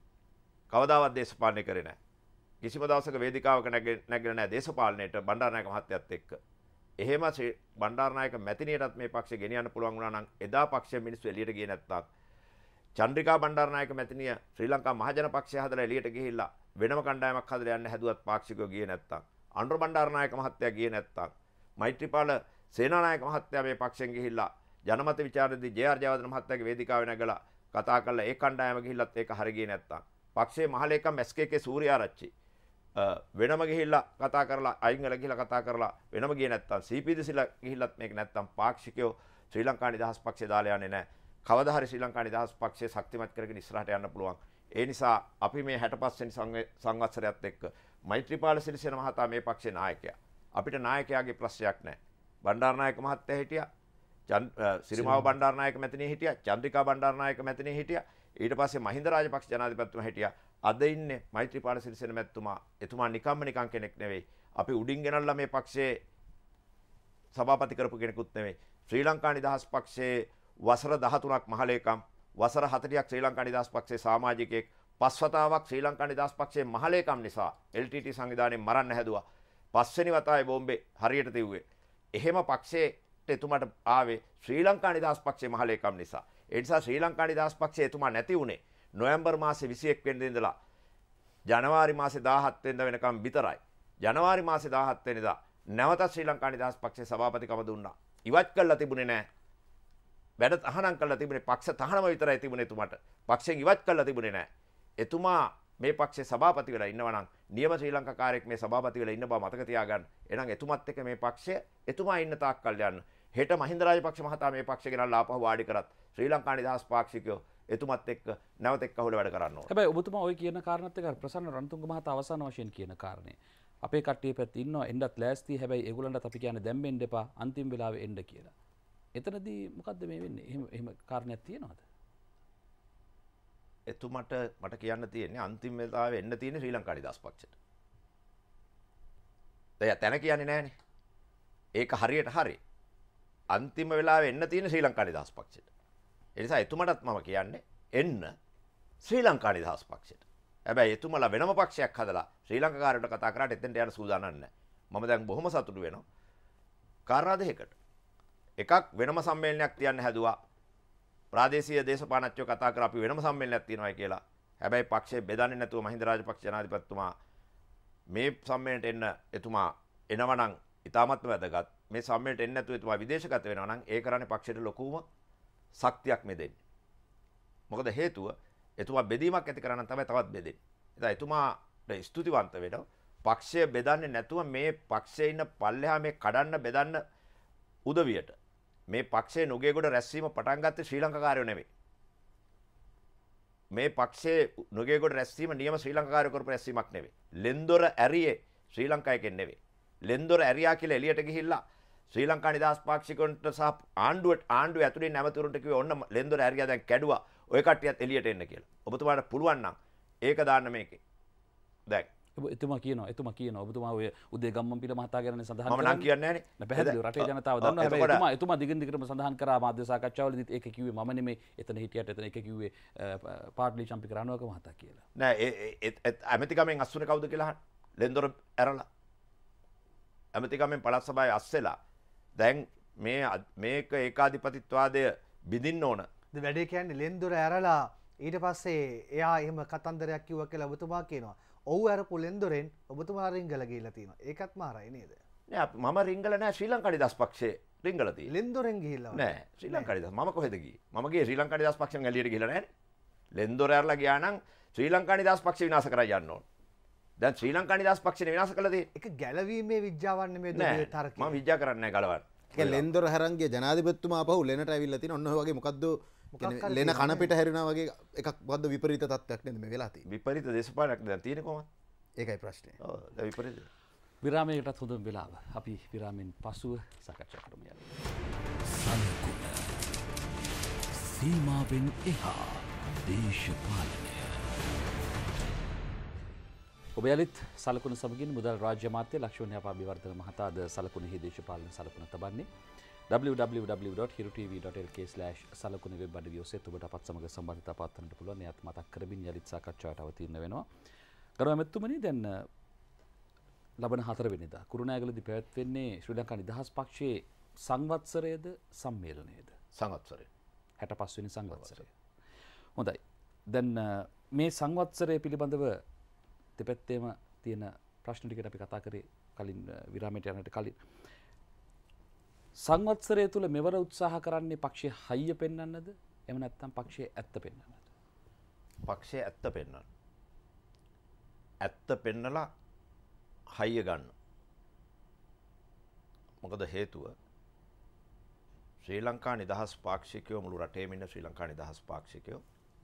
කවදාවත් දේශපාලනය කරේ නැහැ. කිසිම දවසක වේදිකාවක නැගිලා නැහැ දේශපාලනයට බණ්ඩාරනායක මහත්තයත් එක්ක. එහෙම බණ්ඩාරනායක මැතිණියටත් මේ පක්ෂය ගෙනියන්න පුළුවන් වුණා නම් එදා පක්ෂය මිනිස්සු එළියට ගියේ නැත්තම් චන්ද්‍රිකා බණ්ඩාරනායක මැතිණිය ශ්‍රී ලංකා මහජන පක්ෂය හදලා එළියට ගිහිල්ලා වෙනම කණ්ඩායමක් හදලා යන්න හැදුවත් පාක්ෂිකව ගියේ නැත්තම් අනුර බණ්ඩාරනායක මහත්තයා ගියේ නැත්තම් මෛත්‍රීපාල සේනානායක මහත්තයා මේ පක්ෂයෙන් ගිහිල්ලා ජනමත විචාරදී ජේ ආර් ජයවර්ධන මහත්තයාගේ වේදිකාවේ නැගලා කතා කරලා ඒ කණ්ඩායම ගිහිල්ලත් ඒක හරිය ගියේ නැත්තම් පක්ෂයේ මහලේකම් එස් කේ කේ සූර්යාරච්චි වෙනම ගිහිල්ලා කතා කරලා අයින් වෙලා ගිහිල්ලා කතා කරලා වෙනම ගියේ නැත්තම් සී පී දිසිලා ගිහිල්ලත් මේක නැත්තම් පාක්ෂිකයෝ ශ්‍රී ලංකා නිදහස් පක්ෂය දාලා යන්නේ නැහැ. කවදා හරි ශ්‍රී ලංකා නිදහස් පක්ෂය ශක්තිමත් කරගෙන ඉස්සරහට යන්න පුළුවන්. ඒ නිසා අපි මේ හැටපස් වෙනි සංවත්සරයත් එක්ක මෛත්‍රීපාල සිරිසේන මහතා මේ පක්ෂේ නායකයා. අපිට නායකයාගේ ප්‍රශ්නයක් නැහැ. බණ්ඩාරනායක මහත්තයා හිටියා. සිරිමාව බණ්ඩාරනායක මැතිණිය හිටියා. චන්ද්‍රිකා බණ්ඩාරනායක මැතිණිය හිටියා. ඊට පස්සේ මහින්ද රාජපක්ෂ ජනාධිපතිතුමා හිටියා. අද ඉන්නේ මෛත්‍රීපාල සිරිසේන මැතිතුමා. එතුමා නිකම්ම නිකම් කෙනෙක් නෙවෙයි. අපි උඩින් ගෙනල්ලා මේ පක්ෂයේ සභාපති කරපු කෙනෙකුත් නෙවෙයි. ශ්‍රී ලංකා නිදහස් පක්ෂයේ වසර දහතුනක් මහලේකම්, වසර හතළිහක් ශ්‍රී ලංකා නිදහස් පක්ෂයේ සමාජිකයෙක්, පස් වතාවක් ශ්‍රී ලංකා නිදහස් පක්ෂයේ මහලේකම් නිසා එල් ටී ටී සංවිධානයෙන් මරන්න හැදුවා. පස්වෙනි වතාවේ බෝම්බේ හරියට තිව්වේ. එහෙම පක්ෂයට එතුමාට ආවේ ශ්‍රී ලංකා නිදහස් පක්ෂයේ මහලේකම් නිසා. ඒ නිසා ශ්‍රී ලංකා නිදහස් පක්ෂයේ එතුමා නැති වුණේ නොවැම්බර් මාසේ විසි එක් වෙනිදා ඉඳලා ජනවාරි මාසේ දාහත් වෙනිදා වෙනකම් විතරයි. ජනවාරි මාසේ දාහත් වෙනිදා නැවත ශ්‍රී ලංකා නිදහස් පක්ෂයේ සභාපතිකම දුන්නා. ඉවත් කළා තිබුණේ නැහැ. වැඩ තහනම් කළා තිබුණේ පක්ෂ තහනම විතරයි තිබුණේ එතුමාට. පක්ෂයෙන් ඉවත් කළා තිබුණේ නැහැ. එතුමා මේ පක්ෂයේ සභාපති වෙලා ඉන්නවා නම් නියම ශ්‍රී ලංකා කාර්යයක් මේ සභාපති වෙලා ඉන්න බව මතක තියාගන්න. එහෙනම් එතුමත් එක්ක මේ පක්ෂය එතුමා ඉන්න තාක් කල් යන්න. හෙට මහින්ද රාජපක්ෂ මහතා මේ පක්ෂය ගෙනල්ලා ආපහු වාඩි කරත් ශ්‍රී ලංකා නිදහස් පාක්ෂිකයෝ එතුමත් එක්ක නැවත එක්කහුල වැඩ කරන්න ඕන. හැබැයි ඔබතුමා ওই කියන කාරණාත් එක්ක ප්‍රසන්න රණතුංග මහතා අවසාන වශයෙන් කියන කාරණේ අපේ කට්ටිය පැත්තේ ඉන්නවා එන්නත් ලෑස්ති. හැබැයි ඒගොල්ලන්ටත් අපි කියන්නේ දැන් මෙන්න එපා අන්තිම වෙලාවේ එන්න කියලා. එතනදී මොකද්ද මේ වෙන්නේ? එහෙම එහෙම කාරණයක් තියෙනවද? එතුමට මට කියන්න තියෙන්නේ අන්තිම වෙලාවේ එන්න තියෙන්නේ ශ්‍රී ලංකා නිදහස් පක්ෂයට. දැන් තැන කියන්නේ නැහනේ. ඒක හරියට හරි. අන්තිම වෙලාවේ එන්න තියෙන්නේ ශ්‍රී ලංකා නිදහස් පක්ෂයට. ඒ නිසා එතුමටත් මම කියන්නේ එන්න ශ්‍රී ලංකා නිදහස් පක්ෂයට. හැබැයි එතුමලා වෙනම පක්ෂයක් හදලා ශ්‍රී ලංකාකාරයට කතා කරාට එතෙන්ට යන සූදානම් නැහැ. මම දැන් බොහොම සතුටු වෙනවා. කාරණා දෙකකට. එකක් වෙනම සම්මේලනයක් තියන්න හැදුවා. ප්‍රාදේශීය දේශපාලනඥයෝ කතා කර අපි වෙනම සම්මේලනයක් තියනවා කියලා. හැබැයි පක්ෂය බෙදන්නේ නැතුව මහින්ද රාජපක්ෂ ජනාධිපතිතුමා මේ සම්මේලනයට එන්න එතුමා එනවනම් ඉතාමත්ම වැදගත්. මේ සම්මේලනයට එන්න නැතුව එතුමා විදේශගත වෙනවා නම් ඒ කරන්නේ පක්ෂයට ලොකුම ශක්තියක් මේ දෙන්නේ. මොකද හේතුව එතුමා බෙදීමක් ඇති කරන්න තමයි තවත් බෙදෙන්නේ. ඉතින් එතුමාට ස්තුතිවන්ත වෙනවා. පක්ෂය බෙදන්නේ නැතුව මේ පක්ෂයේ ඉන්න පල්ලෙහා මේ කඩන්න බෙදන්න උදවියට මේ පක්ෂයේ නුගේගොඩ රැස්වීම පටන් ගත්තේ ශ්‍රී ලංකාකාරයෝ නෙවෙයි. මේ පක්ෂයේ නුගේගොඩ රැස්වීම නියම ශ්‍රී ලංකාකාරයෝ කරපු රැස්වීමක් නෙවෙයි. ලෙන්දොර ඇරියේ ශ්‍රී ලංකාවකෙන් නෙවෙයි. ලෙන්දොර ඇරියා කියලා එළියට ගිහිල්ලා ශ්‍රී ලංකා නිදහස් පාක්ෂිකයන්ට සහ ආණ්ඩුවට ආණ්ඩුවේ ඇතුලේ නැවතුරුන්ට කිව්වේ ඔන්න ලෙන්දොර ඇරියා දැන් කැඩුවා. ඔය කට්ටියත් එළියට එන්න කියලා. ඔබතුමාට පුළුවන් නම් ඒක දාන්න මේකේ. දැන් එතුමා කියනවා එතුමා කියනවා ඔබතුමා ඔය උදේ ගම්මන්පිල මහතා ගැන සඳහන් කරා. මම නම් කියන්නේ නැහැ නේ. පැහැදිලිව රටේ ජනතාව දන්නවා. හැබැයි එතුමා එතුමා දිගින් දිගටම සඳහන් කරා මාධ්‍ය සාකච්ඡාවලදීත් ඒක කිව්වේ මම නෙමෙයි. එතන හිටියට එතන ඒක කිව්වේ පාට්ලි චම්පික රණවක මහතා කියලා. නෑ ඒ ඇමතිකමෙන් අස්සුනේ කවුද කියලා අහන්න. ලෙන්දොර ඇරලා. ඇමතිකමෙන් පළාත් සභාවේ අස්සෙලා. දැන් මේ මේක ඒකාධිපතිත්වවාදය බිඳින්න ඕන. ද වැඩේ කියන්නේ ලෙන්දොර ඇරලා ඊට පස්සේ එයා එහෙම කතන්දරයක් කිව්වා කියලා ඔබතුමා කියනවා. ඔව් අරපු ලෙන්දොරෙන් ඔබතුමා රිංගල ගිහිල්ලා තියෙනවා. ඒකත් මාරයි නේද? නෑ මම රිංගල නෑ ශ්‍රී ලංකා නිදහස් පක්ෂයේ රිංගල තියෙන්නේ. ලෙන්දොරෙන් ගිහිල්ලා නෑ ශ්‍රී ලංකා නිදහස් මම කොහෙද ගියේ? මම ගියේ ශ්‍රී ලංකා නිදහස් පක්ෂයෙන් එළියට ගිහිල්ලා නෑනේ. ලෙන්දොර ඇරලා ගියා නම් ශ්‍රී ලංකා නිදහස් පක්ෂය විනාශ කරලා යන්න ඕන. දැන් ශ්‍රී ලංකා නිදහස් පක්ෂය විනාශ කළා තියෙන්නේ. ඒක ගැලවීමේ විද්‍යාවක් නෙමෙයි දුවේ තරකේ. මම විද්‍යා කරන්නේ නෑ ගලවන්න. ඒක ලෙන්දොර හරංගේ ජනාධිපතිතුමා අපහු ලෙනට ඇවිල්ලා තියෙන ඔන්න ඔය වගේ මොකද්ද ලෙන කන පිට හැරුණා වගේ එකක් මොකද්ද විපරීත තත්ත්වයක් නේද මේ වෙලා තියෙන්නේ. විපරීත දේශපාලනයක් දැන් තියෙන්නේ කොහොමද? ඒකයි ප්‍රශ්නේ. ඔව් දැන් විපරීත. විරාමයකටත් හොඳම වෙලාව. අපි විරාමෙන් පසුව සාකච්ඡා කරමු යාළුවෝ. සලකුණ සීමාවෙන් එහා දේශපාලනය. ඔබ යලිත් සලකුණ සමගින් මුදල් රාජ්‍ය අමාත්‍ය ලක්ෂ්මන් යාපා අබිවර්ධන මහතා අද සලකුණෙහි දේශපාලන සලකුණ තබන්නේ w w w dot hiru t v dot l k slash සලකුණ වෙබ් අඩවිය ඔස්සේ ඔබට අපත් සමග සම්බන්ධතා පවත්වන්නට පුළුවන්. එයත් මතක් කරමින් යලිත් සාකච්ඡාවට අවතීර්ණ වෙනවා. ගරු ඇමතුමනි දැන් ලබන හතර වෙනිදා කුරුණෑගලදී පැවැත්වෙන්නේ ශ්‍රී ලංකා නිදහස් පක්ෂයේ සංවත්සරයේද සම්මේලනයේද? සංවත්සරය. හැටපස් වෙනි සංවත්සරය. හොඳයි. දැන් මේ සංවත්සරය පිළිබඳව දෙපැත්තේම තියෙන ප්‍රශ්න ටිකට අපි කතා කරේ කලින් විරාමයට යනට කලින්. සංවත්සරය තුල මෙවර උත්සාහ කරන්නේ පක්ෂයේ හයිය පෙන්වන්නද? එහෙම නැත්නම් පක්ෂයේ ඇත්ත පෙන්වන්නද? පක්ෂයේ ඇත්ත පෙන්වන්න. ඇත්ත පෙන්නලා හයිය ගන්න. මොකද හේතුව ශ්‍රී ලංකා නිදහස් පාක්ෂිකයෝ මුළු රටේම ඉන්න ශ්‍රී ලංකා නිදහස් පාක්ෂිකයෝ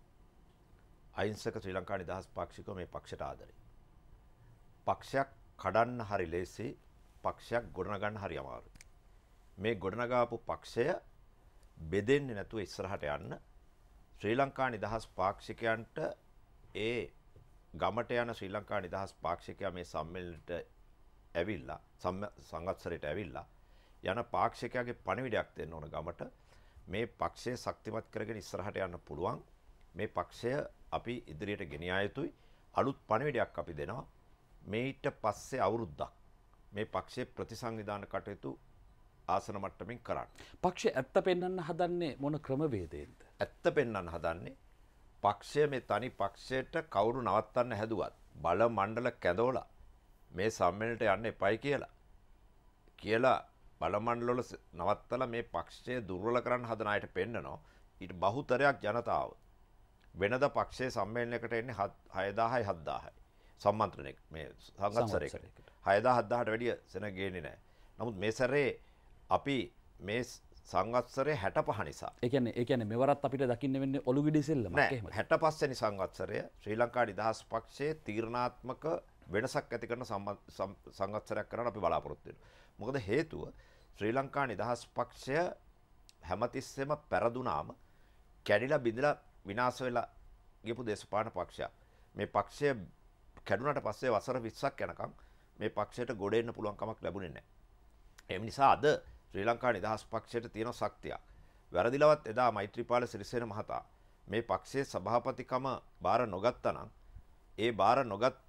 අහිංසක ශ්‍රී ලංකා නිදහස් පාක්ෂිකයෝ මේ පක්ෂයට ආදරේ. පක්ෂයක් කඩන්න හරි ලේසි, පක්ෂයක් ගොඩනගන්න හරි අමාරුයි. මේ ගොඩනගාපු පක්ෂය බෙදෙන්නේ නැතුව ඉස්සරහට යන්න ශ්‍රී ලංකා නිදහස් පාක්ෂිකයන්ට ඒ ගමට යන ශ්‍රී ලංකා නිදහස් පාක්ෂිකයා මේ සම්මේලනයට ඇවිල්ලා සංවත්සරයට ඇවිල්ලා යන පාක්ෂිකයාගේ පණිවිඩයක් දෙන්න ඕන ගමට. මේ පක්ෂය ශක්තිමත් කරගෙන ඉස්සරහට යන්න පුළුවන්. මේ පක්ෂය අපි ඉදිරියට ගෙනියා යුතුයි. අලුත් පණිවිඩයක් අපි දෙනවා. මේට පස්සේ අවුරුද්දක් මේ පක්ෂයේ ප්‍රතිසංවිධාන කටයුතු ආසන මට්ටමින් කරන්න. පක්ෂය ඇත්ත පෙන්වන්න හදන්නේ මොන ක්‍රමවේදයෙන්ද? ඇත්ත පෙන්වන්න හදන්නේ පක්ෂය මේ තනි පක්ෂයට කවුරු නවත්තන්න හැදුවත් බල මණ්ඩල කැඳවලා මේ සම්මේලනයට යන්න එපයි කියලා කියලා බල මණ්ඩල වල නවත්තලා මේ පක්ෂය දුර්වල කරන්න හදන අයට පෙන්නනවා. ඊට බහුතරයක් ජනතාව වෙනද පක්ෂයේ සම්මේලනයකට එන්නේ හයදාහයි හත්දාහයි සම්මන්ත්‍රණයක මේ සංගත්සරයකට හයදාහ හත්දාහට වැඩිය සෙනග ගේන්නේ නැහැ. නමුත් මේ සැරේ අපි මේ සංවත්සරය හැටපහ නිසා. ඒ කියන්නේ ඒ කියන්නේ මෙවරත් අපිට දකින්න වෙන්නේ ඔලුගිඩි සෙල්ලමක් එහෙමද? හැටපහ වෙනි සංවත්සරය ශ්‍රී ලංකා නිදහස් පක්ෂයේ තීරණාත්මක වෙනසක් ඇති කරන සංවත්සරයක් කරන්න අපි බලාපොරොත්තු වෙනවා. මොකද හේතුව ශ්‍රී ලංකා නිදහස් පක්ෂය හැමතිස්සෙම පෙරදුනාම කැඩිලා බිඳලා විනාශ වෙලා ගියපු දේශපාලන පක්ෂයක්. මේ පක්ෂය කැඩුනට පස්සේ වසර විස්සක් යනකම් මේ පක්ෂයට ගොඩ එන්න පුළුවන් කමක් ලැබුණේ නැහැ. ඒ නිසා අද ශ්‍රී ලංකා නිදහස් පක්ෂයට තියෙන ශක්තියක්. වැරදිලවත් එදා මෛත්‍රීපාල සිරිසේන මහතා මේ පක්ෂයේ සභාපතිකම බාර නොගත්තා නම් ඒ බාර නොගත්ත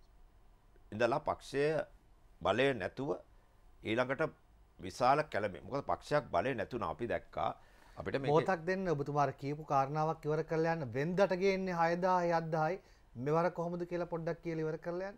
ඉඳලා පක්ෂය බලය නැතුව ඊළඟට විශාල කැළඹීම. මොකද පක්ෂයක් බලය නැතුණා අපි දැක්කා. අපිට මේක මොහොතක් දෙන්න ඔබතුමාට කියපු කාරණාවක් ඉවර කරලා යන්න. වෙන්දට ගේන්නේ හයදාහයි හත්දාහයි. මෙවර කොහොමද කියලා පොඩ්ඩක් කියලා ඉවර කරලා යන්න.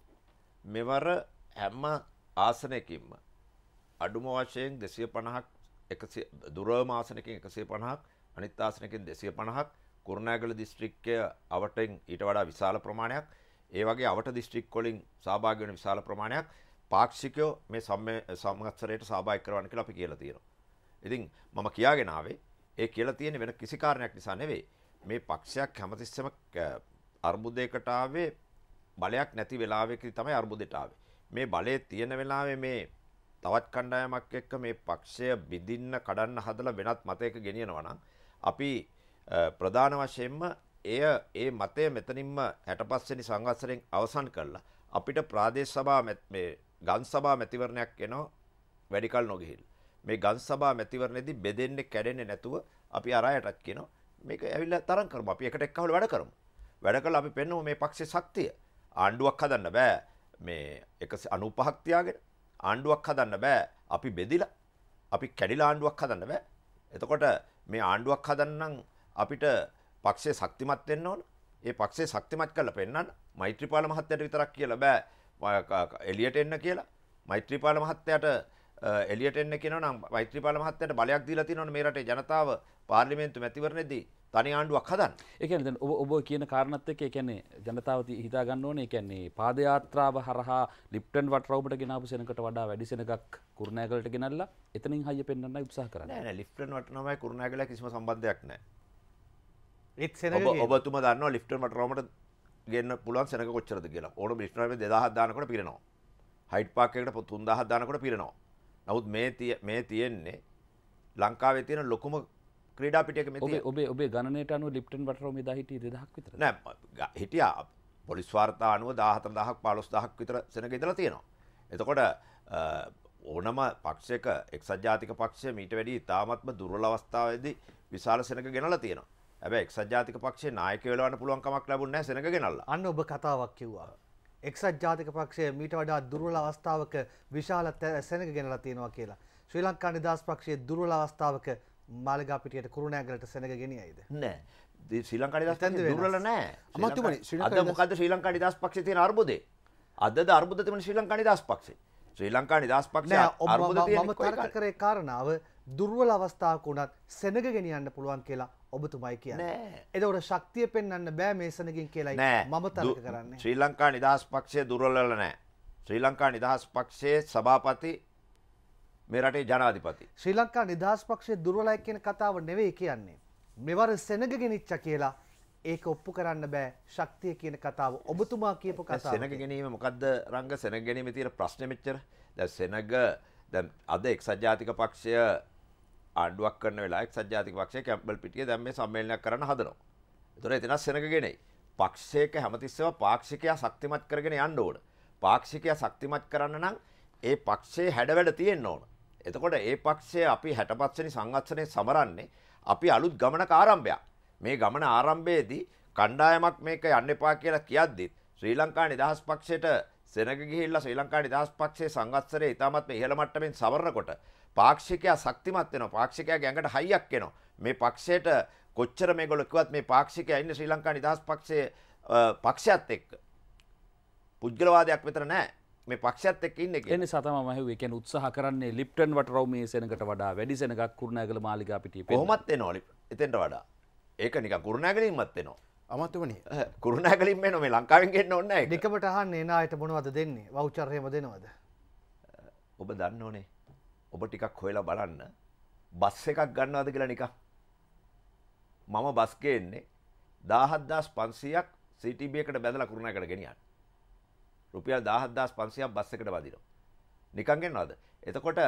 මෙවර හැම ආසනයකින්ම අඩුම වශයෙන් දෙසිය පනහක් එකසිය දුරම ආසනකින් එකසිය පනහක් අනිත් ආසනකින් දෙසිය පනහක් කුරුණෑගල දිස්ත්‍රික්කය අවටෙන් ඊට වඩා විශාල ප්‍රමාණයක් ඒ වගේ අවට දිස්ත්‍රික් වලින් සහභාගී වෙන විශාල ප්‍රමාණයක් පාක්ෂිකයෝ මේ සම්මත්සරයට සහභාගී කරවන්න කියලා අපි කියලා තියෙනවා. ඉතින් මම කියාගෙන ආවේ ඒ කියලා තියෙන්නේ වෙන කිසි කාරණයක් නිසා නෙවෙයි. මේ පක්ෂයක් හැමතිස්සෙම අර්බුදයකට ආවේ බලයක් නැති වෙලාවෙකදී තමයි අර්බුදයට ආවේ. මේ බලයේ තියෙන වෙලාවේ මේ තවත් කණ්ඩායමක් එක්ක මේ පක්ෂය බිඳින්න කඩන්න හදලා වෙනත් මතයක ගෙනියනවා නම් අපි ප්‍රධාන වශයෙන්ම එය ඒ මතය මෙතනින්ම හැටපස් වෙනි සංවත්සරයෙන් අවසන් කරලා අපිට ප්‍රාදේශ සභා මේ ගම් සභා මැතිවරණයක් එනවා වැඩි කල නොගිහිල්ලා. මේ ගම් සභා මැතිවරණයේදී බෙදෙන්නේ කැඩෙන්නේ නැතුව අපි අරයටත් කියනවා මේක ඇවිල්ලා තරම් කරමු. අපි එකට එක්කවල වැඩ කරමු. වැඩ කළා අපි පෙන්නමු මේ පක්ෂයේ ශක්තිය. ආණ්ඩුවක් හදන්න බෑ මේ එකසිය අනූපහක් තියාගෙන. ආණ්ඩුවක් හදන්න බෑ අපි බෙදිලා. අපි කැඩිලා ආණ්ඩුවක් හදන්න බෑ. එතකොට මේ ආණ්ඩුවක් හදන්නම් අපිට පක්ෂයේ ශක්තිමත් වෙන්න ඕන. ඒ පක්ෂයේ ශක්තිමත් කරලා පෙන්නන්න මෛත්‍රීපාල මහත්තයාට විතරක් කියලා බෑ. එළියට එන්න කියලා. මෛත්‍රීපාල මහත්තයාට එළියට එන්න කියනවා නම් මෛත්‍රීපාල මහත්තයාට බලයක් දීලා තියෙනවනේ මේ රටේ ජනතාව පාර්ලිමේන්තු මැතිවරණයේදී තනි ආණ්ඩුවක් හදන්න. ඒ කියන්නේ දැන් ඔබ ඔබ කියන කාරණාත් එක්ක ඒ කියන්නේ ජනතාව හිතා ගන්න ඕනේ ඒ කියන්නේ පාදයාත්‍රාව හරහා ලිප්ටන් වටරවුමට ගෙනාපු සෙනඟකට වඩා වැඩි සෙනඟක් කුරුණෑගලට ගෙනල්ලා එතනින් හයිය පෙන්වන්නයි උත්සාහ කරන්නේ. නෑ නෑ ලිප්ටන් වටරවුමයි කුරුණෑගල කිසිම සම්බන්ධයක් නෑ. ඒත් සෙනඟ ඔබ ඔබතුමා දන්නවා ලිප්ටන් වටරවුමට ගෙන්න පුළුවන් සෙනඟ කොච්චරද කියලා. ඕන ලිප්ටන් වටරවුමේ දෙදාහක් දානකොට පිරෙනවා. හයිඩ් පාක් එකකට තුන්දාහක් දානකොට පිරෙනවා. නමුත් මේ මේ තියෙන්නේ ලංකාවේ තියෙන ලොකුම ක්‍රීඩා පිටියක මේ තියෙන්නේ. ඔබේ ඔබේ ගණනයට අනුව ලිප්ටන් වටරවුමේ දා හිටියේ දෙදාහක් විතර. නෑ හිටියා පොලිස් වාර්තා අනුව දාහතර දහසක් පහළොස් දහසක් විතර සෙනඟ ඉඳලා තියෙනවා. එතකොට ඕනම පක්ෂයක එක්සත් ජාතික පක්ෂය මීට වැඩි ඉතාමත්ම දුර්වල අවස්ථාවේදී විශාල සෙනඟ ගෙනලා තියෙනවා. හැබැයි එක්සත් ජාතික පක්ෂයේ නායකයෝ වෙලවන්න පුළුවන් කමක් ලැබුණේ නැහැ සෙනඟ ගෙනල්ලා. අන්න ඔබ කතාවක් කිව්වා. එක්සත් ජාතික පක්ෂය මීට වඩා දුර්වල අවස්ථාවක විශාල සෙනඟ ගෙනලා තියෙනවා කියලා. ශ්‍රී ලංකා නිදහස් පක්ෂයේ දුර්වල අවස්ථාවක මාළිගා පිටියට කුරුණෑගලට සෙනඟ ගෙනියයිද? නෑ. ශ්‍රී ලංකා නිදහස් පක්ෂය දුර්වල නෑ. අමාත්‍යමනි ශ්‍රී ලංකා අද මොකද්ද ශ්‍රී ලංකා නිදහස් පක්ෂයේ තියෙන අර්බුදේ? අදද අර්බුද තිබෙන ශ්‍රී ලංකා නිදහස් පක්ෂේ. ශ්‍රී ලංකා නිදහස් පක්ෂය අර්බුද තියෙන මම තර්ක කරේ කාරණාව දුර්වල අවස්ථාවක උනත් සෙනග ගෙනියන්න පුළුවන් කියලා ඔබතුමයි කියන්නේ. එතකොට ශක්තිය පෙන්වන්න බෑ මේ සෙනගින් කියලායි මම තර්ක කරන්නේ. ශ්‍රී ලංකා නිදහස් පක්ෂය දුර්වල වෙලා නැහැ. ශ්‍රී ලංකා නිදහස් පක්ෂයේ සභාපති මේ රටේ ජනාධිපති. ශ්‍රී ලංකා නිදහස් පක්ෂයේ දුර්වලයි කියන කතාව නෙවෙයි කියන්නේ. මෙවර සෙනග ගෙනිච්ච කියලා ඒක ඔප්පු කරන්න බෑ ශක්තිය කියන කතාව ඔබතුමා කියපු කතාව. සෙනග ගැනීම මොකද්ද රංග සෙනග ගැනීමේ තියෙන ප්‍රශ්නේ මෙච්චර? දැන් සෙනග දැන් අද එක්සත් ජාතික පක්ෂය ආණ්ඩුවක් කරන වෙලාව එක්සත් ජාතික පක්ෂය කැම්පබල් පිටියේ දැන් මේ සම්මේලනයක් කරන්න හදනවා. ඒතර එතන සෙනග ගෙනෙයි. පක්ෂයක හැමතිස්සෙම පාක්ෂිකයා ශක්තිමත් කරගෙන යන්න ඕන. පාක්ෂිකයා ශක්තිමත් කරන්න නම් ඒ පක්ෂයේ හැඩවැඩ තියෙන්න ඕන. එතකොට ඒ පක්ෂය අපි හැටපස් වෙනි සංවත්සරයේ සමරන්නේ අපි අලුත් ගමනක ආරම්භයක්. මේ ගමන ආරම්භයේදී කණ්ඩායමක් මේක යන්න එපා කියලා කියද්දි ශ්‍රී ලංකා නිදහස් පක්ෂයට සෙනග ගිහිල්ලා ශ්‍රී ලංකා නිදහස් පක්ෂයේ සංවත්සරයේ ඉතාමත් ඉහළ මට්ටමින් සමරනකොට පාක්ෂිකයා ශක්තිමත් වෙනවා. පාක්ෂිකයාගේ ඇඟට හයියක් එනවා. මේ පක්ෂයට කොච්චර මේගොල්ලෝ කිව්වත් මේ පාක්ෂිකයා ඉන්නේ ශ්‍රී ලංකා නිදහස් පක්ෂයේ පක්ෂයත් එක්ක. පුද්ගලවාදයක් විතර නෑ. මේ පක්ෂයත් එක්ක ඉන්නේ කියලා. ඒ නිසා තමයි මම හිතුවේ කියන්නේ උත්සාහ කරන්නේ ලිප්ටන් වටරව් මේ සෙනගට වඩා වැඩි සෙනගක් කුරුණෑගල මාලිගා පිටියේ කොහොමත් එනවා එතෙන්ට වඩා. ඒක නිකන් කුරුණෑගලින්මත් එනවා. අමතුමනි කුරුණෑගලින් එනවා මේ ලංකාවෙන් ගෙන්න ඕනේ නැහැ ඒක. නිකමට අහන්නේ එන අයට මොනවද දෙන්නේ? වවුචර් එහෙම දෙනවද? ඔබ දන්නෝනේ. ඔබ ටිකක් හොයලා බලන්න. බස් එකක් ගන්නවද කියලා නිකන්. මම බස් ගේන්නේ දහහත් පන්සීයක් සී ටී බී එකට බැඳලා කුරුණෑගලට ගෙනියන්න. රුපියල් දහහත් පන්සීයක් බස් එකට වදිනවා. නිකන් ගෙන්නවද? එතකොට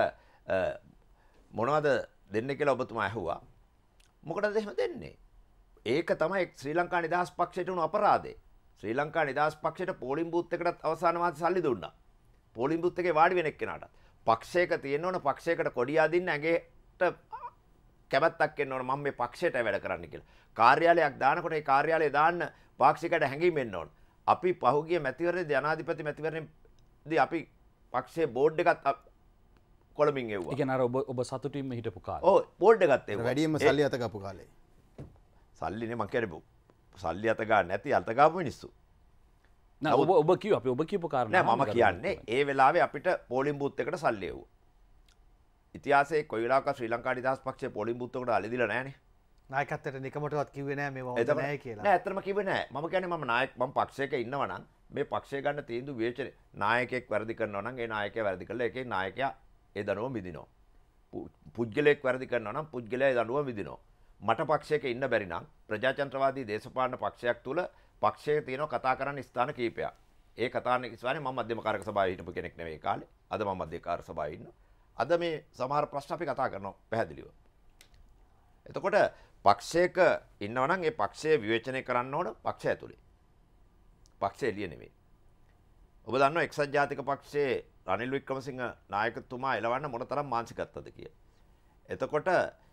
මොනවද දෙන්නේ කියලා ඔබතුමා ඇහුවා. මොකටද එහෙම දෙන්නේ? ඒක තමයි ශ්‍රී ලංකා නිදහස් පක්ෂයට උණු අපරාධය. ශ්‍රී ලංකා නිදහස් පක්ෂයට පෝලිං බූත් එකටත් අවසාන මාසේ සල්ලි දුන්නා. පෝලිං බූත් එකේ වාඩි වෙන එක්කෙනාට. පක්ෂයක තියෙන්න ඕන පක්ෂයකට කොඩිය අදින්න ඇඟේට කැමැත්තක් එන්න ඕන මම මේ පක්ෂයට වැඩ කරන්න කියලා. කාර්යාලයක් දානකොට ඒ කාර්යාලය දාන්න පාක්ෂිකයට හැංගීම් එන්න ඕන. අපි පහුගිය මැතිවරණයේ ජනාධිපති මැතිවරණයේදී අපි පක්ෂයේ බෝඩ් එකත් කොළඹින් එව්වා. ඒ කියන්නේ අර ඔබ ඔබ සතුටින්ම හිටපු කාලේ. ඔව් බෝඩ් එකත් එව්වා. වැඩියෙන්ම සල්ලි අත ගාපු කාලේ. සල්ලිනේ මං කියන්නේ සල්ලි අත ගන්න නැති අත ගාපු මිනිස්සු. නෑ ඔබ ඔබ කිව්ව අපි ඔබ කියපු කාරණා. නෑ මම කියන්නේ ඒ වෙලාවේ අපිට පෝලිං බූත් එකට සල්ලි එව්වා. ඉතිහාසයේ කොයි වෙලාවක ශ්‍රී ලංකා නිදහස් පක්ෂයේ පෝලිං බූත් එකට අලි දීලා නෑනේ. නායකත්වයට නිකමටවත් කිව්වේ නෑ මේව හොඳ නෑ කියලා. නෑ ඇත්තටම කිව්වේ නෑ. මම කියන්නේ මම නායක මම පක්ෂයක ඉන්නවා නම් මේ පක්ෂය ගන්න තීන්දුව විවේචනය නායකයෙක් වැරදි කරනවා නම් ඒ නායකයා වැරදි කළා ඒකේ නායකයා ඒ දඬුවම විඳිනවා. පුද්ගලයෙක් වැරදි කරනවා නම් පුද්ගලයා ඒ දඬුවම විඳිනවා. මට පක්ෂයක ඉන්න බැරි නම් ප්‍රජාතන්ත්‍රවාදී දේශපාලන පක්ෂයක් තුල පක්ෂයේ තියෙන කතා කරන්න ස්ථාන කීපයක්. ඒ කතාන ඉස්වානේ මම මධ්‍යම කාරක සභාවේ හිටපු කෙනෙක් නෙවෙයි කාලේ. අද මම මධ්‍යම කාරක සභාවේ ඉන්නවා. අද මේ සමහර ප්‍රශ්න අපි කතා කරනවා පැහැදිලිව. එතකොට පක්ෂයක ඉන්නවා නම් ඒ පක්ෂය විවේචනය කරන්න ඕන පක්ෂය ඇතුලේ. පක්ෂය එළිය නෙවෙයි. ඔබ දන්නවා එක්සත් ජාතික පක්ෂයේ රනිල් වික්‍රමසිංහ නායකතුමා එලවන්න මොනතරම් මානසිකත්වද කියලා. එතකොට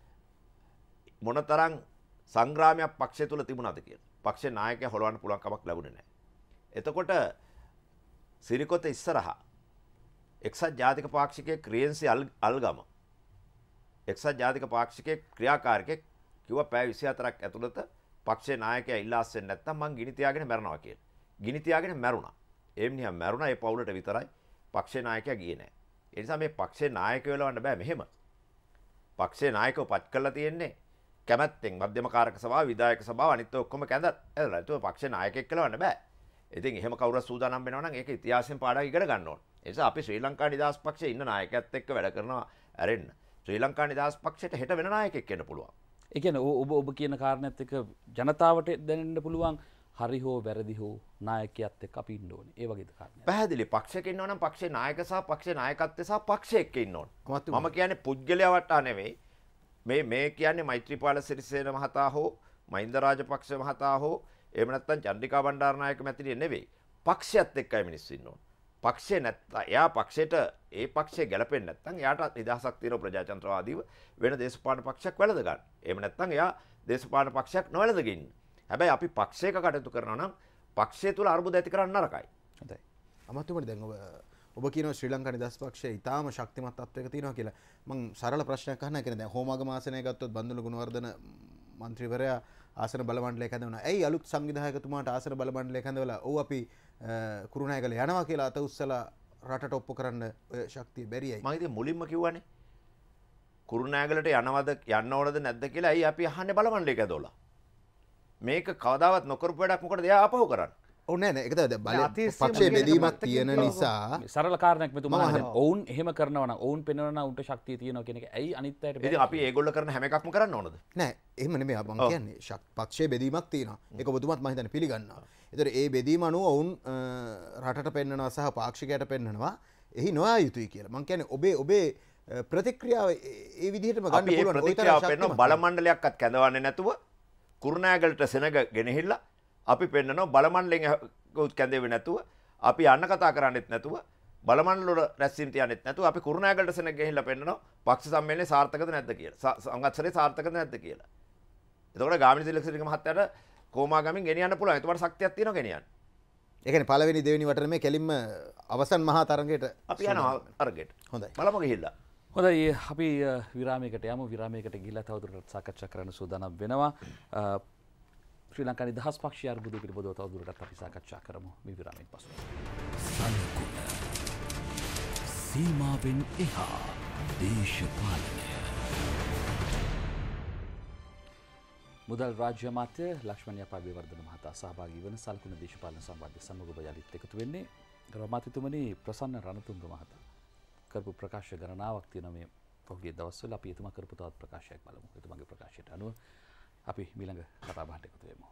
මොනතරම් සංග්‍රාමයක් පක්ෂය තුල තිබුණාද කියලා. පක්ෂේ නායකයා හොලවන්න පුළුවන් කමක් ලැබුණේ නැහැ. එතකොට සිරිකොත ඉස්සරහා එක්සත් ජාතික පාක්ෂිකයේ ක්‍රියන්සි අල්ගම එක්සත් ජාතික පාක්ෂිකයේ ක්‍රියාකාරකෙක් කිව්වා පැය විසිහතරක් ඇතුළත පක්ෂේ නායකයා ඉල්ලාස් වෙන්නේ නැත්නම් මං ගිනි තියාගෙන මැරනවා කියලා. ගිනි තියාගෙන මැරුණා. ඒ මිනිහා මැරුණා ඒ පවුලට විතරයි. පක්ෂේ නායකයා ගියේ නැහැ. ඒ නිසා මේ පක්ෂේ නායකයෝ එලවන්න බෑ මෙහෙම. පක්ෂේ නායකව පත් කරලා තියෙන්නේ කැමැත්තෙන් මධ්‍යම කාරක සභාව විධායක සභාව අනිත් ඔක්කොම කැඳ ඇදලා. ඒක පක්ෂේ නායකයෙක් එලවන්න බෑ. ඉතින් එහෙම කවුරුත් සූදානම් වෙනවා නම් ඒක ඉතිහාසයෙන් පාඩම් ඉගෙන ගන්න ඕන. ඒ නිසා අපි ශ්‍රී ලංකා නිදහස් පක්ෂයේ ඉන්න නායකයත් එක්ක වැඩ කරනවා ඇරෙන්න. ශ්‍රී ලංකා නිදහස් පක්ෂයට හෙට වෙන නායකයෙක් එන්න පුළුවන්. ඒ කියන්නේ ඔබ ඔබ කියන කාරණේත් එක්ක ජනතාවට දැනෙන්න පුළුවන් හරි හෝ වැරදි හෝ නායකයෙක් එක්ක අපි ඉන්න ඕනේ. ඒ වගේද කාරණා. පැහැදිලි පක්ෂයක ඉන්නවා නම් පක්ෂේ නායක සහ පක්ෂේ නායකත්වය සහ පක්ෂය එක්ක ඉන්න ඕන. මම කියන්නේ පුද්ගලයා වටා නෙවෙයි. මේ මේ කියන්නේ මෛත්‍රීපාල සිරිසේන මහතා හෝ මහින්ද රාජපක්ෂ මහතා හෝ එහෙම නැත්නම් චන්ද්‍රිකා බණ්ඩාරනායක මැතිරිය නෙවෙයි. පක්ෂයත් එක්කයි මිනිස්සු ඉන්න ඕන. පක්ෂේ නැත්නම් එයා පක්ෂයට ඒ පක්ෂය ගැලපෙන්නේ නැත්නම් එයාට නිදහසක් තියෙන ප්‍රජාතන්ත්‍රවාදීව වෙන දේශපාලන පක්ෂයක් වැළඳ ගන්න. එහෙම නැත්නම් එයා දේශපාලන පක්ෂයක් නොවැළඳ ගින්න. හැබැයි අපි පක්ෂයක කටයුතු කරනවා නම් පක්ෂය තුල අර්බුද ඇති කරන්න නරකයි. හොඳයි. අමතුමනි දැන් ඔබ ඔබ කියනවා ශ්‍රී ලංකා නිදහස් පක්ෂය ඊටාම ශක්තිමත් තත්වයක තියෙනවා කියලා. මම සරල ප්‍රශ්නයක් අහන්න කියන්නේ දැන් හෝමාගම ආසනය ගත්තොත් බන්දුල ගුණවර්ධන මන්ත්‍රීවරයා ආසන බල මණ්ඩලයක් හදවනවා. ඇයි අලුත් සංවිධායකතුමාට ආසන බල මණ්ඩලයක් හදවලා ඔව් අපි කුරුණෑගල යනවා කියලා අත උස්සලා රටට ඔප්පු කරන්න ඔය ශක්තිය බැරියයි. මම ඉතින් මුලින්ම කිව්වනේ. කුරුණෑගලට යනවද යන්න ඕනද නැද්ද කියලා ඇයි අපි අහන්නේ බලමණ්ඩලයක ඇදෝලා. මේක කවදාවත් නොකරපු වැඩක් මොකටද එයා ආපහු කරන්නේ. ඔව් නෑ නෑ ඒක තමයි බල පක්ෂයේ බෙදීමක් තියෙන නිසා සරල කාරණයක් මෙතුමා අහන්නේ. ඔවුන් එහෙම කරනවා නම් ඔවුන් පෙන්වනවා නම් උන්ට ශක්තිය තියෙනවා කියන එක ඇයි අනිත් අයට ඉතින් අපි ඒගොල්ලෝ කරන හැම එකක්ම කරන්න ඕනද? නෑ එහෙම නෙමෙයි මම කියන්නේ ශක් පක්ෂයේ බෙදීමක් තියෙනවා. ඒක ඔබතුමාත් මම හිතන්නේ පිළිගන්නවා. ඒතර ඒ බෙදීම අනුව ඔවුන් රටට පෙන්වනවා සහ පාක්ෂිකයට පෙන්වනවා එහි නොයා යුතුයි කියලා. මම කියන්නේ ඔබේ ඔබේ ප්‍රතික්‍රියාව ඒ විදිහටම ගන්න පුළුවන්. අපි ප්‍රතික්‍රියාව පෙන්වන බලමණ්ඩලයක්වත් කැඳවන්නේ නැතුව කුරුණෑගලට සෙනග ගෙනහිල්ලා අපි පෙන්වනවා බලමණ්ඩලෙන් කැඳෙන්නේ නැතුව අපි යන්න කතා කරන්නේත් නැතුව බලමණ්ඩල වල රැස්වීම තියන්නෙත් නැතුව අපි කුරුණෑගලට සෙනග ගෙනහිල්ලා පෙන්වනවා පක්ෂ සම්මේලනයේ සාර්ථකද නැද්ද කියලා. සංගතසරේ සාර්ථකද නැද්ද කියලා. එතකොට ගාමිණී තිලකසිරික මහත්තයාට කොමාගමින් ගෙනියන්න පුළුවන්. එතකොට ශක්තියක් තියෙනවා ගෙනියන්න. ඒ කියන්නේ පළවෙනි දෙවෙනි වටේ මේ කෙලින්ම අවසන් මහා තරගයට අපි යනවා තරගයට. හොඳයි. බලමු ගිහිල්ලා. හොඳයි අපි විරාමයකට යමු. විරාමයකට ගිහිල්ලා තවදුරටත් සාකච්ඡා කරන්න සූදානම් වෙනවා. ශ්‍රී ලංකා නිදහස් පක්ෂය අර්බුදය පිළිබඳව තවදුරටත් අපි සාකච්ඡා කරමු මේ විරාමයෙන් පසු. සලකුණ සීමාවෙන් එහා දේශපාලනය. මුදල් රාජ්‍ය අමාත්‍ය ලක්ෂ්මන් යපාබේවර්ධන මහතා සහභාගී වන සලකුණ දේශපාලන සම්බන්ධ සමග ඔබ යලිත් එකතු වෙන්නේ. ගෞරවමාත්‍යතුමනි ප්‍රසන්න රණතුංග මහතා කරපු ප්‍රකාශ ගණනාවක් තියෙනවා මේ පහුගිය දවස්වල. අපි එතුමා කරපු තවත් ප්‍රකාශයක් බලමු. එතුමාගේ ප්‍රකාශයට අනුව අපි ඊළඟ කතා බහට එකතු වෙමු.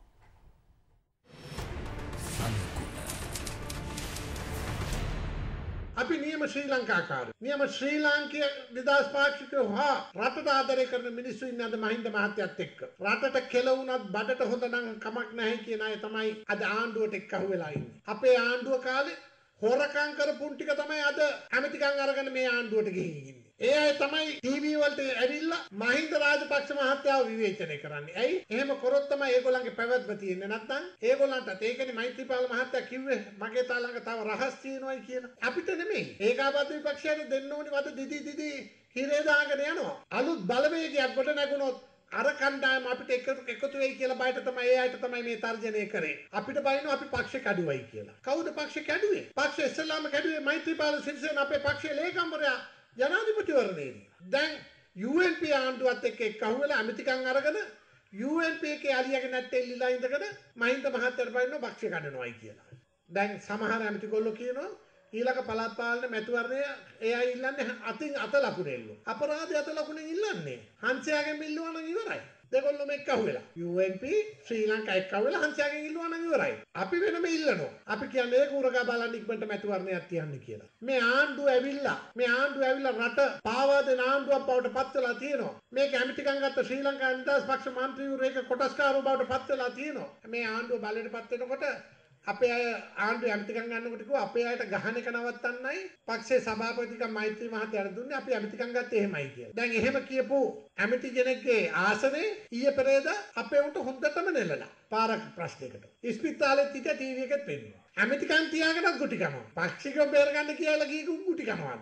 අපි නියම ශ්‍රී ලංකාකාරයෝ නියම ශ්‍රී ලාංකීය නිදහස් පාක්ෂිකයෝ හා රටට ආදරය කරන මිනිස්සු ඉන්නේ අද මහින්ද මහත්තයත් එක්ක. රටට කෙලවුණත් බඩට හොඳ නම් කමක් නැහැ කියන අය තමයි අද ආණ්ඩුවට එක්කහුව වෙලා ඉන්නේ. අපේ ආණ්ඩුව කාලේ හොරකම් කරපුන් ටික තමයි අද ඇමතිකම් අරගෙන මේ ආණ්ඩුවට ගිහින් ඉන්නේ. ඒ අය තමයි ටීවී වලට ඇවිල්ලා මහින්ද රාජපක්ෂ මහත්තයාව විවේචනය කරන්නේ. ඇයි? එහෙම කරොත් තමයි ඒගොල්ලන්ගේ පැවැත්ම තියෙන්නේ. නැත්නම් ඒගොල්ලන්ට ඒ කියන්නේ මෛත්‍රීපාල මහත්තයා කිව්වේ මගේ තා ළඟ තව රහස් තියෙනවායි කියලා. අපිට නෙමෙයි. ඒකාබද්ධ විපක්ෂයට දෙන්න ඕනි වද දිදි දිදි හිරේ දාගෙන යනවා. අලුත් බලවේගයක් ගොඩ නැගුණොත් අර කණ්ඩායම අපිට එකතු වෙයි කියලා බයට තමයි ඒ අයට තමයි මේ තර්ජනය කරේ. අපිට බයිනවා අපි පක්ෂ කැඩුවයි කියලා. කවුද පක්ෂ කැඩුවේ? පක්ෂ ඉස්ලාම කැඩුවේ මෛත්‍රීපාල සිරිසේන අපේ පක්ෂයේ ලේකම්වරයා ජනාධිපතිවරණයේදී. දැන් යූ එන් පී ආණ්ඩුවත් එක්ක එක්කහුවෙලා ඇමතිකම් අරගෙන යූ එන් පී එකේ අලියගේ නැට්ටේ ඉල්ලලා ඉඳගෙන මහින්ද මහත්තයාට බයිනවා පක්ෂ කඩනවායි කියලා. දැන් සමහර ඇමතිකොල්ලෝ කියනවා ඊළඟ පළාත් පාලන මැතිවරණය එයා ඉල්ලන්නේ අතින් අත ලකුණෙල්ල. අපරාධය අත ලකුණෙන් ඉල්ලන්නේ. හංසයාගෙන් ඉල්ලුවා නම් ඉවරයි. දෙකොල්ලොම එක්කහුවෙලා. U N P Sri Lanka එක්කහුවෙලා හංසයාගෙන් ඉල්ලුවා නම් ඉවරයි. අපි වෙනම ඉල්ලනවා. අපි කියන්නේ ඒක උරගා බලන්න ඉක්මනට මැතිවරණයක් තියන්න කියලා. මේ ආණ්ඩුව ඇවිල්ලා මේ ආණ්ඩුව ඇවිල්ලා රට පාවා දෙන ආණ්ඩුවක් බවට පත් වෙලා තියෙනවා. මේක ඇමතිකම් ගත්ත ශ්‍රී ලංකා නිදහස් පක්ෂ මන්ත්‍රීවරු ඒක කොටස්කාරව බවට පත් වෙලා තියෙනවා. මේ ආණ්ඩුව බලයට පත් වෙනකොට අපේ අය ආණ්ඩුව ඇමතිකම් ගන්නකොට කිව්වා අපේ අයට ගහන එක නවත්තන්නයි පක්ෂේ සභාපතිකම් මෛත්‍රී මහත්තයාට දුන්නේ අපි ඇමතිකම් ගත්තේ එහෙමයි කියලා. දැන් එහෙම කියපු ඇමති කෙනෙක්ගේ ආසනේ ඊයේ පෙරේද අපේ උන්ට හොඳටම නෙලලා පාරක් ප්‍රශ්නයකට. ඉස්පිතාලෙත් හිටිය ටීවී එකෙත් පෙන්නුවා. ඇමතිකම් තියාගෙනත් ගුටි කනවා. පක්ෂිකව බේරගන්න කියලා කීකු ගුටි කනවාද?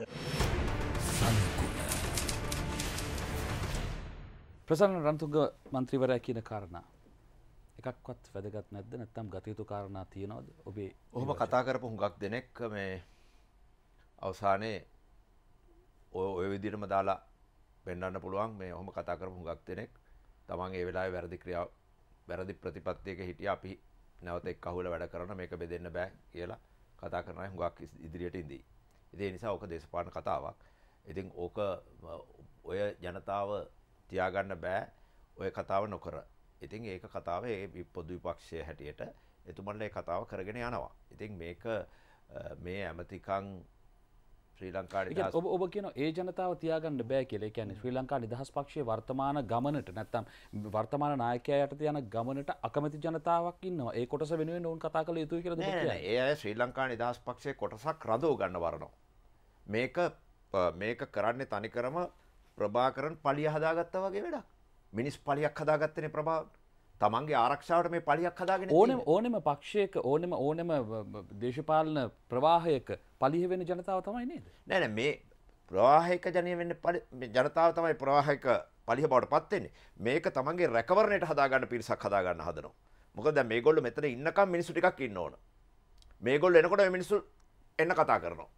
ප්‍රසන්න රණතුංග මන්ත්‍රීවරයා කියන කාරණා එකක්වත් වැදගත් නැද්ද? නැත්නම් ගත යුතු කාරණා තියනවද ඔබේ? ඔහොම කතා කරපු හුඟක් දෙනෙක් මේ අවසානයේ ඔය ඔය විදිහටම දාලා වෙන්නන්න පුළුවන් මේ ඔහොම කතා කරපු හුඟක් දෙනෙක් තමන් ඒ වෙලාවේ වැරදි ක්‍රියාව වැරදි ප්‍රතිපත්තියක හිටියා අපි නැවත එක්කහුවලා වැඩ කරන මේක බෙදෙන්න බෑ කියලා කතා කරන අය හුඟක් ඉදිරියට ඉඳී. ඉතින් ඒ නිසා ඕක දේශපාලන කතාවක්. ඉතින් ඕක ඔය ජනතාව තියාගන්න බෑ ඔය කතාව නොකර. ඉතින් ඒක කතාව ඒ පොදු විපක්ෂයේ හැටියට එතුමන්ලා ඒ කතාව කරගෙන යනවා. ඉතින් මේක මේ ඇමතිකම් ශ්‍රී ලංකා නිදහස් ඔබ ඔබ කියන ඒ ජනතාව තියාගන්න බෑ කියලා. ඒ කියන්නේ ශ්‍රී ලංකා නිදහස් පක්ෂයේ වර්තමාන ගමනට නැත්නම් වර්තමාන නායකයා යටතේ යන ගමනට අකමැති ජනතාවක් ඉන්නවා. ඒ කොටස වෙනුවෙන් ඕන් කතා කළ යුතුයි කියලාද ඔබ කියන්නේ? නෑ නෑ ඒ අය ශ්‍රී ලංකා නිදහස් පක්ෂයේ කොටසක් රඳව ගන්න වරනවා. මේක මේක කරන්නේ තනිකරම ප්‍රභාකරන් පලිය හදාගත්තා වගේ වැඩක්. මිනිස් පලියක් හදාගත්තනේ ප්‍රභාව. තමන්ගේ ආරක්ෂාවට මේ පලියක් හදාගෙන ඕනෙම ඕනෙම පක්ෂයක ඕනෙම ඕනෙම දේශපාලන ප්‍රවාහයක පලිය වෙන ජනතාව තමයි නේද? නෑ නෑ මේ ප්‍රවාහයක ජනීය වෙන්නේ ජනතාව තමයි ප්‍රවාහයක පලිය බවට පත් වෙන්නේ. මේක තමන්ගේ රැකවරණයට හදාගන්න පිරිසක් හදාගන්න හදනවා. මොකද දැන් මේගොල්ලෝ මෙතන ඉන්නකම් මිනිස්සු ටිකක් ඉන්න ඕන. මේගොල්ලෝ එනකොට මේ මිනිස්සු එන්න කතා කරනවා.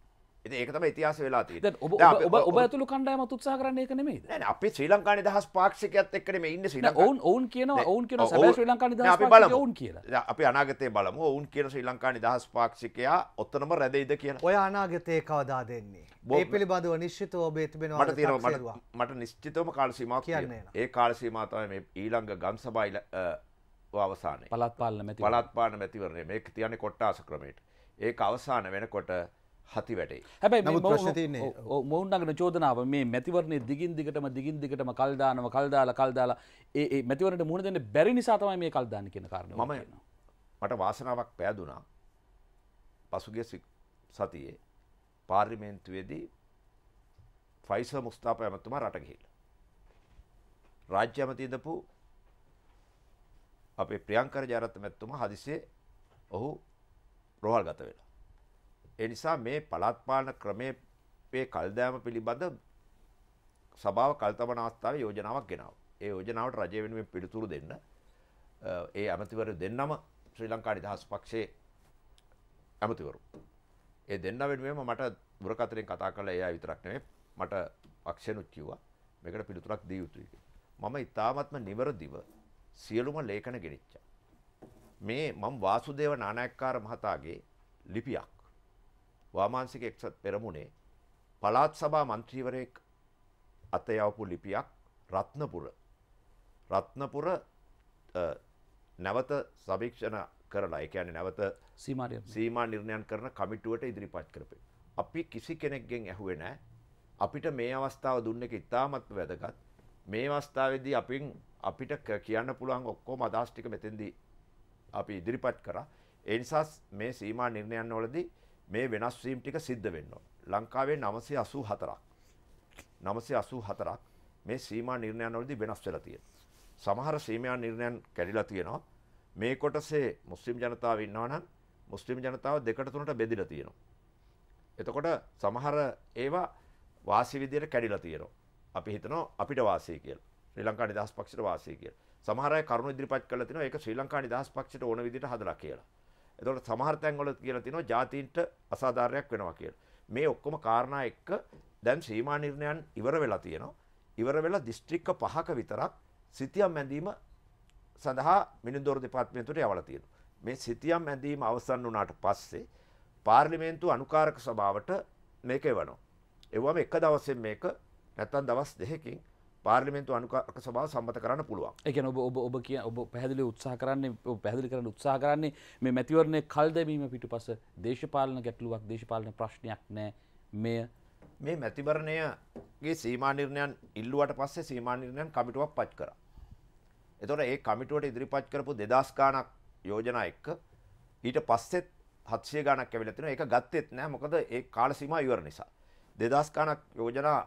ඉතින් ඒක තමයි ඉතිහාසය වෙලා තියෙන්නේ. දැන් ඔබ ඔබ ඔබ ඇතුළු කණ්ඩායමත් උත්සාහ කරන්නේ ඒක නෙමෙයිද? නෑ නෑ අපි ශ්‍රී ලංකා නිදහස් පාක්ෂිකයත් එක්කනේ මේ ඉන්නේ ශ්‍රී ලංකා. ඔවුන් ඔවුන් කියනවා ඔවුන් කියනවා සැබෑ ශ්‍රී ලංකා නිදහස් පාක්ෂිකයෝ ඔවුන් කියලා. අපි අනාගතේ බලමු. ඔවුන් කියන ශ්‍රී ලංකා නිදහස් පාක්ෂිකයා ඔතනම රැඳෙයිද කියලා. ඔය අනාගතේ කවදා දෙන්නේ? ඒ පිළිබඳව නිශ්චිතව ඔබ තිබෙනවා. මට තියෙනවා මට නිශ්චිතවම කාල සීමාවක් තියෙනවා. ඒ කාල සීමාව තමයි මේ ඊළඟ ගම් සභාවේ අවසානයේ. පළාත් පාලන මැතිවරණය. පළාත් පාලන මැතිවරණය. මේක තියන්නේ කොට්ටාස ක්‍රමයට. ඒක අවසාන වෙනකොට හති වැටේ. හැබැයි මොවුන් නගන චෝදනාව මේ මැතිවරණයේ දිගින් දිගටම දිගින් දිගටම කල් දානවා කල් දාලා කල් දාලා ඒ ඒ මැතිවරණයට මුහුණ දෙන්න බැරි නිසා තමයි මේ කල් දාන්නේ කියන කාරණය. මම මට වාසනාවක් පෑදුනා. පසුගිය සතියේ පාර්ලිමේන්තුවේදී ෆයිසර් මුස්තාෆා ඇමතුමා රට ගිහිල්ලා. රාජ්‍ය ඇමති ඉඳපු අපේ ප්‍රියංකර ජයරත්න මැතිතුමා හදිසියේ ඔහු රෝහල්ගත වෙලා. ඒ නිසා මේ පළාත් පාලන ක්‍රමයේ කල්දෑම පිළිබඳ සභාව කල්තබන අවස්ථාවේ යෝජනාවක් ගෙනාවා. ඒ යෝජනාවට රජය වෙනුවෙන් පිළිතුරු දෙන්න ඒ ඇමතිවරු දෙන්නම ශ්‍රී ලංකා නිදහස් පක්ෂයේ ඇමතිවරු. ඒ දෙන්න වෙනුවෙන්ම මට දුරකථනයෙන් කතා කළා. ඒ අය විතරක් නෙමෙයි මට පක්ෂෙනුත් කිව්වා මේකට පිළිතුරක් දිය යුතුයි කියලා. මම ඉතාමත්ම නිවරදිව සියලුම ලේඛන ගෙනිච්චා. මේ මම වාසුදේව නානායක්කාර මහතාගේ ලිපියක් වාමාංශික එක්සත් පෙරමුණේ පළාත් සභා මන්ත්‍රීවරයෙක් අත යවපු ලිපියක් රත්නපුර රත්නපුර නැවත සමීක්ෂණ කරලා ඒ කියන්නේ නැවත සීමා සීමා නිර්ණයන් කරන කමිටුවට ඉදිරිපත් කරපේ. අපි කිසි කෙනෙක්ගෙන් ඇහුවේ නැහැ. අපිට මේ අවස්ථාව දුන්න එක ඉතාමත් වැදගත්. මේ අවස්ථාවේදී අපින් අපිට කියන්න පුළුවන් ඔක්කොම අදහස් ටික මෙතෙන්දී අපි ඉදිරිපත් කරා. ඒ නිසා මේ සීමා නිර්ණයන් වලදී මේ වෙනස් වීම් ටික සිද්ධ වෙන්න ඕන. ලංකාවේ නවසිය අසූ හතරක් නවසිය අසූ හතරක් මේ සීමා නිර්ණයන් වලදී වෙනස් වෙලා තියෙනවා. සමහර සීමා නිර්ණයන් කැඩිලා තියෙනවා. මේ කොටසේ මුස්ලිම් ජනතාව ඉන්නවා නම් මුස්ලිම් ජනතාව දෙකට තුනට බෙදිලා තියෙනවා. එතකොට සමහර ඒවා වාසි විදියට කැඩිලා තියෙනවා. අපි හිතනවා අපිට වාසිය කියලා. ශ්‍රී ලංකා නිදහස් පක්ෂයට වාසිය කියලා. සමහර අය කරුණු ඉදිරිපත් කරලා තිනවා ඒක ශ්‍රී ලංකා නිදහස් පක්ෂයට ඕන විදියට හදලා කියලා. එතකොට සමහර තැන්වල කියලා තිනවා ජාතීන්ට අසාධාරණයක් වෙනවා කියලා. මේ ඔක්කොම කාරණා එක්ක දැන් සීමා නිර්ණයන් ඉවර වෙලා තියෙනවා. ඉවර වෙලා දිස්ත්‍රික්ක පහක විතරක් සිතියම් ඇඳීම සඳහා මිනින්දෝර දෙපාර්තමේන්තුවට යවලා තියෙනවා. මේ සිතියම් ඇඳීම අවසන් වුණාට පස්සේ පාර්ලිමේන්තු අනුකාරක සභාවට මේක එවනවා. එවුවම එක දවසෙන් මේක නැත්තම් දවස් දෙකකින් පාර්ලිමේන්තු අනුකාරක සභාව සම්මත කරන්න පුළුවන්. ඒ කියන්නේ ඔබ ඔබ ඔබ කිය ඔබ පැහැදිලි උත්සාහ කරන්නේ ඔබ පැහැදිලි කරන්න උත්සාහ කරන්නේ මේ මැතිවරණයේ කල් දැමීම පිටුපස දේශපාලන ගැටලුවක් දේශපාලන ප්‍රශ්නයක් නෑ. මේ මේ මැතිවරණයේ සීමා නිර්ණයන් ඉල්ලුවට පස්සේ සීමා නිර්ණයන් කමිටුවක් පත් කරා. එතකොට ඒ කමිටුවට ඉදිරිපත් කරපු දෙදාස් ගාණක් යෝජනා එක්ක ඊට පස්සෙත් හත්සිය ගාණක් ඇවිල්ලා තිනවා. ඒක ගත්තෙත් නෑ මොකද ඒ කාල සීමා ඉවර නිසා. දෙදාස් ගාණක් යෝජනා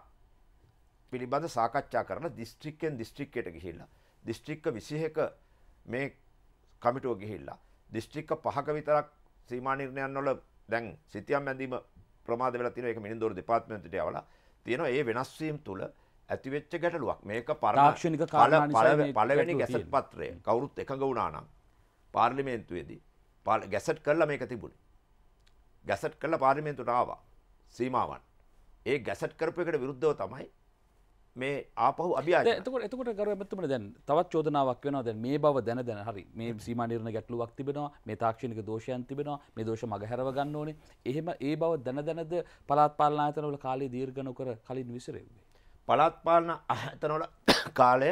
පිළිබඳ සාකච්ඡා කරලා දිස්ත්‍රික්කෙන් දිස්ත්‍රික්කයට ගිහිල්ලා දිස්ත්‍රික්ක විසිහක මේ කමිටුව ගිහිල්ලා දිස්ත්‍රික්ක පහක විතරක් සීමා නිර්ණයන් වල දැන් සිතියම් ඇඳීම ප්‍රමාද වෙලා තියෙනවා. ඒක මිනින්දෝර දෙපාර්තමේන්තුවට යවලා තියෙනවා. ඒ වෙනස් වීම තුල ඇතිවෙච්ච ගැටලුවක්. මේක තාක්ෂණික කාරණා නිසා මේ පළවෙනි ගැසට් පත්‍රය කවුරුත් එකඟ වුණා නම් පාර්ලිමේන්තුවේදී ගැසට් කරලා මේක තිබුණේ. ගැසට් කරලා පාර්ලිමේන්තුවට ආවා සීමාවන්. ඒ ගැසට් කරපු එකට විරුද්ධව තමයි මේ ආපහු අභියාචන. එතකොට එතකොට ගරු ඇමතුමනි දැන් තවත් චෝදනාවක් වෙනවා. දැන් මේ බව දැන දැන හරි මේ සීමා නිර්ණය ගැටලුවක් තිබෙනවා. මේ තාක්ෂණික දෝෂයන් තිබෙනවා. මේ දෝෂ මගහැරව ගන්න ඕනේ. එහෙම ඒ බව දැන දැනද පළාත් පාලන ආයතන වල කාලය දීර්ඝ නොකර කලින් විසිරෙන්නේ. පළාත් පාලන ආයතන වල කාලය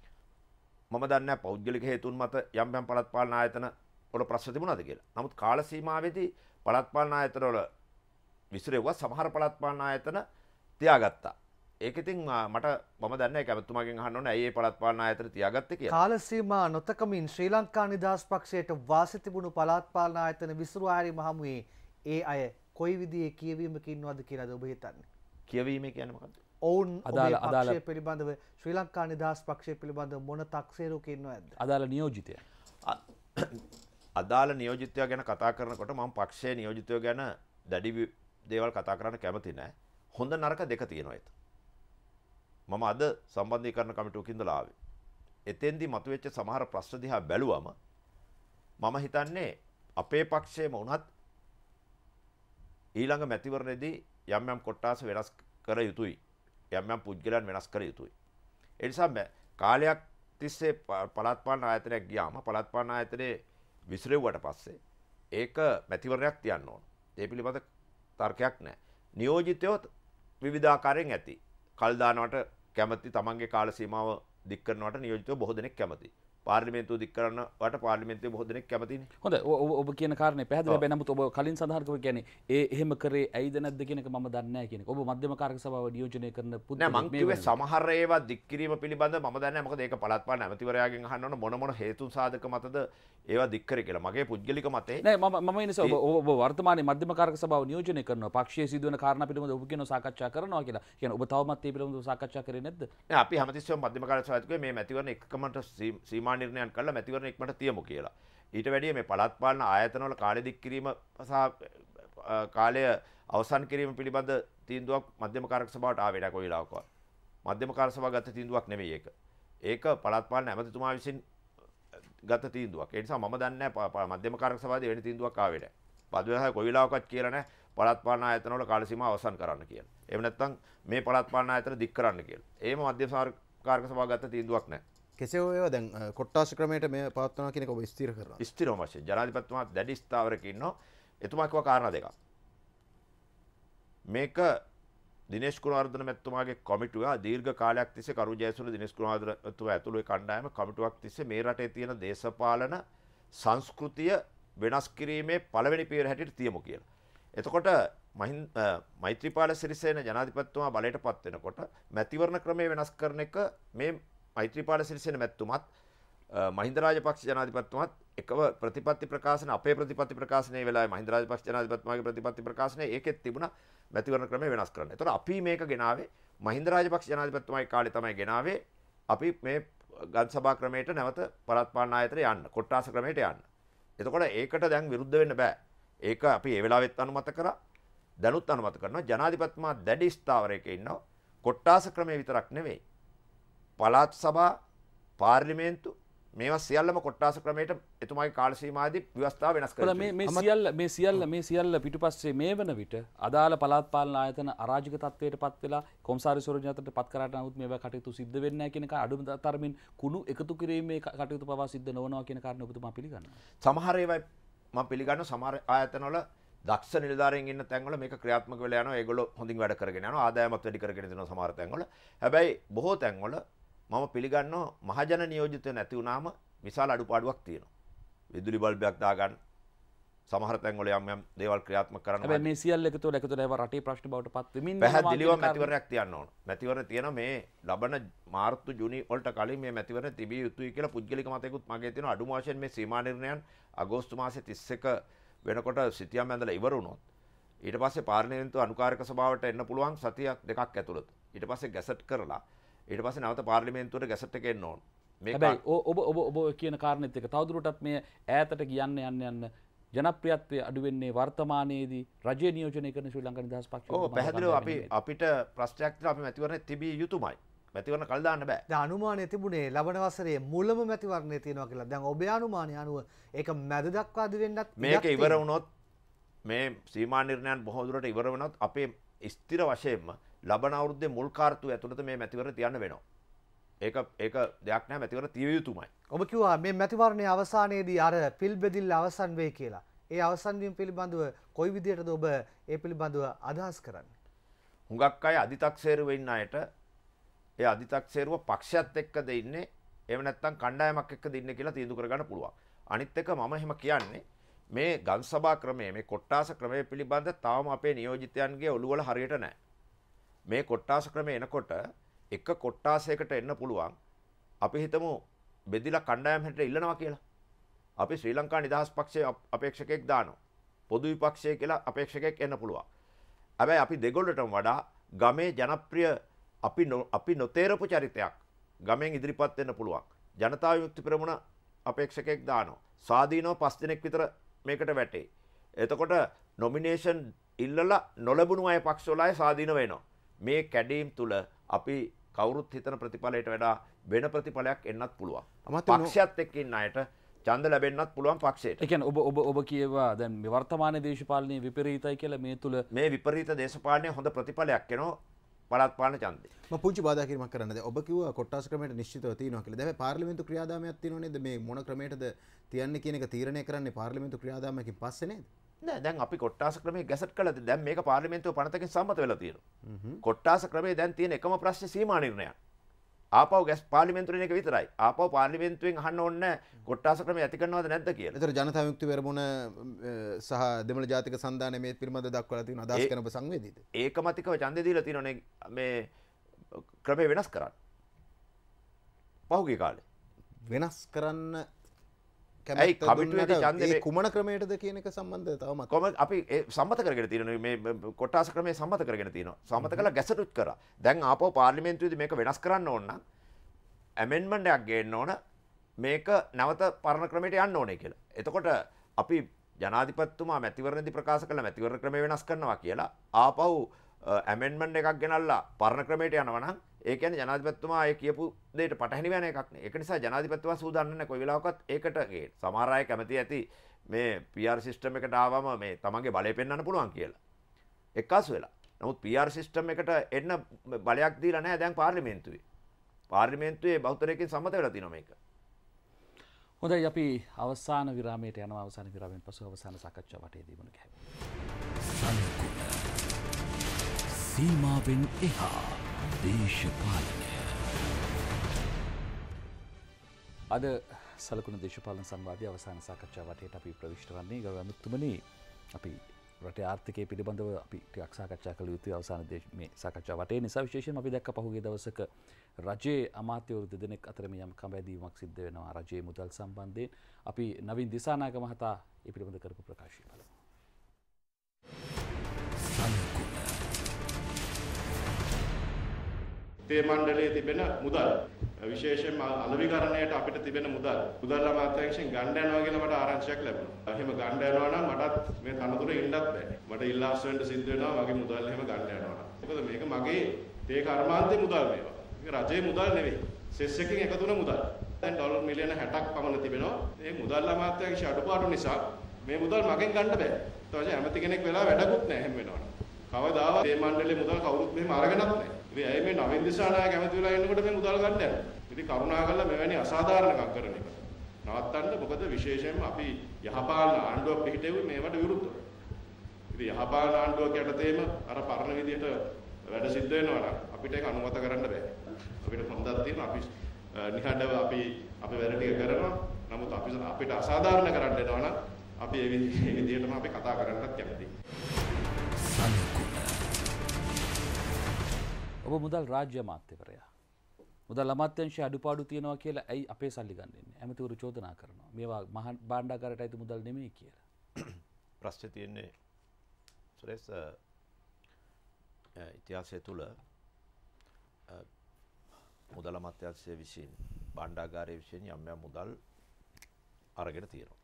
මම දන්නේ නැහැ පෞද්ගලික හේතුන් මත යම් යම් පළාත් පාලන ආයතන වල ප්‍රශ්න තිබුණාද කියලා. නමුත් කාල සීමාවේදී පළාත් පාලන ආයතන වල විසිරෙව්වා. සමහර පළාත් පාලන ආයතන තියාගත්තා. ඒක ඉතින් මට මම දන්නේ ඒක ඇමතුමාගෙන් අහන්න ඕනේ ඇයි මේ පළාත් පාලන ආයතන තියාගත්තේ කියලා. කාල සීමා නොතකමින් ශ්‍රී ලංකා නිදහස් පක්ෂයට වාසි තිබුණු පළාත් පාලන ආයතන විසිරු ආරීම හමුවේ ඒ අය කොයි විදිහේ කියවීමක ඉන්නවද කියලාද ඔබ හිතන්නේ? කියවීම කියන්නේ මොකක්ද? ඔවුන් ඔබේ පක්ෂය පිළිබඳව ශ්‍රී ලංකා නිදහස් පක්ෂය පිළිබඳව මොන තක්සේරුවක ඉන්නවද? අදාළ නියෝජිතය. අදාළ නියෝජිතයෝ ගැන කතා කරනකොට මම පක්ෂයේ නියෝජිතයෝ ගැන දැඩි දේවල් කතා කරන්න කැමති නැහැ. හොඳ නරක දෙක තියෙනවා ඒක. මම අද සම්බන්ධීකරණ කමිටුවක ඉඳලා ආවේ. එතෙන්දී මතුවෙච්ච සමහර ප්‍රශ්න දිහා බැලුවම මම හිතන්නේ අපේ පක්ෂයේම වුණත් ඊළඟ මැතිවරණයේදී යම් යම් කොට්ටාස වෙනස් කර යුතුයි. යම් යම් පුද්ගලයන් වෙනස් කර යුතුයි. ඒ නිසා කාලයක් තිස්සේ පළාත් පාලන ආයතනයක් ගියාම පළාත් පාලන ආයතනයේ විසිරෙව්වට පස්සේ ඒක මැතිවරණයක් තියන්න ඕන. ඒ පිළිබඳ තර්කයක් නැහැ. නියෝජිතයෝ විවිධාකාරයෙන් ඇති. කල් දානවට කැමති, තමන්ගේ කාල සීමාව දික් කරනවට නියෝජිතයෝ බොහෝ දෙනෙක් කැමති. පාර්ලිමේන්තුව දික් කරනවට පාර්ලිමේන්තුවේ බොහෝ දෙනෙක් කැමතිනේ. හොඳයි. ඔබ කියන කාරණේ පැහැදිලි. හැබැයි නමුත් ඔබ කලින් සඳහන් කරුවා කියන්නේ ඒ එහෙම කරේ ඇයිද නැද්ද කියන එක මම දන්නේ නැහැ කියන එක. ඔබ මධ්‍යම කාරක සභාව නියෝජනය කරන පුද්ගලයෙක් නෑ. මං කිව්වේ සමහර ඒවා දික් කිරීම පිළිබඳව මම දන්නේ නැහැ. මොකද ඒක පළාත් පාලන ඇමතිවරයාගෙන් අහන්න ඕන මොන මොන හේතුන් සාධක මතද ඒවා දික් කරේ කියලා. මගේ පුද්ගලික මතේ නෑ. මම මම ඉන්නේ ඔබ ඔබ වර්තමානයේ මධ්‍යම කාරක සභාව නියෝජනය කරනවා. පක්ෂයේ සිදුවන කාරණා පිළිබඳව ඔබ කියනවා සාකච්ඡා කරනවා කියලා. කියන්නේ ඔබ තවමත් මේ පිළිබඳව සාකච්ඡා කරේ නැද්ද? නෑ. අපි හැමතිස්සෙම මධ්‍යම කාරක සභාවේ මේ මැතිවරණ එකකමට සීමා නිර්ණයන් කළා මැතිවරණ ඉක්මනට තියමු කියලා. ඊට වැඩිය මේ පළාත් පාලන ආයතනවල කාලය දික් කිරීම සහ කාලය අවසන් කිරීම පිළිබඳ තීන්දුවක් මධ්‍යම කාරක සභාවට ආවේ නැහැ කොයි වෙලාවකවත්. මධ්‍යම කාරක සභාව ගත්ත තීන්දුවක් නෙමෙයි ඒක. ඒක පළාත් පාලන ඇමතිතුමා විසින් ගත තීන්දුවක්. ඒ නිසා මම දන්නේ නැහැ මධ්‍යම කාරක සභාවේ වෙන තීන්දුවක් ආවේ නැහැ. පදවිය කොයි වෙලාවකවත් කියලා නැහැ පළාත් පාලන ආයතනවල කාල සීමාව අවසන් කරන්න කියලා. එහෙම නැත්නම් මේ පළාත් පාලන ආයතන දික් කරන්න කියලා. එහෙම මධ්‍යම කාරක සභාව ගත්ත තීන්දුවක් නැහැ. කෙසේ වේවා දැන් කොට්ටාස ක්‍රමයට මේ පවත්වනවා කියන එක ඔබ ස්ථිර කරනවා. ස්ථිරව වශයෙන් ජනාධිපතිතුමා දැඩි ස්ථාවරක ඉන්නවා. එතුමා කිව්ව කාරණා දෙකක්. මේක දිනේෂ් ගුණවර්ධන මැතිතුමාගේ කොමිටුව දීර්ඝ කාලයක් තිස්සේ කරු ජයසූරිය දිනේෂ් ගුණවර්ධන මැතිතුමා ඇතුළු ඒ කණ්ඩායම කොමිටුවක් තිස්සේ මේ රටේ තියෙන දේශපාලන සංස්කෘතිය වෙනස් කිරීමේ පළවෙනි පියවර හැටියට තියමු කියලා. එතකොට මහින්ද මෛත්‍රීපාල සිරිසේන ජනාධිපතිතුමා බලයට පත් වෙනකොට මැතිවරණ ක්‍රමය වෙනස් කරන එක මේ මෛත්‍රීපාල සිරිසේන මැතිතුමත් මහින්ද රාජපක්ෂ ජනාධිපතිතුමත් එකව ප්‍රතිපත්ති ප්‍රකාශන අපේ ප්‍රතිපත්ති ප්‍රකාශනයේ වෙලාවේ මහින්ද රාජපක්ෂ ජනාධිපතිතුමාගේ ප්‍රතිපත්ති ප්‍රකාශනයේ ඒකෙත් තිබුණා මැතිවරණ ක්‍රමය වෙනස් කරන්න. ඒතකොට අපි මේක ගෙනාවේ මහින්ද රාජපක්ෂ ජනාධිපතිතුමාගේ කාලේ තමයි ගෙනාවේ අපි මේ ගම් සභා ක්‍රමයට නැවත පළාත් පාලන ආයතනයට යන්න, කොට්ටාස ක්‍රමයට යන්න. එතකොට ඒකට දැන් විරුද්ධ වෙන්න බෑ. ඒක අපි ඒ වෙලාවෙත් අනුමත කරා, දැනුත් අනුමත කරනවා. ජනාධිපතිතුමා දැඩි ස්ථාවරයක ඉන්නවා. කොට්ටාස ක්‍රමය විතරක් නෙවෙයි. පළාත් සභා, පාර්ලිමේන්තු මේවා සියල්ලම කොට්ටාස ක්‍රමයට එතුමාගේ කාල සීමාවේදී ව්‍යවස්ථාව වෙනස් කරලා මේ මේ සියල්ල මේ සියල්ල මේ සියල්ල පිටුපස්සේ මේ වන විට අදාළ පළාත් පාලන ආයතන අරාජික තත්ත්වයට පත් වෙලා කොම්සාරිස්වරුන් අතරට පත් කරාට නමුත් මේවා කටයුතු සිද්ධ වෙන්නේ නැහැ කියන එක අඩුම තරමින් කුණු එකතු කිරීමේ කටයුතු පවා සිද්ධ නොවනවා කියන කාරණේ ඔබතුමා පිළිගන්නවා. සමහර ඒවා මම පිළිගන්නවා. සමහර ආයතනවල දක්ෂ නිලධාරීන් ඉන්න තැන්වල මේක ක්‍රියාත්මක වෙලා යනවා. ඒගොල්ලෝ හොඳින් වැඩ කරගෙන යනවා. ආදායමත් වැඩි කරගෙන දෙනවා සමහර තැන්වල. හැබැයි බොහෝ තැන්වල මම පිළිගන්නවා මහජන නියෝජිතය නැති වුණාම විශාල අඩුපාඩුවක් තියෙනවා. විදුලි බල්බයක් දාගන්න සමහර තැන්වල යම් යම් දේවල් ක්‍රියාත්මක කරන්න. හැබැයි මේ සියල්ල එකතු වෙලා එකතු වෙලා ඒවා රටේ ප්‍රශ්න බවට පත් වෙමින් පැහැදිලිව මැතිවරණයක් තියන්න ඕන. මැතිවරණ තියෙන මේ ලබන මාර්තු ජූනි වලට කලින් මේ මැතිවරණ තිබිය යුතුයි කියලා පුද්ගලික මතයකුත් මගේ තියෙනවා. අඩුම වශයෙන් මේ සීමා නිර්ණයන් අගෝස්තු මාසේ තිස් එක වෙනකොට සිටියම් ඇඳලා ඉවර වුණොත් ඊට පස්සේ පාර්ලිමේන්තුව අනුකාරක සභාවට එන්න පුළුවන් සතියක් දෙකක් ඇතුළත. ඊට පස්සේ ගැසට් කරලා ඊට පස්සේ නැවත පාර්ලිමේන්තුවට ගැසට් එක එන්න ඕන. හැබැයි ඔබ ඔබ ඔබ කියන කාරණෙත් එක තවදුරටත් මේ ඈතට කියන්න යන්න යන්න ජනප්‍රියත්වය අඩු වෙන්නේ වර්තමානයේදී රජය නියෝජනය කරන ශ්‍රී ලංකා නිදහස් පක්ෂය. ඔව් පැහැදිලිව අපි අපිට ප්‍රශ්නයක් තියෙනවා. අපි මැතිවරණේ තිබිය යුතුමයි. මැතිවරණ කල් දාන්න බෑ. දැන් අනුමානය තිබුණේ ලබන වසරේ මුලම මැතිවරණේ තියෙනවා කියලා. දැන් ඔබේ අනුමානය අනුව ඒක මැද දක්වා ද වෙන්නත් මේක ඉවර වුණොත් මේ සීමා නිර්ණයන් බොහෝ දුරට ඉවර වුණොත් අපේ ස්ථිර වශයෙන්ම ලබන අවුරුද්දේ මුල් කාර්තුව ඇතුළත මේ මැතිවරණ තියන්න වෙනවා. ඒක ඒක දෙයක් නැහැ. මැතිවරණ තිය යුතුමයි. ඔබ කිව්වා මේ මැතිවරණයේ අවසානයේදී අර පිල් බෙදිල්ල අවසන් වෙයි කියලා. ඒ අවසන් වීම පිළිබඳව කොයි විදිහටද ඔබ ඒ පිළිබඳව අදහස් කරන්නේ? හුඟක් අය අධිතක්සේරුව ඉන්න අයට ඒ අධිතක්සේරුව පක්ෂයත් එක්කද ඉන්නේ එහෙම නැත්නම් කණ්ඩායමක් එක්කද ඉන්නේ කියලා තීන්දුව කරගන්න පුළුවන්. අනිත් එක මම එහෙම කියන්නේ මේ ගම්සභා ක්‍රමය මේ කොට්ටාස ක්‍රමය පිළිබඳ තාම අපේ නියෝජිතයන්ගේ ඔළුවල හරියට නැහැ. මේ කොට්ටාස ක්‍රමය එනකොට එක කොට්ටාසයකට එන්න පුළුවන්. අපි හිතමු බෙදිලා කණ්ඩායම් හැටියට ඉල්ලනවා කියලා. අපි ශ්‍රී ලංකා නිදහස් පක්ෂයේ අපේක්ෂකෙක් දානවා. පොදු විපක්ෂය කියලා අපේක්ෂකෙක් එන්න පුළුවන්. හැබැයි අපි දෙගොල්ලටම වඩා ගමේ ජනප්‍රිය අපි අපි නොතේරපු චරිතයක් ගමෙන් ඉදිරිපත් වෙන්න පුළුවන්. ජනතා විමුක්ති පෙරමුණ අපේක්ෂකෙක් දානවා. ස්වාධීනව පස් දිනක් විතර මේකට වැටේ. එතකොට නොමිනේෂන් ඉල්ලලා නොලැබුණු අය පක්ෂවල අය ස්වාධීන වෙනවා. මේ කැඩීම් තුල අපි කවුරුත් හිතන ප්‍රතිඵලයට වඩා වෙන ප්‍රතිඵලයක් එන්නත් පුළුවන්. පක්ෂයත් එක්ක ඉන්න අයට ඡන්ද ලැබෙන්නත් පුළුවන් පක්ෂයට. ඒ කියන්නේ ඔබ ඔබ ඔබ කියවා දැන් මේ වර්තමාන දේශපාලනයේ විපරීතයි කියලා මේ තුල මේ විපරීත දේශපාලනයේ හොඳ ප්‍රතිඵලයක් එනවා පළාත් පාලන ඡන්දේ. මම පුංචි බාධා කිරීමක් කරන්න. දැන් ඔබ කිව්වා කොට්ටාස ක්‍රමයට නිශ්චිතව තියෙනවා කියලා. දැන් පාර්ලිමේන්තු ක්‍රියාදාමයක් තියෙනව නේද? මේ මොන ක්‍රමයකටද තියන්නේ කියන එක තීරණය කරන්නේ පාර්ලිමේන්තු ක්‍රියාදාමයකින් පස්සේ නේද? නෑ දැන් අපි කොට්ටාස ක්‍රමයේ ගැසට් කළාද? දැන් මේක පාර්ලිමේන්තුව පනතකින් සම්මත වෙලා තියෙනවා. කොට්ටාස ක්‍රමයේ දැන් තියෙන එකම ප්‍රශ්නේ සීමා නිර්ණයක්. ආපහු ගැස් පාර්ලිමේන්තුවෙන් එක විතරයි. ආපහු පාර්ලිමේන්තුවෙන් අහන්න ඕනේ කොට්ටාස ක්‍රමය ඇති කරනවද නැද්ද කියලා. ඒතර ජනතා විමුක්ති පෙරමුණ සහ දෙමළ ජාතික සන්ධානය මේ පිළිබඳව දක්වලා තියෙන අදහස් කරන ඔබ සංවේදීද? ඒකමතිකව ඡන්දේ දීලා තියෙනවනේ මේ ක්‍රමය වෙනස් කරන්න. පහුගිය කාලේ වෙනස් කරන්න ඇයි කමිටුවේදී ඡන්දේ මේ කුමන ක්‍රමයටද කියන එක සම්බන්ධව තවමත් කොහොම අපි සම්මත කරගෙන තියෙනවා මේ කොට්ටාස ක්‍රමය සම්මත කරගෙන තියෙනවා. සම්මත කළා ගැසටුත් කරා. දැන් ආපහු පාර්ලිමේන්තුවේදී මේක වෙනස් කරන්න ඕන නම් ඇමෙන්ඩ්මන්ට් එකක් ගේන්න ඕන මේක නැවත පරණ ක්‍රමයට යන්න ඕනේ කියලා. එතකොට අපි ජනාධිපතිතුමා මැතිවරණදී ප්‍රකාශ කළ මැතිවරණ ක්‍රමය වෙනස් කරනවා කියලා ආපහු ඇමෙන්ඩ්මන්ට් එකක් ගෙනල්ලා පරණ ක්‍රමයට යනවා නම් ඒ කියන්නේ ජනාධිපතිතුමා ඒ කියපු දෙයට පටහැනි වෙන එකක් නේ. ඒක නිසා ජනාධිපතිතුමා සූදානම් නැහැ කොයි වෙලාවකත් ඒකට ගේ. සමහර අය කැමති ඇති මේ පී ආර් සිස්ටම් එකට ආවම මේ තමන්ගේ බලය පෙන්වන්න පුළුවන් කියලා. එක්කාසු වෙලා. නමුත් පී ආර් සිස්ටම් එකට එන්න බලයක් දීලා නැහැ දැන් පාර්ලිමේන්තුවේ. පාර්ලිමේන්තුවේ බහුතරයකින් සම්මත වෙලා තියෙනවා මේක. හොඳයි අපි අවසාන විරාමයට යනවා. අවසාන විරාමයෙන් පසු අවසාන සාකච්ඡාව වටේදී මුණ ගැහෙමු. සීමාවෙන් එහා දේශපාලනය. අද සලකුණු දේශපාලන සංවාදයේ අවසාන සාකච්ඡාව වටේට අපි ප්‍රවිෂ්ඨ වන්නේ ගෞරව අමාත්‍යතුමනි අපි රටේ ආර්ථිකය පිළිබඳව අපි ටිකක් සාකච්ඡා කළ යුතුයි අවසාන මේ සාකච්ඡාව වටේ නිසා විශේෂයෙන්ම අපි දැක්ක පහුගිය දවසක රජයේ අමාත්‍යවරු දෙදෙනෙක් අතර මේ යම් කඹැදීමක් සිද්ධ වෙනවා රජයේ මුදල් සම්බන්ධයෙන්. අපි නවීන් දිසානායක මහතා ඒ පිළිබඳව කරපු ප්‍රකාශය බලමු. තේ මණ්ඩලයේ තිබෙන මුදල් විශේෂයෙන්ම අලෙවිකරණයට අපිට තිබෙන මුදල් මුදල් අමාත්‍යාංශයෙන් ගන්න යනවා කියලා මට ආරංචියක් ලැබුණා. එහෙම ගන්න යනවා නම් මටත් මේ තනතුරේ ඉන්නත් බෑ. මට ඉල්ලාස් වෙන්න සිද්ධ වෙනවා මගේ මුදල් එහෙම ගන්න යනවා නම්. මොකද මේක මගේ තේ කර්මාන්තේ මුදල් මේවා. මේක රජයේ මුදල් නෙවෙයි. සෙස් එකකින් එකතු වෙන මුදල්. දැන් ඩොලර් මිලියන හැටක් පමණ තිබෙනවා. මේ මුදල් අමාත්‍යාංශයේ අඩුපාඩු නිසා මේ මුදල් මගෙන් ගන්න බෑ. ඊට පස්සේ ඇමති කෙනෙක් වෙලා වැඩකුත් නැහැ එහෙම වෙනවා. කවදාවත් මේ මණ්ඩලයේ මුදල් කවුරුත් මෙහෙම අරගෙනත් නැහැ. ඉතින් ඇයි මේ නවීන් දිසානායක ඇමති වෙලා ඉන්නකොට මේ මුදල් ගන්න යන්නේ? ඉතින් කරුණාකරලා මෙවැනි අසාධාරණකම් කරන එක නවත්තන්න. මොකද විශේෂයෙන්ම අපි යහපාලන ආණ්ඩුවක් පිහිටෙව්වේ මේවට විරුද්ධව. ඉතින් යහපාලන ආණ්ඩුවක යටතේම අර පරණ විදියට වැඩ සිද්ධ වෙනවා නම් අපිට ඒක අනුමත කරන්න බෑ. අපිට හොඳක් තියෙනවා අපි නිහඬව අපි අපේ වැඩ ටික කරනවා. නමුත් අපි අපිට අසාධාරණ කරන්න එනවා නම් අපි ඒ විදිහටම අපි කතා කරන්නත් කැමතියි. ඔබ මුදල් රාජ්‍ය අමාත්‍යවරයා. මුදල් අමාත්‍යාංශයේ අඩුපාඩු තියෙනවා කියලා ඇයි අපේ සල්ලි ගන්න ඉන්නේ? ඇමතිවරු චෝදනා කරනවා. මේවා මහා භාණ්ඩාගාරයට අයිති මුදල් නෙමෙයි කියලා. ප්‍රශ්නේ තියෙන්නේ සුරේස් ඉතිහාසය තුළ මුදල් අමාත්‍යාංශය විසින් භාණ්ඩාගාරයේ විසින් යම් යම් මුදල් අරගෙන තියෙනවා.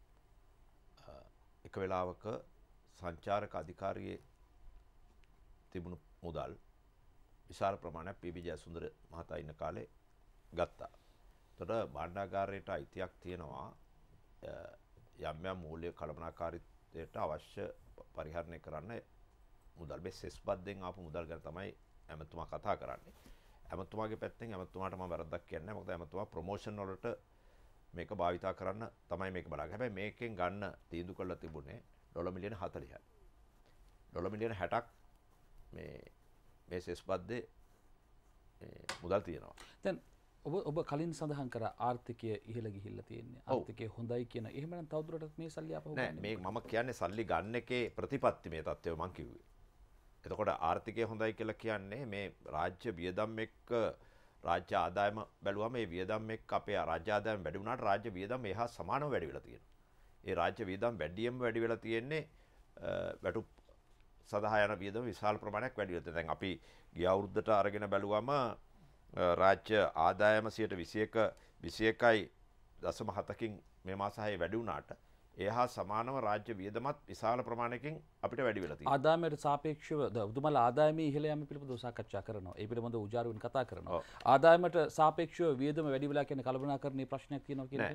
එක වෙලාවක සංචාරක අධිකාරියේ තිබුණු මුදල් විශාල ප්‍රමාණයක් පී.බී. ජයසුන්දර මහතා ඉන්න කාලේ ගත්තා. එතකොට භාණ්ඩාගාරයට අයිතියක් තියෙනවා යම් යම් මූල්‍ය කළමනාකාරීත්වයට අවශ්‍ය පරිහරණය කරන්න මුදල් මේ සෙස් බද්දෙන් ආපු මුදල් ගැන තමයි ඇමතුමා කතා කරන්නේ. ඇමතුමාගේ පැත්තෙන් ඇමතුමාට මම වැරද්දක් කියන්නේ නැහැ. මොකද ඇමතුමා ප්‍රොමෝෂන් වලට මේක භාවිතා කරන්න තමයි මේක බලන්නේ. හැබැයි මේකෙන් ගන්න තීන්දුව කරලා තිබුණේ ඩොලර් මිලියන හතළිහයි. ඩොලර් මිලියන හැටක් මේ මේ සෙස් බද්දේ මුදල් තියෙනවා. දැන් ඔබ ඔබ කලින් සඳහන් කර ආර්ථිකය ඉහළ ගිහිල්ලා තියෙන්නේ. ආර්ථිකය හොඳයි කියන. එහෙමනම් තවදුරටත් මේ සල්ලි ආපහු ගන්න. නෑ මේ මම කියන්නේ සල්ලි ගන්න එකේ ප්‍රතිපත්ති මේ තත්ත්වය මම කිව්වේ. එතකොට ආර්ථිකය හොඳයි කියලා කියන්නේ මේ රාජ්‍ය වියදම් එක්ක රාජ්‍ය ආදායම බැලුවම මේ වියදම් එක්ක අපේ රාජ්‍ය ආදායම වැඩි වුණාට රාජ්‍ය වියදම් එහා සමානව වැඩි වෙලා තියෙනවා. ඒ රාජ්‍ය වියදම් වැඩියෙන්ම වැඩි වෙලා තියෙන්නේ වැටුප් සඳහා යන වියදම විශාල ප්‍රමාණයක් වැඩි වෙලා තියෙනවා. දැන් අපි ගිය අවුරුද්දට අරගෙන බැලුවම රාජ්‍ය ආදායම සියයට විසි එක විසි එකයි දශම හතකින් මේ මාස හයේ වැඩි වුණාට එහා සමානව රාජ්‍ය වියදමත් විශාල ප්‍රමාණයකින් අපිට වැඩි වෙලා තියෙනවා. ආදායමයට සාපේක්ෂව උතුමලා ආදායමේ ඉහළ යාම පිළිබඳව සාකච්ඡා කරනවා. ඒ පිළිබඳව උජාරුවෙන් කතා කරනවා. ආදායමට සාපේක්ෂව වියදම වැඩි වෙලා කියන කලබනාකරණයේ ප්‍රශ්නයක් තියෙනවා කියන එක නේද?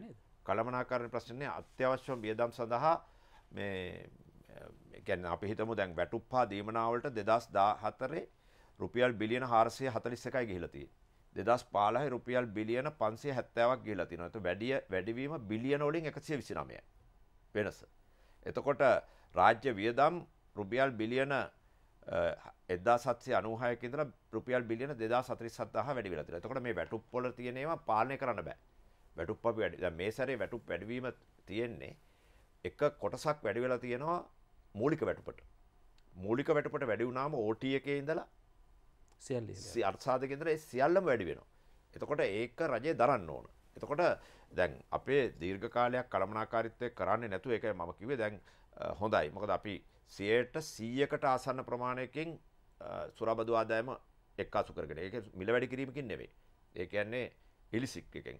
කළමනාකරණ ප්‍රශ්නේ අත්‍යවශ්‍ය වියදම් සඳහා මේ කියන්නේ අපි හිතමු දැන් වැටුප්පා දීමනා වලට දෙදහස් දාහතරේ රුපියල් බිලියන හාරසිය හතළිස් එකයි ගිහිලා තියෙන්නේ. දෙදහස් පහළොව රුපියල් බිලියන පන්සිය හැත්තෑවක් ගිහිලා තිනවා. ඒත් වැඩි වැඩිවීම බිලියන වලින් එකසිය විසිනවයයි. වෙනස. එතකොට රාජ්‍ය වියදම් රුපියල් බිලියන එක්දාස් හත්සිය අනූහයක ඉඳලා රුපියල් බිලියන දෙදාස් හතළිස් හතක් වැඩි වෙලා තියෙනවා. එතකොට මේ වැටුප් වල තියෙන ඒවා පාලනය කරන්න බෑ. වැටුප් අපි වැඩි දැන් මේ සැරේ වැටුප් වැඩිවීම තියෙන්නේ එක කොටසක් වැඩි වෙලා තියෙනවා මූලික වැටුපට. මූලික වැටුපට වැඩි වුණාම O T එකේ ඉඳලා සියල්ල අර්ථසාධකයේ ඉඳලා ඒ සියල්ලම වැඩි වෙනවා. එතකොට ඒක රජය දරන්න ඕන. එතකොට දැන් අපේ දීර්ඝ කාලයක් කළමනාකාරීත්වය කරන්නේ නැතුව ඒකයි මම කිව්වේ දැන් හොඳයි. මොකද අපි සියයට සීයකට ආසන්න ප්‍රමාණයකින් සුරබදු ආදායම එක්කාසු කරගෙන. ඒක මිල වැඩි කිරීමකින් නෙවෙයි. ඒ කියන්නේ ඉලිසික් එකෙන්.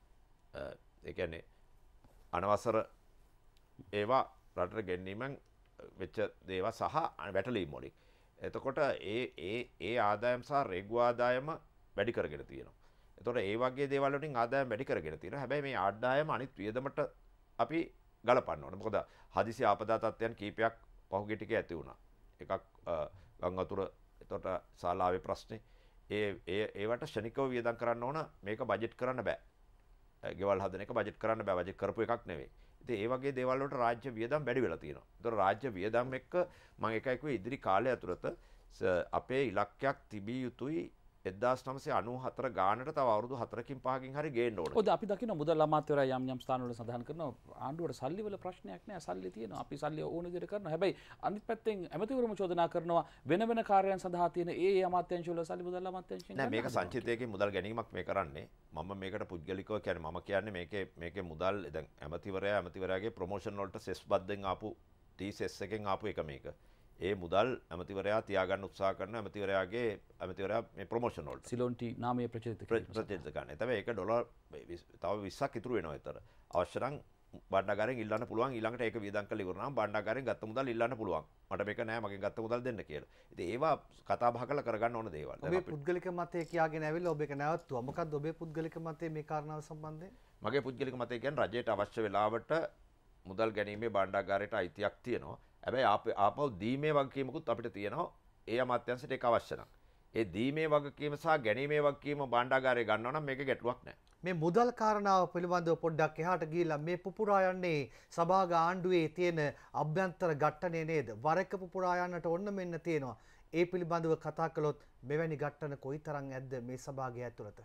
ඒ කියන්නේ අනවසර ඒවා රටට ගෙන්නීමෙන් වෙච්ච දේවා සහ වැටලීම් වලින්. එතකොට ඒ ඒ ඒ ආදායම් සහ රෙගු ආදායම වැඩි කරගෙන තියෙනවා. එතකොට ඒ වගේ දේවල් වලින් ආදායම් වැඩි කරගෙන තියෙනවා. හැබැයි මේ ආදායම අනිත් වියදමට අපි ගලපන්න ඕනේ. මොකද හදිසි ආපදා තත්ත්වයන් කීපයක් පහුගිය ටිකේ ඇති වුණා. එකක් ගං වතුර එතකොට ශාලාවේ ප්‍රශ්නේ. ඒ ඒ ඒවට ශනිකව වියදම් කරන්න ඕන. මේක බජට් කරන්න බෑ. ගෙවල් හදන එක බජට් කරන්න බෑ. බජට් කරපු එකක් නෙවෙයි. ඉතින් ඒ වගේ දේවල් වලට රාජ්‍ය වියදම් වැඩි වෙලා තියෙනවා. ඒතර රාජ්‍ය වියදම් එක්ක මම එකයි කිව්වේ ඉදිරි කාලය ඇතුළත අපේ ඉලක්කයක් තිබිය යුතුයි එක්දාස් නවසිය අනූහතර ගානට තව අවුරුදු හතරකින් පහකින් හරි ගේන්න ඕනේ. ඔද අපි දකින්න මුදල් අමාත්‍යවරයා යම් යම් ස්ථානවල සඳහන් කරනවා ආණ්ඩුවට සල්ලි වල ප්‍රශ්නයක් නෑ. සල්ලි තියෙනවා. අපි සල්ලි ඕන විදිහට කරනවා. හැබැයි අනිත් පැත්තෙන් ඇමතිවරුම චෝදනා කරනවා වෙන වෙන කාර්යයන් සඳහා තියෙන ඒ ඒ අමාත්‍යාංශ වල සල්ලි මුදල් අමාත්‍යාංශයෙන් නෑ මේක සංචිතයකින් මුදල් ගැනීමක් මේ කරන්නේ. මම මේකට පුද්ගලිකව කියන්නේ මම කියන්නේ මේකේ මේකේ මුදල් දැන් ඇමතිවරයා ඇමතිවරයාගේ ප්‍රොමෝෂන් වලට සෙස් බද්දෙන් ආපු ටී සෙස් එකෙන් ආපු එක මේක. ඒ මුදල් ඇමතිවරයා තියාගන්න උත්සාහ කරන ඇමතිවරයාගේ ඇමතිවරයා මේ ප්‍රොමෝෂන් වලට සිලොන්ටි නාමය ප්‍රචලිත ප්‍රචලිත ගන්න. එතකොට ඒක ඩොලර් තව විස්සක් ඉතුරු වෙනවා ඒතර. අවශ්‍ය නම් බණ්ඩාගාරයෙන් ඉල්ලන්න පුළුවන් ඊළඟට ඒක වියදම් කරලා ඉවර නම් බණ්ඩාගාරයෙන් ගත්ත මුදල් ඉල්ලන්න පුළුවන්. මට මේක නෑ මගෙන් ගත්ත මුදල් දෙන්න කියලා. ඉතින් ඒවා කතා බහ කරලා කරගන්න ඕන දේවල්. ඔබේ පුද්ගලික මතය කියාගෙන ඇවිල්ලා ඔබ ඒක නැවතුවා. මොකක්ද ඔබේ පුද්ගලික මතය මේ කාරණාව සම්බන්ධයෙන්? මගේ පුද්ගලික මතය කියන්නේ රජයට අවශ්‍ය වෙලාවට මුදල් ගැනීමේ බණ්ඩාගාරයට අයිතියක් තියෙනවා. හැබැයි ආපහු දීමේ වගකීමකුත් අපිට තියෙනවා. ඒ අමාත්‍යාංශයට ඒක අවශ්‍ය නම්. ඒ දීමේ වගකීම සහ ගැනීමේ වගකීම බණ්ඩාගාරයේ ගන්නවා නම් මේක ගැටලුවක් නැහැ. මේ මුදල් කාරණාව පිළිබඳව පොඩ්ඩක් එහාට ගිහිල්ලා මේ පුපුරා යන්නේ සභාග ආණ්ඩුවේ තියෙන අභ්‍යන්තර ඝට්ටනේ නේද? වර එක පුපුරා යන්නට ඔන්න මෙන්න තියෙනවා. ඒ පිළිබඳව කතා කළොත් මෙවැනි ඝට්ටන කොයිතරම් ඇද්ද මේ සභාගය ඇතුළත?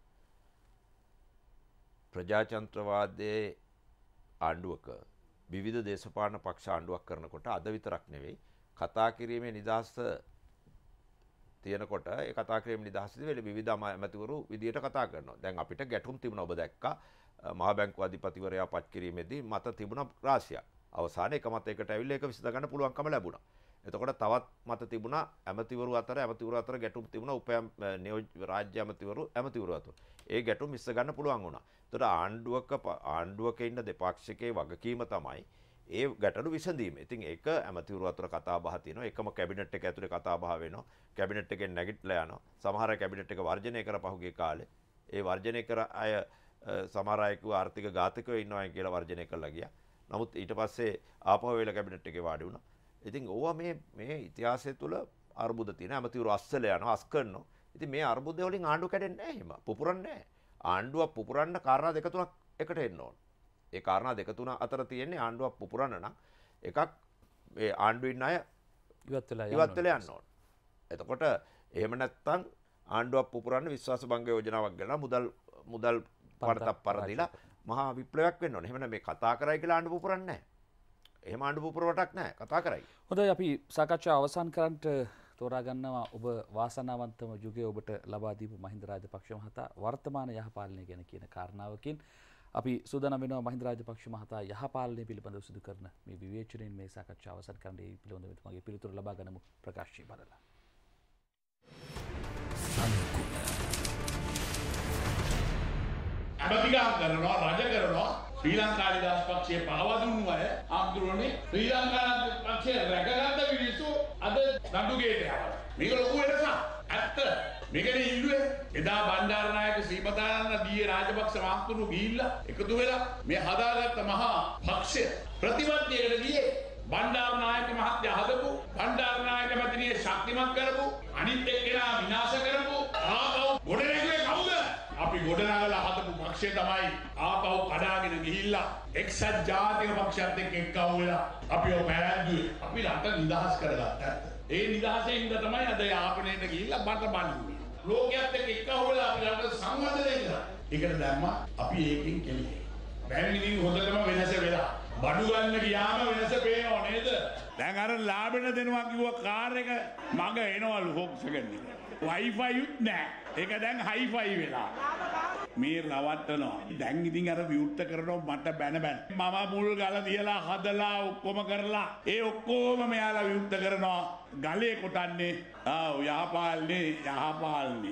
ප්‍රජාතන්ත්‍රවාදයේ ආණ්ඩුවක විවිධ දේශපාලන පක්ෂ ආණ්ඩුවක් කරනකොට අද විතරක් නෙවෙයි කතා කිරීමේ නිදහස තියෙනකොට ඒ කතා කිරීමේ නිදහසදී වෙල විවිධ ඇමතිවරු විදියට කතා කරනවා. දැන් අපිට ගැටුම් තිබුණා ඔබ දැක්කා. මහා බැංකුව අධිපතිවරයා පත් කිරීමේදී මත තිබුණා රාශියක්. අවසානයේ එක මතයකට ඇවිල්ලා ඒක විසඳ ගන්න පුළුවන්කම ලැබුණා. එතකොට තවත් මත තිබුණා ඇමතිවරු අතර ඇමතිවරු අතර ගැටුම් තිබුණා උපයම් රාජ්‍ය ඇමතිවරු ඇමතිවරු අතර. ඒ ගැටුම් විසඳ ගන්න පුළුවන් වුණා. එතකොට ආණ්ඩුවක ආණ්ඩුවක ඉන්න දෙපාක්ෂිකයේ වගකීම තමයි ඒ ගැටලු විසඳීම. ඉතින් ඒක ඇමතිවරු අතර කතා බහ තියෙනවා. එකම කැබිනට් එක ඇතුලේ කතා බහ වෙනවා. කැබිනට් එකෙන් නැගිටලා යනවා. සමහර කැබිනට් එක වර්ජනය කර පහුගිය කාලේ. ඒ වර්ජනය කර අය සමහර අය කිව්වා ආර්ථික ඝාතකයෝ ඉන්නවා කියලා වර්ජනය කළා ගියා. නමුත් ඊට පස්සේ ආපහු වෙලා කැබිනට් එකේ වාඩි වුණා. ඉතින් ඕවා මේ මේ ඉතිහාසය තුළ අර්බුද තියෙන ඇමතිවරු අස්සල යනවා අස් කරනවා. ඉතින් මේ අර්බුද වලින් ආණ්ඩුව කැඩෙන්නේ නැහැ එහෙම. පුපුරන්නේ නැහැ. ආණ්ඩුව පුපුරන්න කාරණා දෙක තුනක් එකට එන්න ඕන. ඒ කාරණා දෙක තුන අතර තියෙන්නේ ආණ්ඩුවක් පුපුරන්න නම් එකක් මේ ආණ්ඩුවේ ඉන්න අය ඉවත් වෙලා ඉවත් වෙලා යන්න ඕන. එතකොට එහෙම නැත්නම් ආණ්ඩුවක් පුපුරන්න විශ්වාස භංග යෝජනාවක් ගන්නවා මුදල් මුදල් පරතක් පරදිලා මහා විප්ලවයක් වෙන්න ඕන. එහෙම මේ කතා කරයි කියලා ආණ්ඩුව පුපුරන්නේ නැහැ. එහෙම ආණ්ඩුව පුපුරවටක් නැහැ. කතා කරයි. හොඳයි අපි සාකච්ඡාව අවසන් කරන්නට තෝරා ගන්නවා ඔබ වාසනාවන්තම යුගයේ ඔබට ලබා දීපු මහින්ද රාජපක්ෂ මහතා වර්තමාන යහපාලනය ගැන කියන කාරණාවකින් අපි සූදානම් වෙනවා මහින්ද රාජපක්ෂ මහතා යහපාලනය පිළිබඳව සිදු කරන මේ විවේචනයෙන් මේ සාකච්ඡාව අවසන් කරන්න ඒ පිළිබඳව මගේ පිළිතුරු ලබා ගන්නමු ප්‍රකාශය බලලා. අබතිකා කරනවා රජ කරනවා ශ්‍රී ලංකා නිදහස් පක්ෂයේ පාවා දුන්නු අය ආම්දුරනේ ශ්‍රී ලංකා පක්ෂයේ රැකගත්ත මිනිස්සු අද නඩු ගේට යනවා. මේක ලොකු වෙනසක්. ඇත්ත මේකනේ ඉල්ලුවේ. එදා බණ්ඩාරනායක ශ්‍රීමතානන්ද දී රාජපක්ෂ මහතුරු ගිහිල්ලා එකතු වෙලා මේ හදාගත්ත මහා පක්ෂය ප්‍රතිපත්තියකට ගියේ. බණ්ඩාරනායක මහත්තයා හදපු බණ්ඩාරනායක මැතිණිය ශක්තිමත් කරපු අනිත් එක්කෙනා විනාශ කරපු ආපහු ගොඩ නැගුවේ කවුද? අපි ගොඩ නගලා හදපු පක්ෂය තමයි ආපහු කඩාගෙන ගිහිල්ලා එක්සත් ජාතික පක්ෂයත් එක්ක එක්කව වෙලා අපි ඔය පැහැදුවේ. අපි රට නිදහස් කරගත්තා. ඒ නිදහසෙන් ඉඳ තමයි අද යාපනයට ගිහිල්ලා බට බඳුනේ. ලෝකයේත් එක්ක එක්කව වෙලා අපි රට සංවර්ධනය කරා. ඒකට දැම්මා අපි ඒකෙන් කෙලියේ. දැන් ඉතින් හොඳටම වෙනස වෙලා බඩු ගන්න ගියාම වෙනස පේනව නේද? දැන් අර ලාභෙන දෙනවා කිව්ව කාර් එක මග එනවලු Volkswagen එක. Wi-Fi උත් නැහැ. ඒක දැන් hi-fi වෙලා. මේ රවට්ටනවා. දැන් ඉතින් අර විවුර්ත කරනවා මට බැන බැන. මම මුල් ගල තියලා හදලා ඔක්කොම කරලා ඒ ඔක්කොම මෙයාලා විවුර්ත කරනවා. ගලේ කොටන්නේ ආ යහපාල්නේ යහපාල්නේ.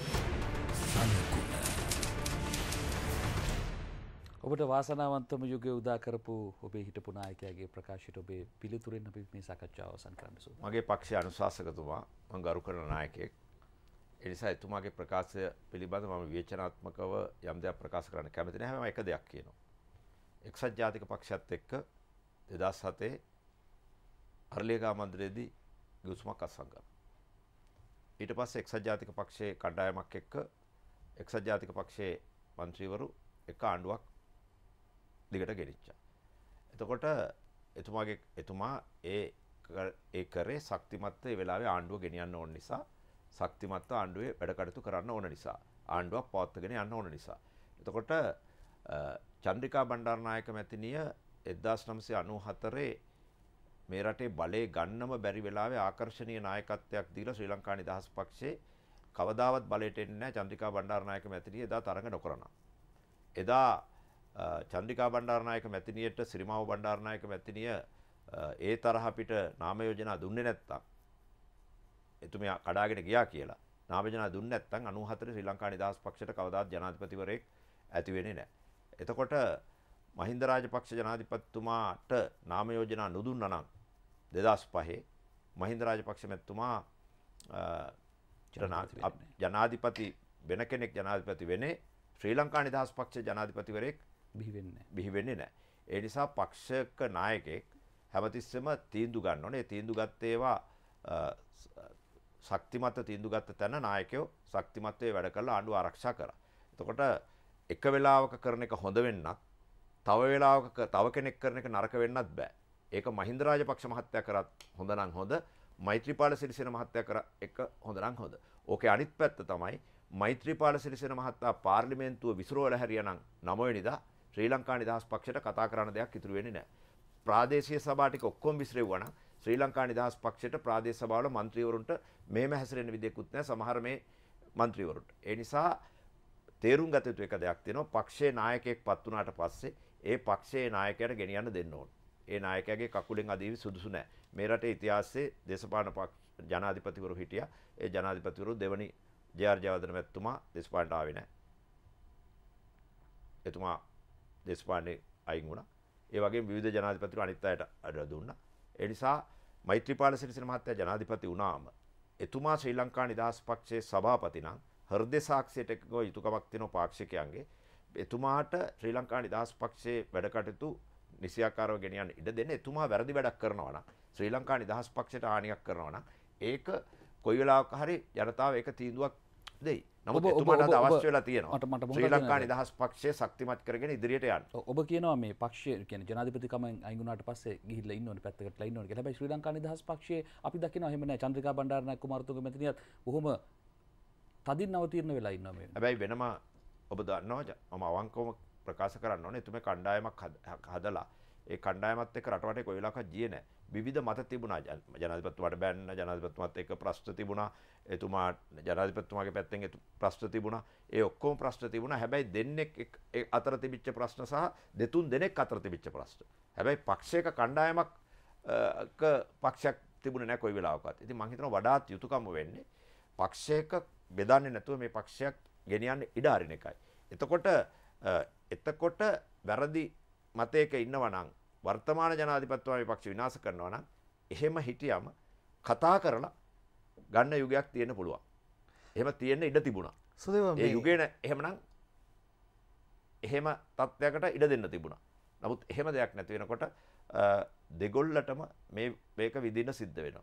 ඔබට වාසනාවන්තම යුගය උදා කරපු ඔබේ හිටපු නායකයාගේ ප්‍රකාශයට ඔබේ පිළිතුරෙන් අපි මේ සාකච්ඡාව අවසන් කරන්න සූදානම්. මගේ පක්ෂයේ අනුශාසකතුමා මම ගරු කරන නායකයෙක්. ඒ නිසා එතුමාගේ ප්‍රකාශය පිළිබඳව මම විවේචනාත්මකව යම් දෙයක් ප්‍රකාශ කරන්න කැමති නැහැ. මම එක දෙයක් කියනවා. එක්සත් ජාතික පක්ෂයත් එක්ක දෙදහස් හතේ අරලියගා මන්දිරයේදී ගිවිසුමක් අත්සන් කරා. ඊට පස්සේ එක්සත් ජාතික පක්ෂයේ කණ්ඩායමක් එක්ක එක්සත් ජාතික පක්ෂයේ മന്ത്രിවරු එක ආණ්ඩුවක් දිගට ගෙනිච්චා. එතකොට එතුමාගේ එතුමා ඒ ඒ කරේ ශක්තිමත් ඒ වෙලාවේ ආණ්ඩුව ගෙනියන්න ඕන නිසා ශක්තිමත් ආණ්ඩුවේ වැඩ කටයුතු කරන්න ඕන නිසා ආණ්ඩුවක් පවත්වාගෙන යන්න ඕන නිසා. එතකොට චන්ද්‍රිකා බණ්ඩාරනායක මැතිණිය එක්දාස් නවසිය අනූහතරේ මේ රටේ බලය ගන්නම බැරි වෙලාවේ ආකර්ශනීය නායකත්වයක් දීලා ශ්‍රී ලංකා නිදහස් පක්ෂයේ කවදාවත් බලයට එන්නේ නැහැ චන්ද්‍රිකා බණ්ඩාරනායක මැතිණිය එදා තරඟ නොකරනවා. එදා චන්ද්‍රිකා බණ්ඩාරනායක මැතිණියට සිරිමාව බණ්ඩාරනායක මැතිණිය ඒ තරහ අපිට නාම යෝජනා දුන්නේ නැත්තම් එතුමියා කඩාගෙන ගියා කියලා නාම යෝජනා දුන්නේ නැත්තම් අනූහතරේ ශ්‍රී ලංකා නිදහස් පක්ෂයට කවදාවත් ජනාධිපතිවරයෙක් ඇති වෙන්නේ නැහැ. එතකොට මහින්ද රාජපක්ෂ ජනාධිපතිතුමාට නාම යෝජනා නොදුන්නා නම් දෙදහස් පහේ මහින්ද රාජපක්ෂ මැතිතුමා ජනාධිපති වෙන කෙනෙක් ජනාධිපති වෙන්නේ ශ්‍රී ලංකා නිදහස් පක්ෂ ජනාධිපතිවරයෙක් බිහි වෙන්නේ බිහි වෙන්නේ නැහැ. ඒ නිසා පක්ෂක නායකයෙක් හැමතිස්සෙම තීන්දුව ගන්න ඕනේ. ඒ තීන්දුව ගත්ත ඒවා ශක්තිමත් තීන්දුව ගත්ත තැන නායකයෝ ශක්තිමත්ව වැඩ කරලා ආණ්ඩුව ආරක්ෂා කරා. එතකොට එක වෙලාවක කරන එක හොඳ වෙන්නත් තව වෙලාවක තව කෙනෙක් කරන එක නරක වෙන්නත් බෑ. ඒක මහින්ද රාජපක්ෂ මහත්තයා කරත් හොඳ නම් හොඳ, මෛත්‍රීපාල සිරිසේන මහත්තයා කර එක හොඳ නම් හොඳ. ඕකේ අනිත් පැත්ත තමයි මෛත්‍රීපාල සිරිසේන මහතා පාර්ලිමේන්තුව විසිරවලා හැරියානම් නව වෙනිදා ශ්‍රී ලංකා නිදහස් පක්ෂයට කතා කරන්න දෙයක් ඉතුරු වෙන්නේ නැහැ. ප්‍රාදේශීය සභා ටික ඔක්කොම විසිරෙවුවා නම් ශ්‍රී ලංකා නිදහස් පක්ෂයට ප්‍රාදේශ සභාවල മന്ത്രിවරුන්ට මෙහෙම හැසිරෙන්න විදියකුත් නැහැ සමහර මේ മന്ത്രിවරුන්ට. ඒ නිසා තේරුම් ගත යුතු එක දෙයක් තියෙනවා. පක්ෂයේ නායකයෙක් පත් වුණාට පස්සේ ඒ පක්ෂයේ නායකයාට ගෙනියන්න දෙන්න ඕන. ඒ නායකයාගේ කකුලෙන් අදීවි සුදුසු නැහැ. මේ රටේ ඉතිහාසයේ දේශපාලන ජනාධිපතිවරු හිටියා. ඒ ජනාධිපතිවරු දෙවනි ජේ.ආර්. ජයවර්ධන මැතිතුමා දේශපාලනට ආවේ නැහැ. එතුමා දේශපාලනේ අයින් වුණා. ඒ වගේම විවිධ ජනාධිපතිවරු අනිත් අයට අඩ දුන්නා. ඒ නිසා මෛත්‍රීපාල සිරිසේන මහත්තයා ජනාධිපති වුණාම එතුමා ශ්‍රී ලංකා නිදහස් පක්ෂයේ සභාපති නම් හෘදේ සාක්ෂියට එක්කව යුතුයකමක් තියෙන පාක්ෂිකයන්ගේ එතුමාට ශ්‍රී ලංකා නිදහස් පක්ෂයේ වැඩ කටයුතු නිසියාකාරව ගෙනියන්න ඉඩ දෙන්න. එතුමා වැරදි වැඩක් කරනවා නම් ශ්‍රී ලංකා නිදහස් පක්ෂයට හානියක් කරනවා නම් ඒක කොයි වෙලාවක හරි ජනතාව ඒක තීන්දුවක් දෙයි. නමුත් එතුමාට අද අවශ්‍ය වෙලා තියෙනවා ශ්‍රී ලංකා නිදහස් පක්ෂය ශක්තිමත් කරගෙන ඉදිරියට යන්න. ඔබ කියනවා මේ පක්ෂය කියන්නේ ජනාධිපතිකමෙන් අයින් වුණාට පස්සේ ගිහිල්ලා ඉන්න ඕනේ පැත්තකට ලා ඉන්න ඕනේ කියලා. හැබැයි ශ්‍රී ලංකා නිදහස් පක්ෂයේ අපි දකිනවා එහෙම නැහැ. චන්ද්‍රිකා බණ්ඩාරනායක කුමාරතුංග මැතිණියත් බොහොම තදින් නවතීර්ණ වෙලා ඉන්නවා මේ. හැබැයි වෙනම ඔබ දන්නවා මම අවංකවම ප්‍රකාශ කරන්න ඕනේ එතුමේ කණ්ඩායමක් හදලා ඒ කණ්ඩායමත් එක්ක රටවටේ කොයි වෙලාවකවත් ගියේ නැහැ. විවිධ මත තිබුණා. ජනාධිපතිතුමාට බැන්න ජනාධිපතිතුමාත් එක්ක ප්‍රශ්න තිබුණා. එතුමා ජනාධිපතිතුමාගේ පැත්තෙන් ප්‍රශ්න තිබුණා. ඒ ඔක්කොම ප්‍රශ්න තිබුණා. හැබැයි දෙන්නෙක් අතර තිබිච්ච ප්‍රශ්න සහ දෙතුන් දෙනෙක් අතර තිබිච්ච ප්‍රශ්න. හැබැයි පක්ෂයක කණ්ඩායමක් ක පක්ෂයක් තිබුණේ නැහැ කොයි වෙලාවකවත්. ඉතින් මම හිතනවා වඩාත් යුතුයකම වෙන්නේ පක්ෂයක බෙදන්නේ නැතුව මේ පක්ෂයක් ගෙනියන්න ඉඩ අරින එකයි. එතකොට එතකොට වැරදි මතයක ඉන්නවා නම් වර්තමාන ජනාධිපතිතුමා විපක්ෂ විනාශ කරනවා නම් එහෙම හිටියම කතා කරලා ගන්න යුගයක් තියෙන්න පුළුවන්. එහෙම තියෙන්න ඉඩ තිබුණා. ඒ යුගේන එහෙමනම් එහෙම තත්ත්වයකට ඉඩ දෙන්න තිබුණා. නමුත් එහෙම දෙයක් නැති වෙනකොට දෙගොල්ලටම මේ මේක විඳින්න සිද්ධ වෙනවා.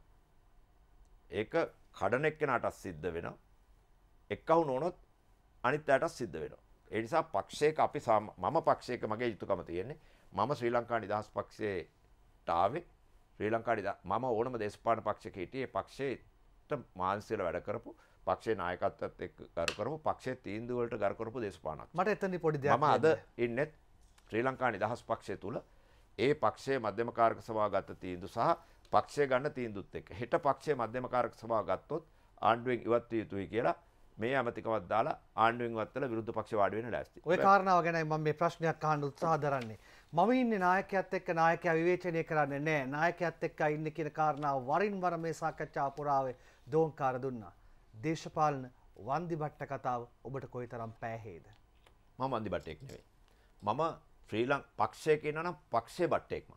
ඒක කඩන එක්කෙනාටත් සිද්ධ වෙනවා. එක්කහු නොනොත් අනිත් අයටත් සිද්ධ වෙනවා. ඒ නිසා පක්ෂයක අපි මම පක්ෂයක මගේ යුතුයකම තියෙන්නේ. මම ශ්‍රී ලංකා නිදහස් පක්ෂයට ආවේ. ශ්‍රී ලංකා නිදහස් මම ඕනම දේශපාලන පක්ෂයක හිටියේ. පක්ෂයට මානසිකව වැඩ කරපු, පක්ෂේ නායකත්වයට එක්ක කරු කරපු, පක්ෂයේ තීන්දුව වලට කරු කරපු දේශපාලනක්. මට එතනදි පොඩි දෙයක් මම අද ඉන්නේ ශ්‍රී ලංකා නිදහස් පක්ෂය තුල ඒ පක්ෂයේ මධ්‍යම කාරක සභාව ගත්ත තීන්දුව සහ පක්ෂය ගන්න තීන්දුවත් එක්ක හෙට පක්ෂයේ මධ්‍යම කාරක සභාව ගත්තොත් ආණ්ඩුවෙන් ඉවත් විය යුතුයි කියලා මේ ඇමතිකමක් දාලා ආණ්ඩුවෙන් ඉවත්වලා විරුද්ධ පක්ෂ වාඩි වෙන්න ලෑස්ති. ඔය කාරණාව ගැනයි මම මේ ප්‍රශ්නයක් අහන්න උත්සාහ දරන්නේ. මම ඉන්නේ නායකයාත් එක්ක නායකයා විවේචනය කරන්නේ නැහැ. නායකයාත් එක්ක ඉන්නේ කියන කාරණාව වරින් වර මේ සාකච්ඡාව පුරාවේ දෝංකාර දුන්නා. දේශපාලන වන්දි බට්ට කතාව ඔබට කොයිතරම් පෑහේද? මම වන්දි බට්ටෙක් නෙවෙයි. මම ශ්‍රී ලංක පක්ෂය කියනවා නම් පක්ෂයේ බට්ටෙක්ම.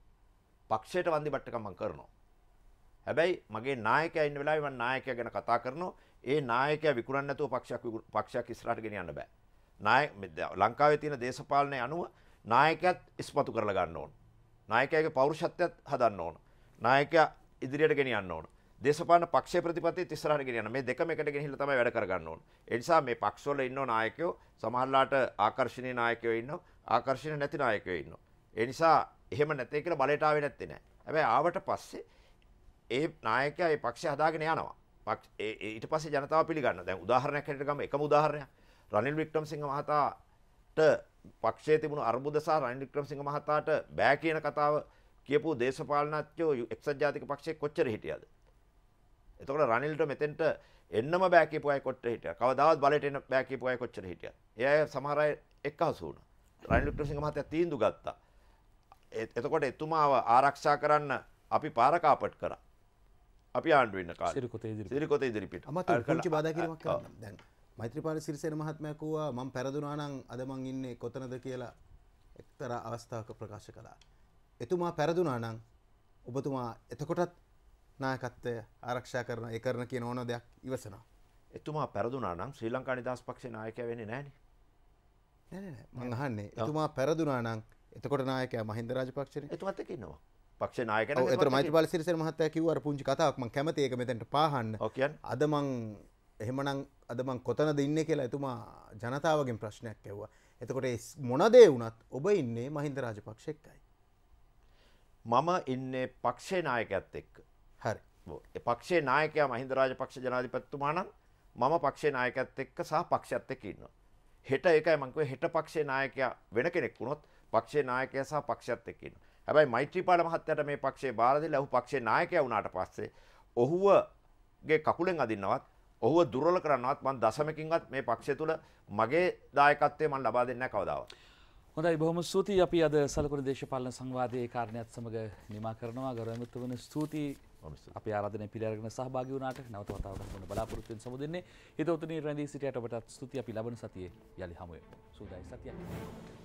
පක්ෂයට වන්දි බට්ටකම් මම කරනවා. හැබැයි මගේ නායකයා ඉන්න වෙලාවේ මම නායකයා ගැන කතා කරනවා. ඒ නායකයා විකුණන්න නැතුව පක්ෂයක් පක්ෂයක් ඉස්සරහට ගෙනියන්න බෑ. නායක ලංකාවේ තියෙන දේශපාලනයේ අනුව නායකයාත් ඉස්මතු කරලා ගන්න ඕන. නායකයාගේ පෞරුෂත්වයත් හදන්න ඕන. නායකයා ඉදිරියට ගෙනියන්න ඕන. දේශපාලන පක්ෂයේ ප්‍රතිපත්තියත් ඉස්සරහට ගෙනියන්න. මේ දෙකම එකට ගෙනහිල්ලා තමයි වැඩ කරගන්න ඕන. ඒ නිසා මේ පක්ෂවල ඉන්න නායකයෝ සමහරලාට ආකර්ෂණීය නායකයෝ ඉන්නවා. ආකර්ෂණීය නැති නායකයෝ ඉන්නවා. ඒ නිසා එහෙම නැtei කියලා බලයට ආවේ නැත්තේ නෑ. හැබැයි ආවට පස්සේ ඒ නායකයා ඒ පක්ෂය හදාගෙන යනවා. ඊට පස්සේ ජනතාව පිළිගන්නවා. දැන් උදාහරණයක් හැටියට ගමු එකම උදාහරණයක්. රනිල් වික්‍රමසිංහ මහතාට පක්ෂයේ තිබුණු අර්බුද සහ රනිල් වික්‍රමසිංහ මහතාට බෑ කියන කතාව කියපු දේශපාලනඥයෝ එක්සත් ජාතික පක්ෂයේ කොච්චර හිටියද? එතකොට රනිල්ට මෙතෙන්ට එන්නම බෑ කියපු අය කොච්චර හිටියද? කවදාවත් බලයට එන්න බෑ කියපු අය කොච්චර හිටියද? ඒ අය සමහර අය එක්කහසු වුණා. රනිල් වික්‍රමසිංහ මහතා තීන්දුව ගත්තා. එතකොට එතුමාව ආරක්ෂා කරන්න අපි පාර කාපට් කරා. අපි ආණ්ඩුව ඉන්න කාලේ සිරිකොත ඉදිරිපිට සිරිකොත ඉදිරිපිට අමතක පුංචි බාධා කිරීමක් කරන්න. දැන් මෛත්‍රීපාල සිරිසේන මහත්මයා කිව්වා මම පෙරදුනා නම් අද මං ඉන්නේ කොතනද කියලා එක්තරා අවස්ථාවක ප්‍රකාශ කළා. එතුමා පෙරදුනා නම් ඔබතුමා එතකොටත් නායකත්වය ආරක්ෂා කරන ඒ කරන කියන ඕන දෙයක් ඉවසනවා. එතුමා පෙරදුනා නම් ශ්‍රී ලංකා නිදහස් පක්ෂේ නායකයා වෙන්නේ නැහනේ. නෑ නෑ නෑ මං අහන්නේ එතුමා පෙරදුනා නම් එතකොට නායකයා මහින්ද රාජපක්ෂනේ. එතුමාත් එක්ක ඉන්නවා. පක්ෂේ නායකයන් ඔව් ඒතර මෛත්‍රීපාල සිරිසේන මහත්තයා කිව්වා අර පුංචි කතාවක් මම කැමති ඒක මෙතෙන්ට පාහන්න. ඔව් කියන්නේ. අද මං එහෙමනම් අද මං කොතනද ඉන්නේ කියලා එතුමා ජනතාවගෙන් ප්‍රශ්නයක් ඇහුවා. එතකොට ඒ මොන දේ වුණත් ඔබ ඉන්නේ මහින්ද රාජපක්ෂ එක්කයි. මම ඉන්නේ පක්ෂේ නායකයාත් එක්ක. හරි. ඔව් ඒ පක්ෂේ නායකයා මහින්ද රාජපක්ෂ ජනාධිපතිතුමා නම් මම පක්ෂේ නායකයාත් එක්ක සහ පක්ෂයත් එක්ක ඉන්නවා. හෙට ඒකයි මං කිව්වේ හෙට පක්ෂේ නායකයා වෙන කෙනෙක් වුණොත් පක්ෂේ නායකයා සහ පක්ෂයත් එක්ක ඉන්නවා. හැබැයි මෛත්‍රීපාල මහත්තයාට මේ පක්ෂේ බාර දීලා ඔහු පක්ෂේ නායකයා වුණාට පස්සේ ඔහුවගේ කකුලෙන් අදින්නවත් ඔහුව දුර්වල කරන්නවත් මම දශමකින්වත් මේ පක්ෂය තුල මගේ දායකත්වය මම ලබා දෙන්නේ නැහැ කවදාවත්. හොඳයි බොහොම ස්තුතියි. අපි අද සලකුණු දේශපාලන සංවාදයේ කාරණයක් සමග නිමා කරනවා. ගෞරවමත් ස්තුතියි. අපි ආරාධනය පිළිඅරගෙන සහභාගී වුණාට නැවත වතාවකට මොන බලාපොරොත්තු වෙන සමුදින්නේ. හිතවතුනි රැඳී සිටියට ඔබටත් ස්තුතියි. අපි ලබන සතියේ යලි හමු වෙමු. සුබයි සතියක්.